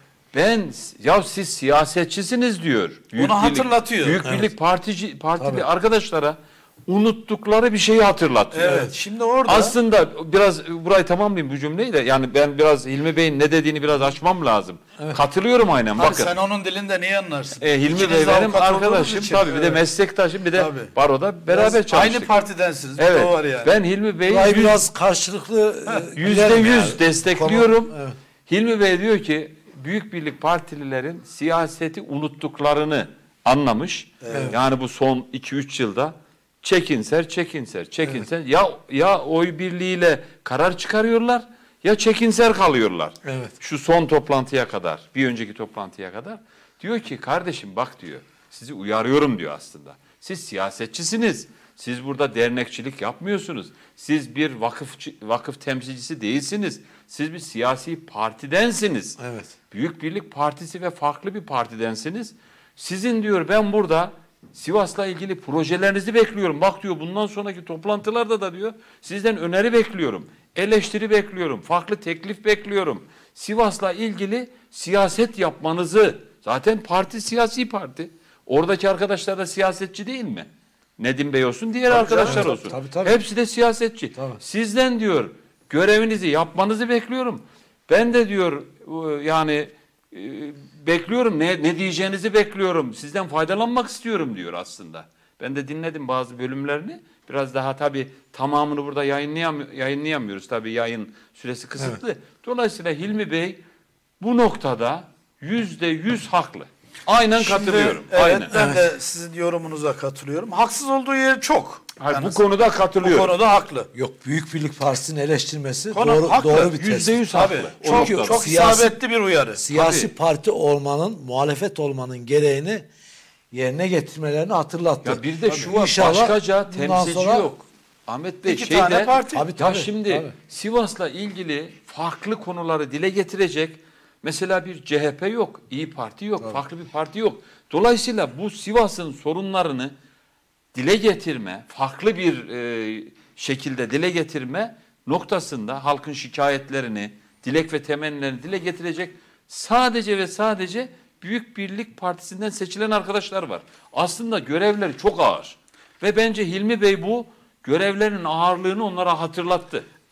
Ben ya siz siyasetçisiniz diyor. Büyük Onu birlik, hatırlatıyor. Büyük evet. Birlik partici, partili Tabii. arkadaşlara unuttukları bir şeyi hatırlatıyor. Evet. evet. Şimdi orada aslında biraz burayı tamamlayayım bu cümleyi de. Yani ben biraz Hilmi Bey'in ne dediğini biraz açmam lazım. Evet. Katılıyorum aynen. Tabii bakın. Sen onun dilinde niye anlarsın? E, Hilmi İkiniz Bey benim arkadaşım için, tabii evet. bir de meslektaşım bir de tabii. baroda beraber biraz çalıştık. Aynı partidensiniz. Evet. Var yani. Ben Hilmi Bey'i yüz, biraz karşılıklı yüzde yüz yani. destekliyorum. Evet. Hilmi Bey diyor ki Büyük Birlik Partililerin siyaseti unuttuklarını anlamış. Evet. Yani bu son iki üç yılda çekinser, çekinser, çekinser. Evet. Ya ya oy birliğiyle karar çıkarıyorlar ya çekinser kalıyorlar. Evet. Şu son toplantıya kadar, bir önceki toplantıya kadar. Diyor ki kardeşim bak diyor, sizi uyarıyorum diyor aslında. Siz siyasetçisiniz. Siz burada dernekçilik yapmıyorsunuz. Siz bir vakıf vakıf temsilcisi değilsiniz. Siz bir siyasi partidensiniz. Evet. Büyük Birlik Partisi ve farklı bir partidensiniz. Sizin diyor ben burada Sivas'la ilgili projelerinizi bekliyorum. Bak diyor bundan sonraki toplantılarda da diyor sizden öneri bekliyorum. Eleştiri bekliyorum. Farklı teklif bekliyorum. Sivas'la ilgili siyaset yapmanızı, zaten parti siyasi parti. Oradaki arkadaşlar da siyasetçi değil mi? Nedim Bey olsun, diğer tabii arkadaşlar canım, olsun. Tabii, tabii. Hepsi de siyasetçi. Tabii. Sizden diyor görevinizi yapmanızı bekliyorum. Ben de diyor yani e, bekliyorum ne, ne diyeceğinizi bekliyorum. Sizden faydalanmak istiyorum diyor aslında. Ben de dinledim bazı bölümlerini. Biraz daha tabii tamamını burada yayınlayam yayınlayamıyoruz. Tabii yayın süresi kısıtlı. Evet. Dolayısıyla Hilmi Bey bu noktada yüzde yüz haklı. Aynen Şimdi, katılıyorum. Evet, Aynen. ben evet. de sizin yorumunuza katılıyorum. Haksız olduğu yer çok. Hayır, bu konuda katılıyorum. Bu konuda haklı. Yok, Büyük Birlik Partisi'nin eleştirmesi Konu doğru, haklı. doğru bir tespit. yüzde yüz haklı. Çünkü çok, çok siyasi, isabetli bir uyarı. Siyasi Tabii. parti olmanın, muhalefet olmanın gereğini yerine getirmelerini hatırlattı. Ya bir de tabii. şu var, İnşallah başkaca temsilci sonra, yok. Ahmet Bey İki şeyde, tane parti. Tabii, tabii, ya şimdi tabii. Sivas'la ilgili farklı konuları dile getirecek mesela bir C H P yok, İyi Parti yok, tabii. farklı bir parti yok. Dolayısıyla bu Sivas'ın sorunlarını dile getirme, farklı bir e, şekilde dile getirme noktasında halkın şikayetlerini, dilek ve temennilerini dile getirecek sadece ve sadece Büyük Birlik Partisi'nden seçilen arkadaşlar var. Aslında görevleri çok ağır ve bence Hilmi Bey bu görevlerin ağırlığını onlara hatırlattı.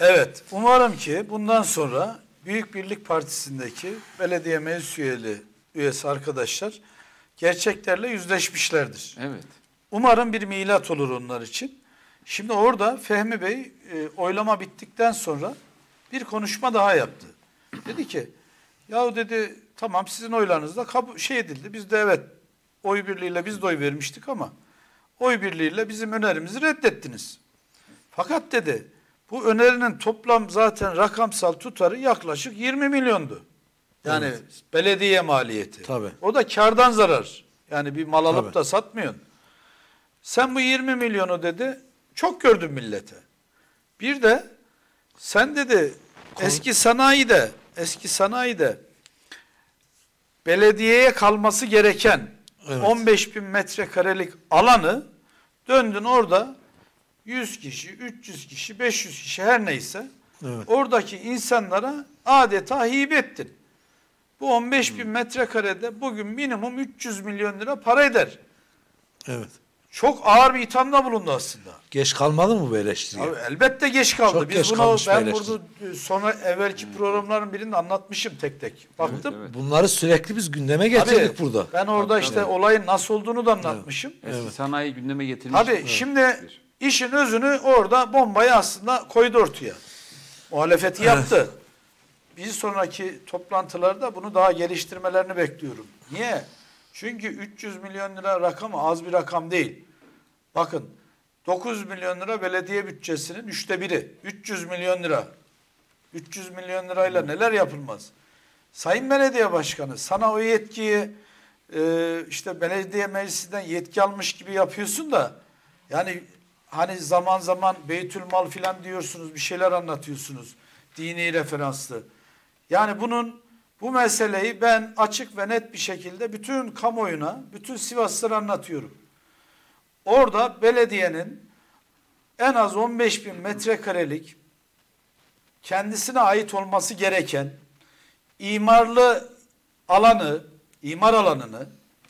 Evet, umarım ki bundan sonra Büyük Birlik Partisi'ndeki belediye meclis üyeli, üyesi arkadaşlar gerçeklerle yüzleşmişlerdir. Evet. Umarım bir milat olur onlar için. Şimdi orada Fehmi Bey e, oylama bittikten sonra bir konuşma daha yaptı. Dedi ki, yahu dedi tamam sizin oylarınızda kabul, şey edildi. Biz de evet oy birliğiyle biz de oy vermiştik ama oy birliğiyle bizim önerimizi reddettiniz. Fakat dedi bu önerinin toplam zaten rakamsal tutarı yaklaşık yirmi milyondu. Yani evet. belediye maliyeti. Tabii. O da kardan zarar. Yani bir mal alıp Tabii. da satmıyorsun. Sen bu yirmi milyonu dedi çok gördün millete. Bir de sen dedi eski sanayide eski sanayide belediyeye kalması gereken evet. on beş bin metrekarelik alanı döndün orada yüz kişi, üç yüz kişi, beş yüz kişi her neyse evet. oradaki insanlara adeta hibe ettin. Bu on beş bin metrekarede bugün minimum üç yüz milyon lira para eder. Evet. Çok ağır bir ithamda bulundu aslında. Geç kalmadı mı bu eleştiri? Abi, elbette geç kaldı. Çok Biz geç bunu ben burada sonra evvelki evet. programların birinde anlatmışım tek tek. Baktım. Evet, evet. Bunları sürekli biz gündeme getirdik Abi, burada. Ben orada tabii, işte tabii. olayın nasıl olduğunu da anlatmışım. Evet. Eski sanayi gündeme getirmiş. Abi evet. şimdi işin özünü orada bombayı aslında koydu ortaya. Muhalefeti yaptı. Evet. Bir sonraki toplantılarda bunu daha geliştirmelerini bekliyorum. Niye? Çünkü üç yüz milyon lira rakamı az bir rakam değil. Bakın dokuz milyon lira belediye bütçesinin üçte biri. üç yüz milyon lira. üç yüz milyon lirayla neler yapılmaz? Sayın Belediye Başkanı sana o yetkiyi e, işte belediye meclisinden yetki almış gibi yapıyorsun da yani hani zaman zaman Beytülmal filan diyorsunuz bir şeyler anlatıyorsunuz. Dini referanslı. Yani bunun bu meseleyi ben açık ve net bir şekilde bütün kamuoyuna, bütün Sivaslılara anlatıyorum. Orada belediyenin en az on beş bin metrekarelik kendisine ait olması gereken imarlı alanı, imar alanını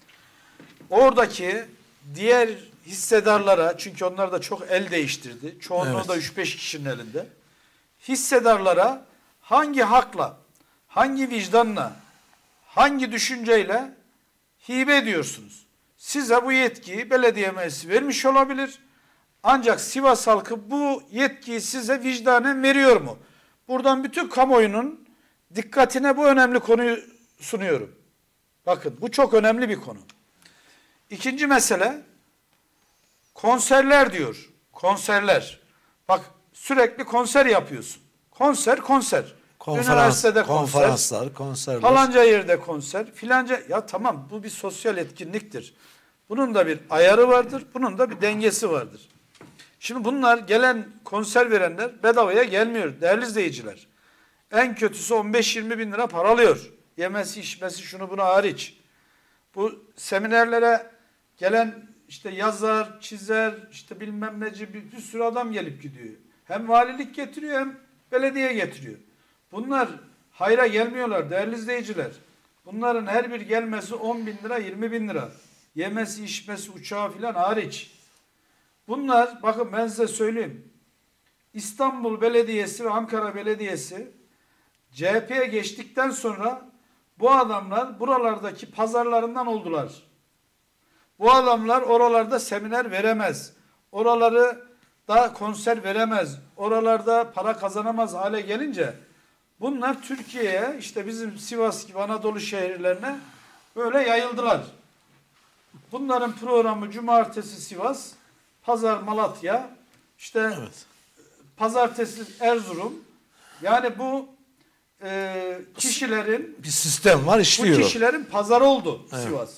oradaki diğer hissedarlara, çünkü onlar da çok el değiştirdi, çoğunluğu evet. da üç beş kişinin elinde, hissedarlara hangi hakla, hangi vicdanla, hangi düşünceyle hibe ediyorsunuz? Size bu yetkiyi belediye meclisi vermiş olabilir. Ancak Sivas halkı bu yetkiyi size vicdanen veriyor mu? Buradan bütün kamuoyunun dikkatine bu önemli konuyu sunuyorum. Bakın bu çok önemli bir konu. İkinci mesele konserler diyor. Konserler. Bak sürekli konser yapıyorsun. Konser konser. Konferans, Üniversitede konferanslar, konser, konserler. falanca yerde konser, filanca ya tamam bu bir sosyal etkinliktir. Bunun da bir ayarı vardır, bunun da bir dengesi vardır. Şimdi bunlar gelen konser verenler bedavaya gelmiyor değerli izleyiciler. En kötüsü on beş yirmi bin lira para alıyor. Yemesi, içmesi, şunu bunu hariç. Bu seminerlere gelen işte yazar, çizer, işte bilmem neci bir, bir sürü adam gelip gidiyor. Hem valilik getiriyor hem belediye getiriyor. Bunlar hayra gelmiyorlar değerli izleyiciler. Bunların her bir gelmesi on bin lira, yirmi bin lira. Yemesi, içmesi, uçağı filan hariç. Bunlar bakın ben size söyleyeyim. İstanbul Belediyesi ve Ankara Belediyesi C H P'ye geçtikten sonra bu adamlar buralardaki pazarlarından oldular. Bu adamlar oralarda seminer veremez. Oraları da konser veremez. Oralarda para kazanamaz hale gelince bunlar Türkiye'ye işte bizim Sivas gibi Anadolu şehirlerine böyle yayıldılar. Bunların programı cumartesi Sivas, pazar Malatya, işte evet. pazartesi Erzurum. Yani bu e, kişilerin bir sistem var işliyor. Bu kişilerin pazarı oldu evet. Sivas.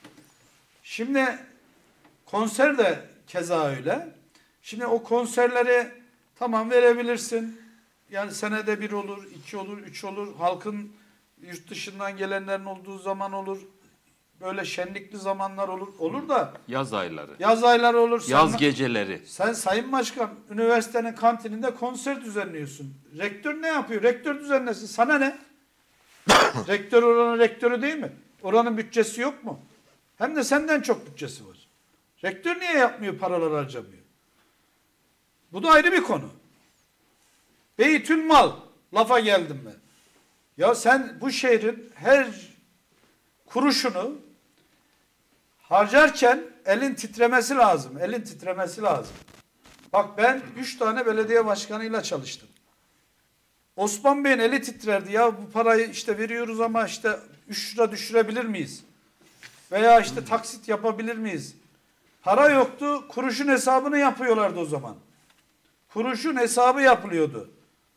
Şimdi konser de keza öyle. Şimdi o konserleri tamam verebilirsin. Yani senede bir olur, iki olur, üç olur. Halkın yurt dışından gelenlerin olduğu zaman olur. Böyle şenlikli zamanlar olur. Olur da. Yaz ayları. Yaz ayları olur. Yaz sen, geceleri. Sen Sayın Başkan üniversitenin kantininde konser düzenliyorsun. Rektör ne yapıyor? Rektör düzenlesin. Sana ne? Rektör oranın rektörü değil mi? Oranın bütçesi yok mu? Hem de senden çok bütçesi var. Rektör niye yapmıyor, paraları harcamıyor? Bu da ayrı bir konu. Beytülmal lafa geldim mi? Ya sen bu şehrin her kuruşunu harcarken elin titremesi lazım. Elin titremesi lazım. Bak ben üç tane belediye başkanıyla çalıştım. Osman Bey'in eli titrerdi. Ya bu parayı işte veriyoruz ama işte üç lira düşürebilir miyiz? Veya işte taksit yapabilir miyiz? Para yoktu. Kuruşun hesabını yapıyorlardı o zaman. Kuruşun hesabı yapılıyordu.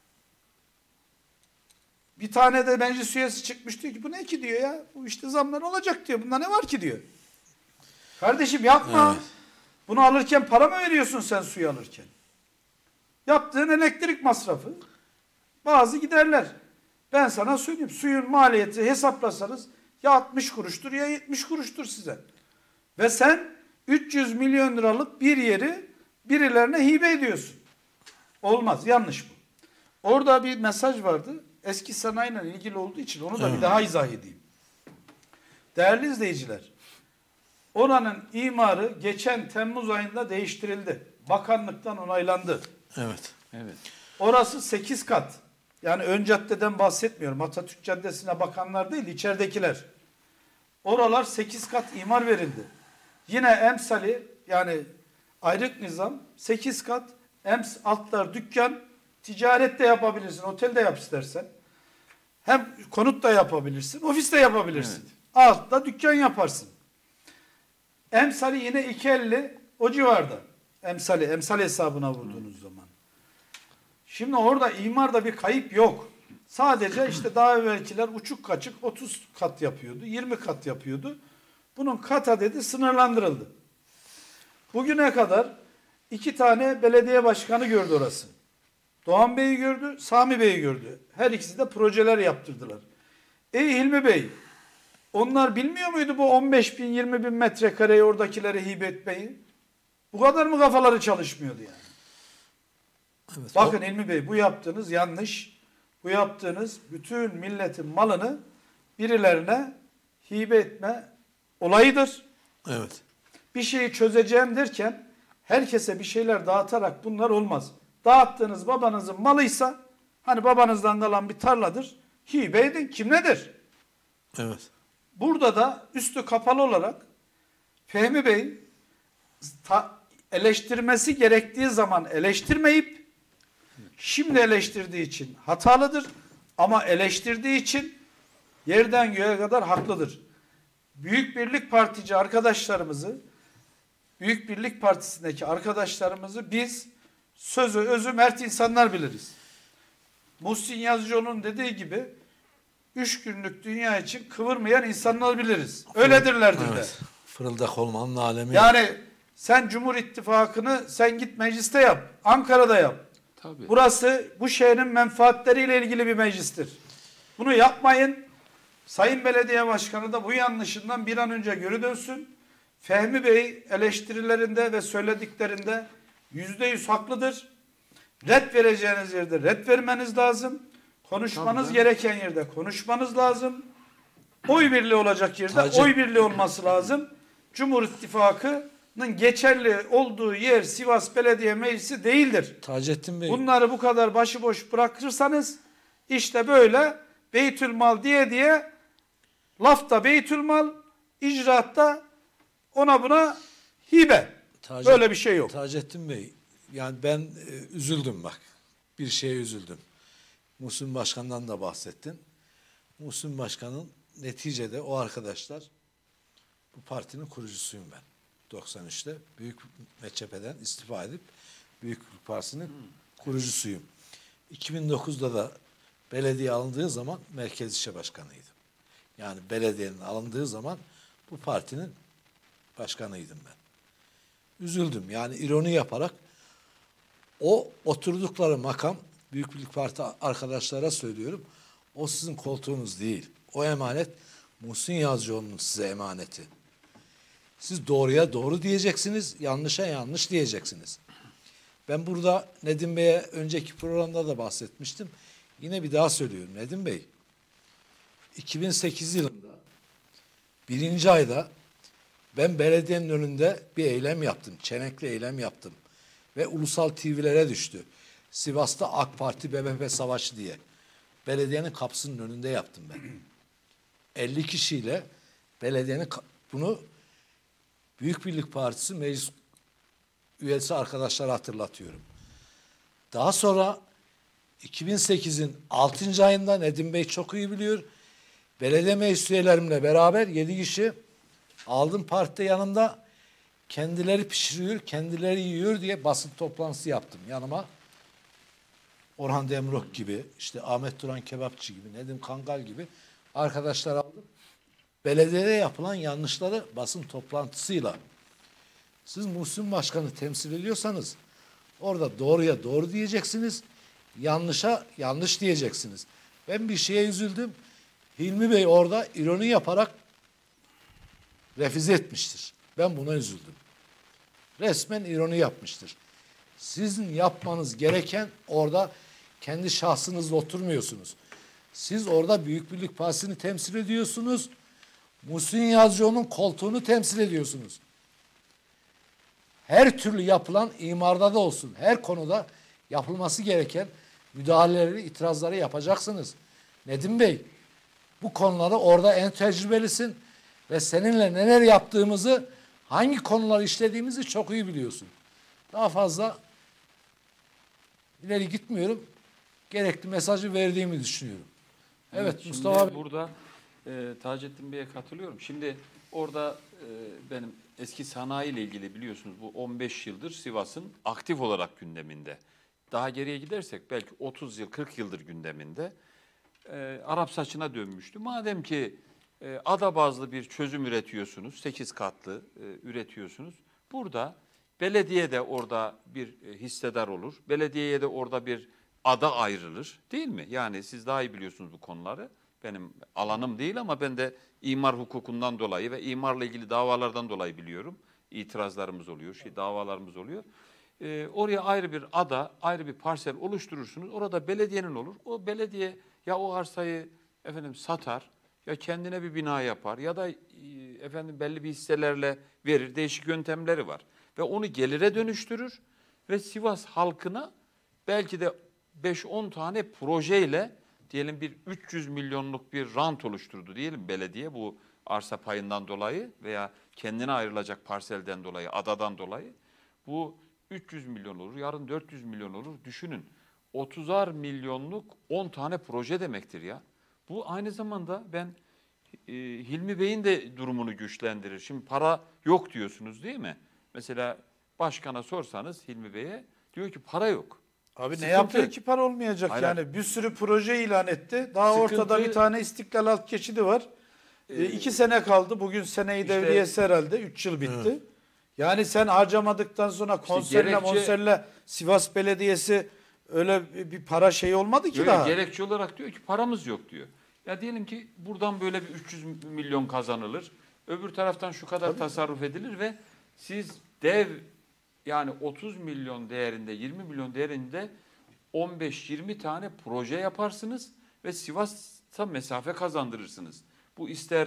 Bir tane de meclis üyesi çıkmış diyor ki bu ne ki diyor ya. Bu işte zamlar olacak diyor. Bunda ne var ki diyor. Kardeşim yapma. Evet. Bunu alırken para mı veriyorsun sen suyu alırken? Yaptığın elektrik masrafı. Bazı giderler. Ben sana söyleyeyim. Suyun maliyeti hesaplasanız ya altmış kuruştur ya yetmiş kuruştur size. Ve sen üç yüz milyon liralık bir yeri birilerine hibe ediyorsun. Olmaz. Yanlış bu. Orada bir mesaj vardı. Eski sanayiyle ilgili olduğu için onu da evet. bir daha izah edeyim. Değerli izleyiciler, oranın imarı geçen Temmuz ayında değiştirildi. Bakanlıktan onaylandı. Evet. Evet. Orası sekiz kat. Yani ön caddeden bahsetmiyorum. Atatürk Caddesi'ne bakanlar değil, içeridekiler. Oralar sekiz kat imar verildi. Yine emsali yani ayrık nizam sekiz kat ems altlar dükkan, ticaret de yapabilirsin, otel de yap istersen. Hem konut da yapabilirsin, ofis de yapabilirsin. Evet. Altta dükkan yaparsın. Emsali yine iki yüz elli o civarda. Emsali, emsal hesabına vurduğunuz Hı. zaman. Şimdi orada imarda bir kayıp yok. Sadece işte daha evvelkiler uçuk kaçık otuz kat yapıyordu, yirmi kat yapıyordu. Bunun kat adedi sınırlandırıldı. Bugüne kadar iki tane belediye başkanı gördü orası. Doğan Bey'i gördü, Sami Bey'i gördü. Her ikisi de projeler yaptırdılar. Ey Hilmi Bey, onlar bilmiyor muydu bu on beş bin, yirmi bin metrekareyi oradakilere hibe etmeyi? Bu kadar mı kafaları çalışmıyordu yani? Evet, Bakın o... Hilmi Bey, bu yaptığınız yanlış. Bu yaptığınız bütün milletin malını birilerine hibe etme olayıdır. Evet. Bir şeyi çözeceğim derken herkese bir şeyler dağıtarak bunlar olmaz. Dağıttığınız babanızın malıysa, hani babanızdan kalan bir tarladır, hibe edin. Kim nedir? Evet. Burada da üstü kapalı olarak Fehmi Bey ta, eleştirmesi gerektiği zaman eleştirmeyip şimdi eleştirdiği için hatalıdır ama eleştirdiği için yerden göğe kadar haklıdır. Büyük Birlik Partici arkadaşlarımızı, Büyük Birlik Partisi'ndeki arkadaşlarımızı biz sözü özü mert insanlar biliriz. Muhsin Yazıcıoğlu'nun dediği gibi üç günlük dünya için kıvırmayan insanlar biliriz. Öyledirlerdir evet. de. Fırıldak olmanın alemi. Yani sen Cumhur İttifakı'nı sen git mecliste yap. Ankara'da yap. Tabii. Burası bu şehrin menfaatleriyle ilgili bir meclistir. Bunu yapmayın. Sayın Belediye Başkanı da bu yanlışından bir an önce geri dönsün. Fehmi Bey eleştirilerinde ve söylediklerinde yüzde yüz haklıdır. Red vereceğiniz yerde red vermeniz lazım. Konuşmanız Tabii. gereken yerde konuşmanız lazım. Oy birliği olacak yerde Taci. oy birliği olması lazım. Cumhur İttifakı'nın geçerli olduğu yer Sivas Belediye Meclisi değildir. Taceddin Bey. Bunları bu kadar başıboş bırakırsanız işte böyle Beytülmal diye diye lafta Beytülmal, icraatta ona buna hibe. Tacet, Böyle bir şey yok. Taceddin Bey, yani ben e, üzüldüm bak. Bir şeye üzüldüm. Muhsin Başkan'dan da bahsettin. Muhsin Başkan'ın neticede o arkadaşlar, bu partinin kurucusuyum ben. doksan üçte Büyük M Ç P'den istifa edip Büyük Birlik Partisi'nin hmm. kurucusuyum. iki bin dokuzda da belediye alındığı zaman Merkez İşe Başkanıydım. Yani belediyenin alındığı zaman bu partinin başkanıydım ben. Üzüldüm. Yani ironi yaparak o oturdukları makam, Büyük Birlik Parti arkadaşlara söylüyorum, o sizin koltuğunuz değil. O emanet Muhsin Yazıcıoğlu'nun size emaneti. Siz doğruya doğru diyeceksiniz, yanlışa yanlış diyeceksiniz. Ben burada Nedim Bey'e önceki programda da bahsetmiştim. Yine bir daha söylüyorum Nedim Bey. iki bin sekiz yılında birinci ayda ben belediyenin önünde bir eylem yaptım. Çenekli eylem yaptım. Ve ulusal T V'lere düştü. Sivas'ta AK Parti B B P savaşı diye. Belediyenin kapısının önünde yaptım ben. elli kişiyle belediyenin bunu Büyük Birlik Partisi meclis üyesi arkadaşlara hatırlatıyorum. Daha sonra iki bin sekizin altıncı ayında Nedim Bey çok iyi biliyor. Belediye meclis üyelerimle beraber yedi kişi aldım partide yanımda. Kendileri pişiriyor, kendileri yiyor diye basın toplantısı yaptım yanıma. Orhan Demirok gibi, işte Ahmet Duran Kebapçı gibi, Nedim Kangal gibi arkadaşlar aldım. Belediyede yapılan yanlışları basın toplantısıyla siz Muhsin Başkan'ı temsil ediyorsanız orada doğruya doğru diyeceksiniz, yanlışa yanlış diyeceksiniz. Ben bir şeye üzüldüm. Hilmi Bey orada ironi yaparak refüze etmiştir. Ben buna üzüldüm. Resmen ironi yapmıştır. Sizin yapmanız gereken orada kendi şahsınızla oturmuyorsunuz. Siz orada Büyük Birlik Partisi'ni temsil ediyorsunuz. Muhsin Yazıcıoğlu'nun koltuğunu temsil ediyorsunuz. Her türlü yapılan imarda da olsun, her konuda yapılması gereken müdahaleleri, itirazları yapacaksınız. Nedim Bey, bu konuları orada en tecrübelisin ve seninle neler yaptığımızı, hangi konuları işlediğimizi çok iyi biliyorsun. Daha fazla ileri gitmiyorum. Gerekli mesajı verdiğimi düşünüyorum. Evet, evet Mustafa abi. Burada e, Taceddin Bey'e katılıyorum. Şimdi orada e, benim eski sanayi ile ilgili biliyorsunuz bu on beş yıldır Sivas'ın aktif olarak gündeminde. Daha geriye gidersek belki otuz yıl, kırk yıldır gündeminde. E, Arap saçına dönmüştü. Madem ki e, ada bazlı bir çözüm üretiyorsunuz, sekiz katlı e, üretiyorsunuz. Burada belediye de orada bir e, hissedar olur. Belediyeye de orada bir ada ayrılır, değil mi? Yani siz daha iyi biliyorsunuz bu konuları. Benim alanım değil ama ben de imar hukukundan dolayı ve imarla ilgili davalardan dolayı biliyorum. İtirazlarımız oluyor, şey davalarımız oluyor. Ee, oraya ayrı bir ada, ayrı bir parsel oluşturursunuz. Orada belediyenin olur. O belediye ya o arsayı efendim satar, ya kendine bir bina yapar ya da e, efendim belli bir hisselerle verir. Değişik yöntemleri var. Ve onu gelire dönüştürür ve Sivas halkına belki de beş on tane projeyle diyelim bir üç yüz milyonluk bir rant oluşturdu diyelim belediye bu arsa payından dolayı veya kendine ayrılacak parselden dolayı, adadan dolayı. Bu üç yüz milyon olur, yarın dört yüz milyon olur. Düşünün otuzar milyonluk on tane proje demektir ya. Bu aynı zamanda ben e, Hilmi Bey'in de durumunu güçlendirir. Şimdi para yok diyorsunuz değil mi? Mesela başkana sorsanız Hilmi Bey'e diyor ki para yok. Abi Sıkıntı. ne yapıyor ki para olmayacak Hayır. yani bir sürü proje ilan etti. Daha Sıkıntı. ortada bir tane İstiklal Alt Geçidi var. Ee, iki sene kaldı. Bugün seneyi işte, devriyesi herhalde. Üç yıl bitti. Evet. Yani sen harcamadıktan sonra konserle gerekçe, monserle Sivas Belediyesi öyle bir para şey olmadı ki yok, daha. Gerekçe olarak diyor ki paramız yok diyor. Ya diyelim ki buradan böyle bir üç yüz milyon kazanılır. Öbür taraftan şu kadar Tabii. tasarruf edilir ve siz dev yani otuz milyon değerinde, yirmi milyon değerinde on beş yirmi tane proje yaparsınız ve Sivas'a mesafe kazandırırsınız. Bu ister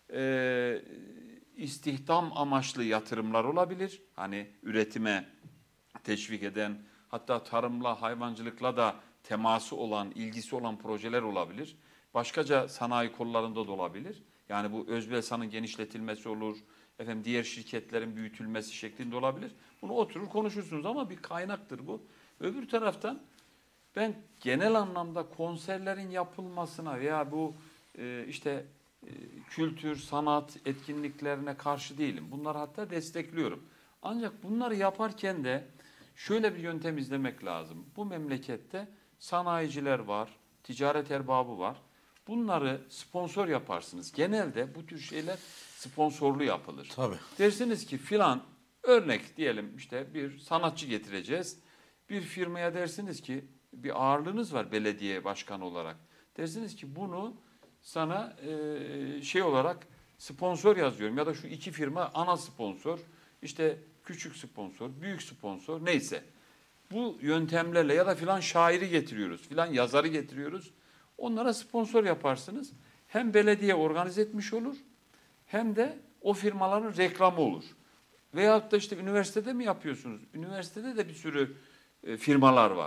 e, istihdam amaçlı yatırımlar olabilir. Hani üretime teşvik eden, hatta tarımla, hayvancılıkla da teması olan, ilgisi olan projeler olabilir. Başkaca sanayi kollarında da olabilir. Yani bu Özbelsan'ın genişletilmesi olur, efendim diğer şirketlerin büyütülmesi şeklinde olabilir. Bunu oturur konuşursunuz ama bir kaynaktır bu. Öbür taraftan ben genel anlamda konserlerin yapılmasına veya bu e, işte e, kültür, sanat etkinliklerine karşı değilim. Bunları hatta destekliyorum. Ancak bunları yaparken de şöyle bir yöntem izlemek lazım. Bu memlekette sanayiciler var, ticaret erbabı var. Bunları sponsor yaparsınız. Genelde bu tür şeyler sponsorlu yapılır. Tabii. Dersiniz ki filan örnek diyelim işte bir sanatçı getireceğiz. Bir firmaya dersiniz ki bir ağırlığınız var belediye başkanı olarak. Dersiniz ki bunu sana e, şey olarak sponsor yazıyorum ya da şu iki firma ana sponsor, işte küçük sponsor, büyük sponsor neyse. Bu yöntemlerle ya da filan şairi getiriyoruz, filan yazarı getiriyoruz. Onlara sponsor yaparsınız. Hem belediye organize etmiş olur hem de o firmaların reklamı olur. Veyahut da işte üniversitede mi yapıyorsunuz? Üniversitede de bir sürü e, firmalar var.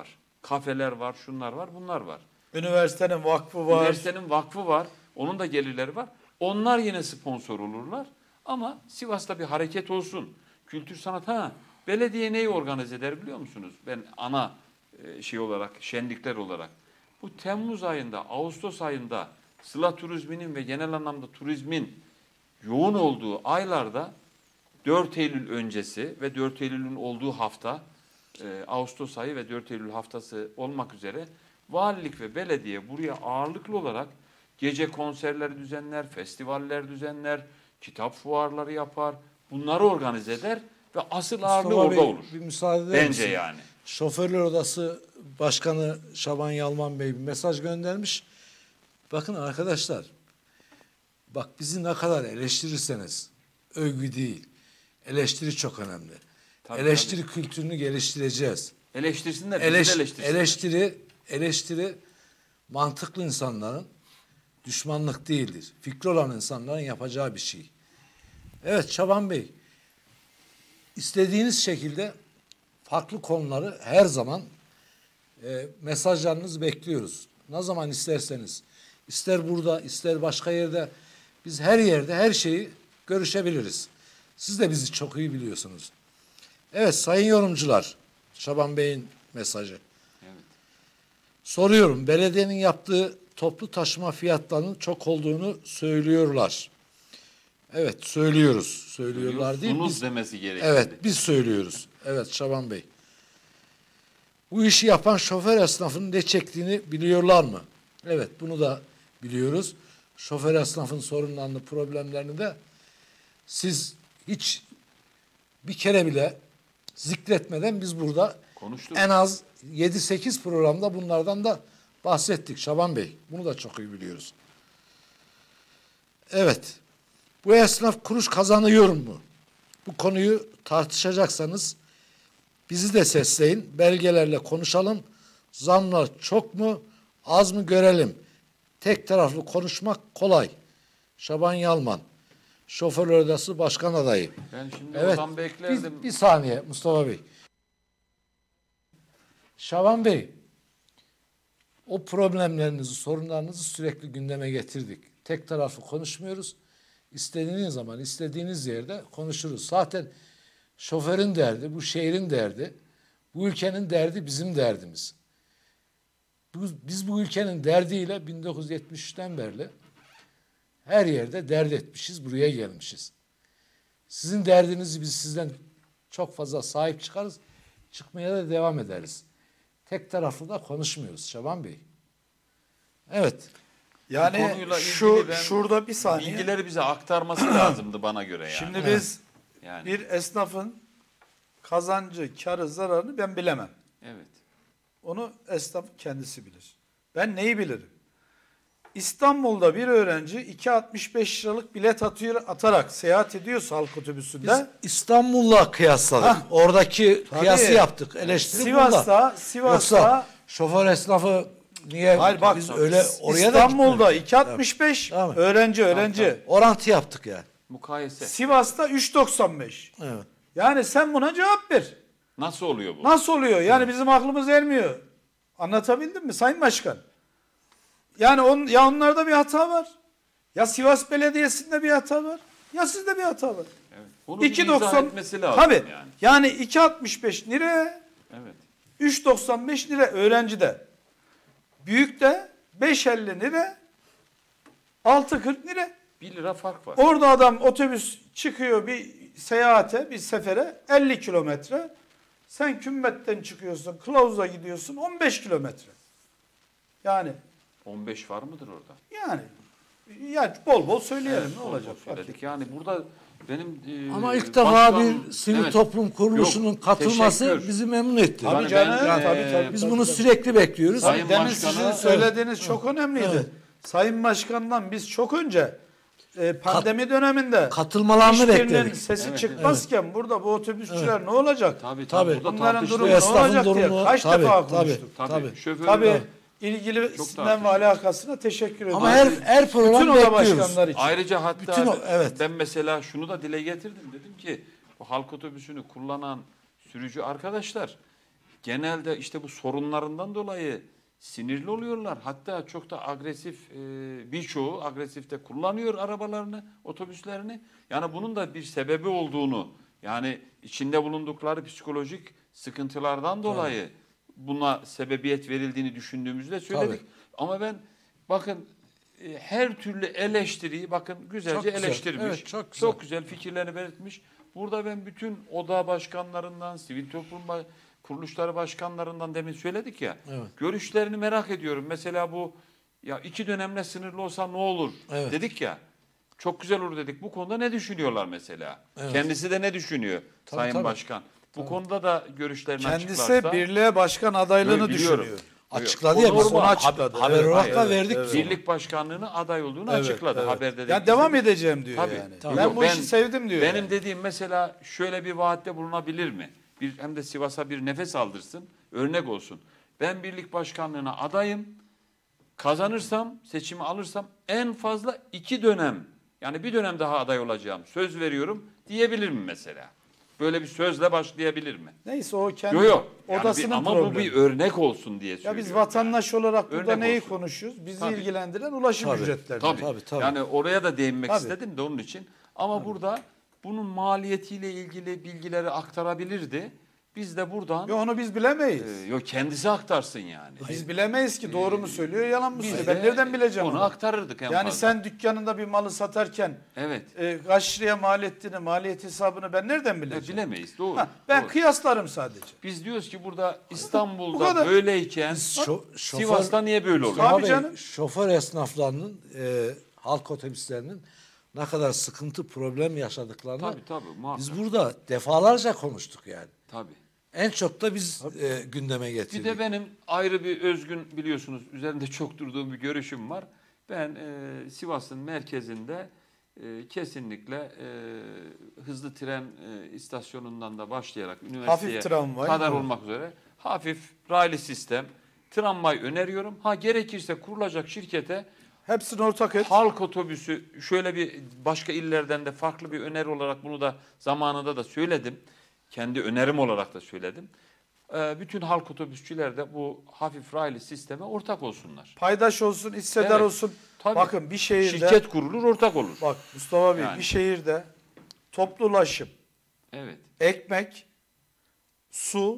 Kafeler var, şunlar var, bunlar var. Üniversitenin vakfı var. Üniversitenin vakfı var. Onun da gelirleri var. Onlar yine sponsor olurlar. Ama Sivas'ta bir hareket olsun. Kültür sanat ha. Belediye neyi organize eder biliyor musunuz? Ben ana e, şey olarak, şenlikler olarak. Bu Temmuz ayında, Ağustos ayında Sıla turizminin ve genel anlamda turizmin yoğun olduğu aylarda dört Eylül öncesi ve dört Eylül'ün olduğu hafta, e, Ağustos ayı ve dört Eylül haftası olmak üzere valilik ve belediye buraya ağırlıklı olarak gece konserleri düzenler, festivaller düzenler, kitap fuarları yapar. Bunları organize eder ve asıl ağırlığı Mustafa orada Bey, olur. bir müsaade eder Bence misin? yani. Şoförler Odası Başkanı Şaban Yalman Bey bir mesaj göndermiş. Bakın arkadaşlar, bak bizi ne kadar eleştirirseniz, övgü değil, eleştiri çok önemli. Tabii, eleştiri tabii. kültürünü geliştireceğiz. Eleştirsinler, bizi Eleş, de eleştirsinler. eleştiri, eleştiri mantıklı insanların, düşmanlık değildir. Fikri olan insanların yapacağı bir şey. Evet Şaban Bey, istediğiniz şekilde farklı konuları her zaman e, mesajlarınızı bekliyoruz. Ne zaman isterseniz, ister burada, ister başka yerde, biz her yerde her şeyi görüşebiliriz. Siz de bizi çok iyi biliyorsunuz. Evet sayın yorumcular, Şaban Bey'in mesajı. Evet. Soruyorum, belediyenin yaptığı toplu taşıma fiyatlarının çok olduğunu söylüyorlar. Evet söylüyoruz. Söylüyorlar değil. Sunuz Biz, demesi gerekiyor. evet biz söylüyoruz. Evet Şaban Bey. Bu işi yapan şoför esnafının ne çektiğini biliyorlar mı? Evet bunu da biliyoruz. Şoför esnafın sorunlarını, problemlerini de siz hiç bir kere bile zikretmeden biz burada konuştuk. En az yedi sekiz programda bunlardan da bahsettik Şaban Bey. Bunu da çok iyi biliyoruz. Evet. Bu esnaf kuruş kazanıyor mu? Bu konuyu tartışacaksanız bizi de sesleyin. Belgelerle konuşalım. Zamlar çok mu? Az mı görelim? Tek taraflı konuşmak kolay. Şaban Yalman. Şoförler Odası Başkan Adayı. Ben şimdi evet. oradan beklerdim. Bir, bir saniye Mustafa Bey. Şaban Bey, o problemlerinizi, sorunlarınızı sürekli gündeme getirdik. Tek taraflı konuşmuyoruz. İstediğiniz zaman, istediğiniz yerde konuşuruz. Zaten şoförün derdi, bu şehrin derdi, bu ülkenin derdi bizim derdimiz. Biz bu ülkenin derdiyle bin dokuz yüz yetmiş üçten beri her yerde dert etmişiz, buraya gelmişiz. Sizin derdinizi biz sizden çok fazla sahip çıkarız, çıkmaya da devam ederiz. Tek taraflı da konuşmuyoruz Şaban Bey. Evet. Yani şu şurada bir saniye. Bilgileri bize aktarması lazımdı bana göre yani. Şimdi biz yani. bir esnafın kazancı, karı, zararını ben bilemem. Evet. Onu esnaf kendisi bilir. Ben neyi bilirim? İstanbul'da bir öğrenci iki altmış beş liralık bilet atıyor, atarak seyahat ediyorsa halk otobüsünde. Biz İstanbul'la kıyasladık. Hah, oradaki tabii, kıyası yaptık. Eleştiri Sivas'ta, burada. Sivas'ta Yoksa şoför esnafı niye hayır, bak, biz öyle oraya İstanbul'da da iki altmış beş tamam. öğrenci öğrenci. Tamam, tamam. Orantı yaptık yani. Mukayese. Sivas'ta üç doksan beş. Evet. Yani sen buna cevap ver. Nasıl oluyor bu? Nasıl oluyor? Yani evet. Bizim aklımız ermiyor. Anlatabildim mi Sayın Başkan? Yani on, ya onlarda bir hata var. Ya Sivas Belediyesi'nde bir hata var. Ya sizde bir hata var. Evet. Bunu iki bir izah doksan etmesi lazım tabii. yani. Yani iki altmış beş lira. Evet. üç doksan beş lira öğrencide. Büyükte beş elli lira. altı kırk lira. bir lira fark var. Orada adam otobüs çıkıyor bir seyahate, bir sefere elli kilometre. Sen Kümmet'ten çıkıyorsun, Kılavuz'a gidiyorsun on beş kilometre. Yani on beş var mıdır orada? Yani yani bol bol söyleyelim evet, ne bol olacak? Bol söyledik. Yani burada benim e, ama ilk defa başkan, bir sivil evet, toplum kuruluşunun yok, katılması teşekkür. bizi memnun etti. Tabii yani canım. ben, Yani, tabii, e, tabii, biz tabii, bunu tabii. sürekli bekliyoruz. Sayın Demin Başkan'a, sizin söylediğiniz evet. çok önemliydi. Evet. Sayın Başkan'dan biz çok önce e, pandemi Kat, döneminde katılmalarını bekledik. sesi evet, çıkmazken evet. burada bu otobüsçüler evet. ne olacak? Tabii tabii. tabii. Onların durumu ne olacak durumu, diye kaç tabii, defa tabii, konuştuk. Tabii. Tabii. Şoförün tabii. de İlgilisinden ve alakasına teşekkür ediyorum. Ama her, her program bütün oda bekliyoruz. başkanlar için. Ayrıca hatta bütün o, evet. ben mesela şunu da dile getirdim. Dedim ki bu halk otobüsünü kullanan sürücü arkadaşlar genelde işte bu sorunlarından dolayı sinirli oluyorlar. Hatta çok da agresif, e, birçoğu agresif de kullanıyor arabalarını, otobüslerini. Yani bunun da bir sebebi olduğunu, yani içinde bulundukları psikolojik sıkıntılardan dolayı evet. buna sebebiyet verildiğini düşündüğümüzde söyledik. Tabii. Ama ben bakın e, her türlü eleştiriyi bakın güzelce çok güzel. eleştirmiş. Evet, çok, güzel. çok güzel fikirlerini belirtmiş. Burada ben bütün oda başkanlarından, sivil toplum kuruluşları başkanlarından demin söyledik ya. Evet. Görüşlerini merak ediyorum. Mesela bu ya iki dönemle sınırlı olsa ne olur evet. dedik ya. Çok güzel olur dedik. Bu konuda ne düşünüyorlar mesela? Evet. Kendisi de ne düşünüyor tabii, Sayın tabii. Başkan? Bu tabii. konuda da görüşlerini Kendisi açıklarsa. Kendisi birliğe başkan adaylığını düşünüyor. Açıkladı ya biz onu açıkladı. Haber evet, olarak da verdik. Evet. Birlik başkanlığını aday olduğunu evet, açıkladı. Evet. Haberde de. Yani devam edeceğim diyor tabii, yani. Tabii. Ben bu ben, işi sevdim diyor. Benim yani. dediğim mesela şöyle bir vaatte bulunabilir mi? Bir, hem de Sivas'a bir nefes aldırsın, örnek olsun. Ben birlik başkanlığına adayım. Kazanırsam, seçimi alırsam en fazla iki dönem, yani bir dönem daha aday olacağım. Söz veriyorum diyebilir mi mesela? Böyle bir sözle başlayabilir mi? Neyse o kendi yo, yo. odasının yani bir, problemi. Ama bu bir örnek olsun diye söylüyorum. Ya biz vatandaş yani. olarak burada örnek neyi olsun. konuşuyoruz? Bizi tabii. ilgilendiren ulaşım tabii. ücretleri. Tabii. Tabii, tabii. Yani oraya da değinmek tabii. istedim de onun için. Ama tabii. burada bunun maliyetiyle ilgili bilgileri aktarabilirdi. Biz de buradan... Yok onu biz bilemeyiz. E, yok kendisi aktarsın yani. E, biz bilemeyiz ki doğru mu söylüyor yalan mı söylüyor. Ben nereden bileceğim onu? Onu aktarırdık en Yani fazla. sen dükkanında bir malı satarken evet. e, kaç liraya mal ettiğini, maliyet hesabını ben nereden bileceğim? E, bilemeyiz doğru. Ha, ben doğru. kıyaslarım sadece. Biz diyoruz ki burada İstanbul'da Bu böyleyken şo Sivas'ta niye böyle oluyor? Abi canım. Şoför esnaflarının, e, halk otobüslerinin ne kadar sıkıntı, problem yaşadıklarını tabii, tabii, biz burada defalarca konuştuk yani. Tabii. En çok da biz e, gündeme getirdik. Bir de benim ayrı bir özgün biliyorsunuz üzerinde çok durduğum bir görüşüm var. Ben e, Sivas'ın merkezinde e, kesinlikle e, hızlı tren e, istasyonundan da başlayarak üniversiteye kadar mı? olmak üzere hafif raylı sistem, tramvay öneriyorum. Ha gerekirse kurulacak şirkete hepsini ortak et. Halk otobüsü şöyle bir başka illerden de farklı bir öneri olarak bunu da zamanında da söyledim. Kendi önerim olarak da söyledim. Ee, bütün halk otobüsçüler de bu hafif raylı sisteme ortak olsunlar. Paydaş olsun, hissedar evet, olsun. Tabii. Bakın bir şehirde... Şirket kurulur, ortak olur. Bak Mustafa Bey yani. bir şehirde toplu ulaşım, evet. ekmek, su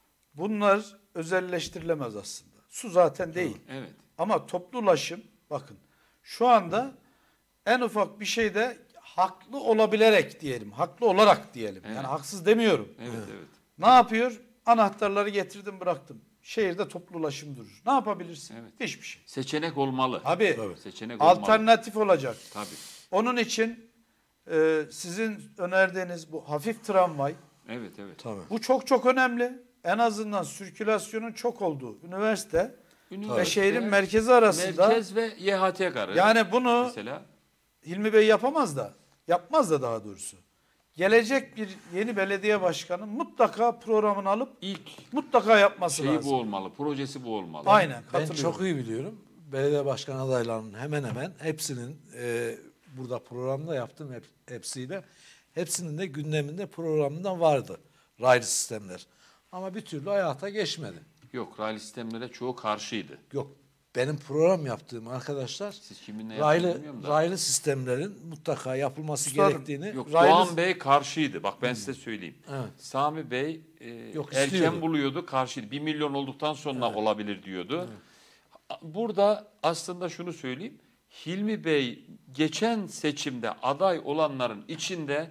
bunlar özelleştirilemez aslında. Su zaten değil. Evet. Ama toplu ulaşım bakın şu anda en ufak bir şeyde haklı olabilerek diyelim. Haklı olarak diyelim. Evet. Yani haksız demiyorum. Evet, evet. Ne yapıyor? Anahtarları getirdim bıraktım. Şehirde toplu ulaşım durur. Ne yapabilirsin? Evet. Hiçbir şey. Seçenek olmalı. Tabii. Tabii. Seçenek alternatif olmalı. olacak. Tabii. Onun için e, sizin önerdiğiniz bu hafif tramvay. Evet, evet. Tabii. Bu çok çok önemli. En azından sirkülasyonun çok olduğu üniversite, üniversite ve şehrin merkezi arasında. Merkez ve Y H T karı. Yani bunu mesela Hilmi Bey yapamaz da. Yapmaz da daha doğrusu. Gelecek bir yeni belediye başkanı mutlaka programını alıp ilk mutlaka yapması şeyi lazım. bu olmalı, projesi bu olmalı. Aynen. Ben çok iyi biliyorum. Belediye başkan adaylarının hemen hemen hepsinin e, burada programda yaptım hep, hepsiyle. Hepsinin de gündeminde programında vardı raylı sistemler. Ama bir türlü hayata geçmedi. Yok, raylı sistemlere çoğu karşıydı. Yok. Benim program yaptığım arkadaşlar siz kiminle raylı, raylı sistemlerin mutlaka yapılması Ustadım, gerektiğini... Yok, raylı... Doğan Bey karşıydı. Bak ben hmm. size söyleyeyim. Evet. Sami Bey e, Yok, erken istiyordu. buluyordu, karşıydı. Bir milyon olduktan sonra evet. olabilir diyordu. Evet. Burada aslında şunu söyleyeyim. Hilmi Bey geçen seçimde aday olanların içinde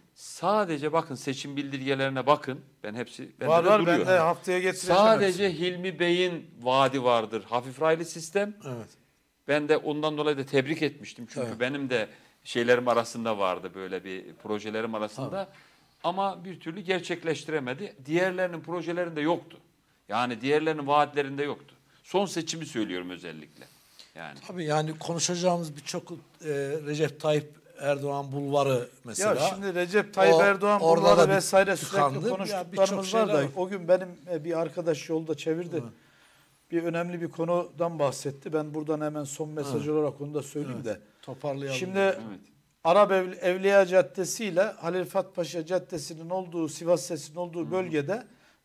sadece bakın seçim bildirgelerine bakın. Ben hepsi bende var, de var, duruyor. Ben de haftaya getireceğim. Sadece hepsini. Hilmi Bey'in vaadi vardır. Hafif raylı sistem. Evet. Ben de ondan dolayı da tebrik etmiştim. Çünkü evet. benim de şeylerim arasında vardı böyle bir projelerim arasında. Evet. Ama bir türlü gerçekleştiremedi. Diğerlerinin projelerinde yoktu. Yani diğerlerinin vaatlerinde yoktu. Son seçimi söylüyorum özellikle. Yani. Tabii yani konuşacağımız birçok e, Recep Tayyip Erdoğan bulvarı mesela. Ya şimdi Recep Tayyip o, Erdoğan bulvarı vesaire sürekli konuştuklarımız var da var. O gün benim bir arkadaş yolda çevirdi. Evet. Bir önemli bir konudan bahsetti. Ben buradan hemen son mesaj evet. olarak onu da söyleyeyim evet. de. Toparlayalım. Şimdi evet. Arap Evliya Caddesi ile Halil Rıfat Paşa Caddesi'nin olduğu, Sivas Sesi'nin olduğu hmm. bölgede bu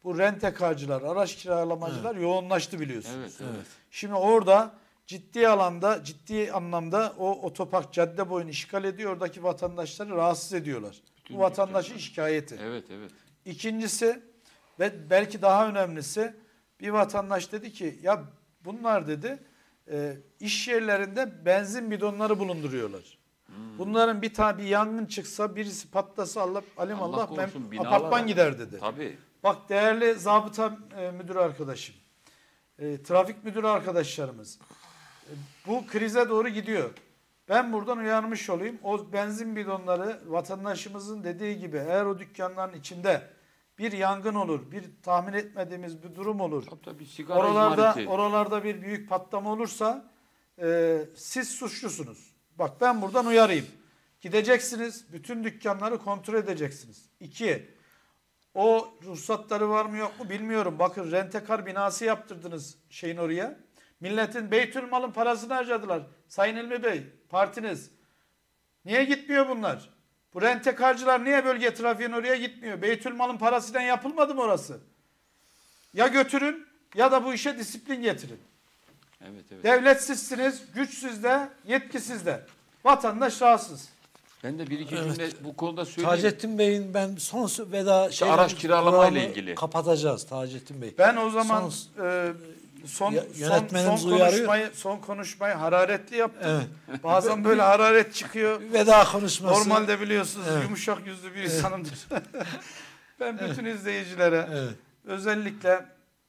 bu rentekarcılar, araç kiralamacılar evet. yoğunlaştı biliyorsunuz. Evet, evet. Şimdi orada ciddi alanda, ciddi anlamda o otopark cadde boyunu işgal ediyor. Oradaki vatandaşları rahatsız ediyorlar. Bütün bu vatandaşın şikayeti. Evet, evet. İkincisi ve belki daha önemlisi, bir vatandaş dedi ki ya bunlar dedi e, iş yerlerinde benzin bidonları bulunduruyorlar. Hmm. Bunların bir tane bir yangın çıksa, birisi patlasa Allah alim Allah, Allah korusun, apartman gider dedi. Tabii. Bak değerli zabıta e, müdürü arkadaşım, e, trafik müdürü arkadaşlarımız, e, bu krize doğru gidiyor. Ben buradan uyarmış olayım. O benzin bidonları vatandaşımızın dediği gibi eğer o dükkanların içinde bir yangın olur, bir tahmin etmediğimiz bir durum olur. Tabii, tabii, oralarda oralarda bir büyük patlama olursa e, siz suçlusunuz. Bak ben buradan uyarayım. Gideceksiniz, bütün dükkanları kontrol edeceksiniz. İki, o ruhsatları var mı yok mu bilmiyorum. Bakın rentekar binası yaptırdınız şeyin oraya. Milletin Beytülmal'ın parasını harcadılar. Sayın İlmi Bey, partiniz. Niye gitmiyor bunlar? Bu rentekarcılar niye bölge trafiğin oraya gitmiyor? Beytülmal'ın parasıyla yapılmadı mı orası? Ya götürün ya da bu işe disiplin getirin. Evet, evet. Devlet sizsiniz, güç sizde, yetki sizde. Vatandaş rahatsız. Ben de bir iki evet. cümle bu konuda söyleyeyim. Taceddin Bey'in ben son veda işte araç kiralama ile ilgili kapatacağız Taceddin Bey. Ben o zaman son e, son, son, son konuşmayı son konuşmayı hararetli yaptım. Evet. Bazen böyle hararet çıkıyor. Veda konuşması. Normalde biliyorsunuz evet. yumuşak yüzlü bir insanımdır. Evet. Ben bütün evet. izleyicilere evet. özellikle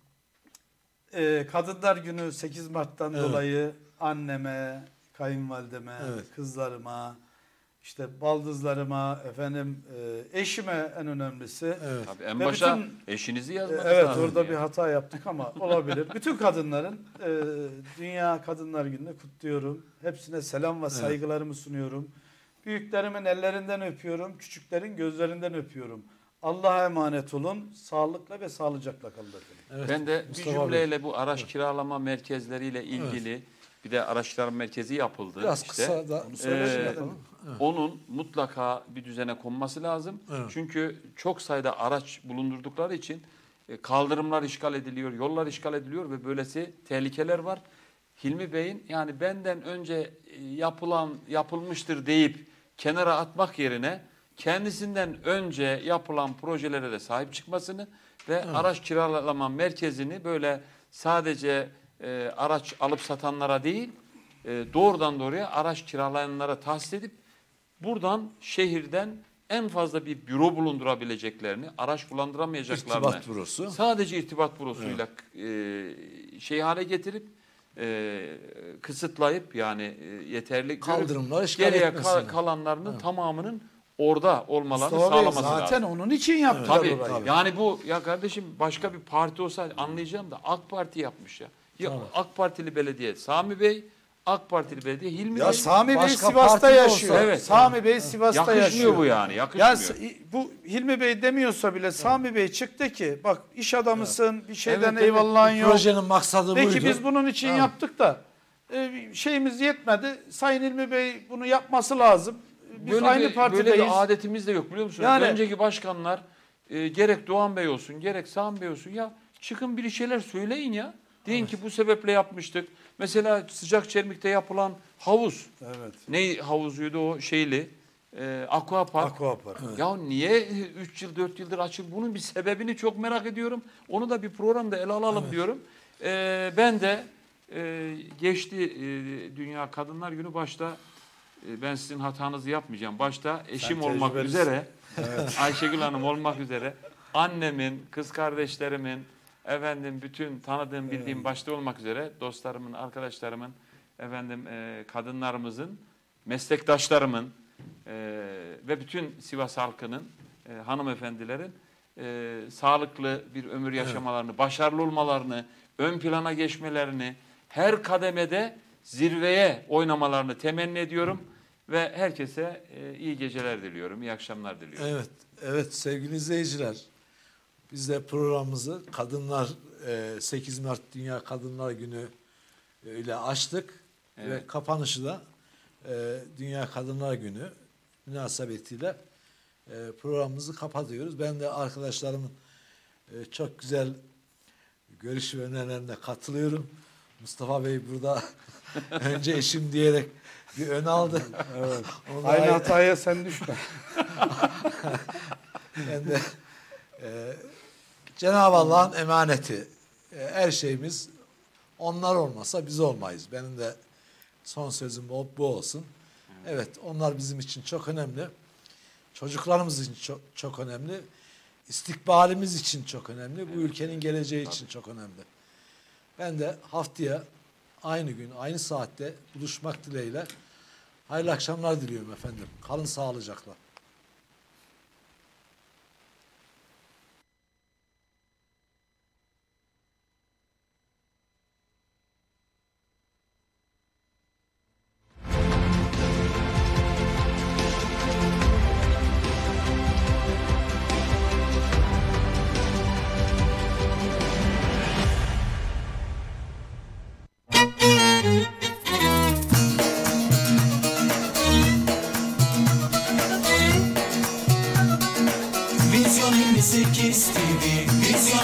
e, Kadınlar Günü sekiz Mart'tan evet. dolayı anneme, kayınvalideme, evet. kızlarıma, işte baldızlarıma, efendim e, eşime en önemlisi. Evet. Tabii en başa bütün, eşinizi yazmanız evet, lazım. Evet orada ya. bir hata yaptık ama olabilir. Bütün kadınların e, Dünya Kadınlar Günü'nü kutluyorum. Hepsine selam ve saygılarımı evet. sunuyorum. Büyüklerimin ellerinden öpüyorum, küçüklerin gözlerinden öpüyorum. Allah'a emanet olun. Sağlıkla ve sağlıcakla kalın efendim. Evet. Ben de Mustafa bir cümleyle Bey. bu araç evet. kiralama merkezleriyle ilgili evet. bir de araç kiralama merkezi yapıldı. Biraz işte. kısa da ee, evet. Onun mutlaka bir düzene konması lazım. Evet. Çünkü çok sayıda araç bulundurdukları için kaldırımlar işgal ediliyor, yollar işgal ediliyor ve böylesi tehlikeler var. Hilmi Bey'in yani benden önce yapılan yapılmıştır deyip kenara atmak yerine kendisinden önce yapılan projelere de sahip çıkmasını ve evet. araç kiralama merkezini böyle sadece e, araç alıp satanlara değil e, doğrudan doğruya araç kiralayanlara tahsis edip buradan şehirden en fazla bir büro bulundurabileceklerini, araç kullandıramayacaklarını irtibat bürosu. sadece irtibat bürosuyla evet. e, şey hale getirip e, kısıtlayıp yani e, yeterli kaldırımlar işgal geriye ka kalanlarının evet. tamamının orada olmalarını Mustafa sağlaması zaten lazım. Zaten onun için yaptılar tabii, orayı. Tabii. Yani bu ya kardeşim başka bir parti olsa anlayacağım da AK Parti yapmış ya. Ya tamam. AK Partili belediye Sami Bey, AK Partili belediye Hilmi ya Bey. Sami Bey Sivas'ta yaşıyor. Olsa, evet. Sami Bey Sivas'ta yakışmıyor yaşıyor. Yakışmıyor bu yani. Yakışmıyor. Ya bu Hilmi Bey demiyorsa bile Sami evet. Bey çıktı ki bak iş adamısın evet. bir şeyden evet, eyvallahın evet. yok. Projenin maksadı Peki, buydu. Peki biz bunun için tamam. yaptık da e, şeyimiz yetmedi. Sayın Hilmi Bey bunu yapması lazım. Biz böyle aynı bir, partideyiz. Böyle bir adetimiz de yok biliyor musunuz? Yani, önceki başkanlar e, gerek Doğan Bey olsun gerek Sami Bey olsun ya çıkın bir şeyler söyleyin ya. Deyin evet. ki bu sebeple yapmıştık. Mesela Sıcakçermik'te yapılan havuz. Evet. Ne havuzuydu o şeyli? E, Aquapark. Aquapark. Evet. Ya niye üç yıl dört yıldır açık? Bunun bir sebebini çok merak ediyorum. Onu da bir programda ele alalım evet. diyorum. E, ben de e, geçti e, Dünya Kadınlar Günü başta e, ben sizin hatanızı yapmayacağım. Başta eşim Sen olmak üzere evet. Ayşegül Hanım olmak üzere annemin, kız kardeşlerimin efendim bütün tanıdığım bildiğim evet. başta olmak üzere dostlarımın, arkadaşlarımın, efendim e, kadınlarımızın, meslektaşlarımın e, ve bütün Sivas halkının, e, hanımefendilerin e, sağlıklı bir ömür yaşamalarını, evet. başarılı olmalarını, ön plana geçmelerini, her kademede zirveye oynamalarını temenni ediyorum ve herkese e, iyi geceler diliyorum, iyi akşamlar diliyorum. Evet, evet sevgili izleyiciler. Biz de programımızı Kadınlar sekiz Mart Dünya Kadınlar Günü ile açtık evet. ve kapanışı da Dünya Kadınlar Günü münasebetiyle programımızı kapatıyoruz. Ben de arkadaşlarımın e, çok güzel görüş ve önerilerine katılıyorum. Mustafa Bey burada önce eşim diyerek bir ön aldı. Evet. Aynı hataya sen düşme. Ben de e, Cenab-ı Allah'ın emaneti. E, her şeyimiz onlar olmasa biz olmayız. Benim de son sözüm bu, bu olsun. Evet, onlar bizim için çok önemli. Çocuklarımız için çok, çok önemli. İstikbalimiz için çok önemli. Bu ülkenin geleceği için çok önemli. Ben de haftaya aynı gün, aynı saatte buluşmak dileğiyle hayırlı akşamlar diliyorum efendim. Kalın sağlıcakla.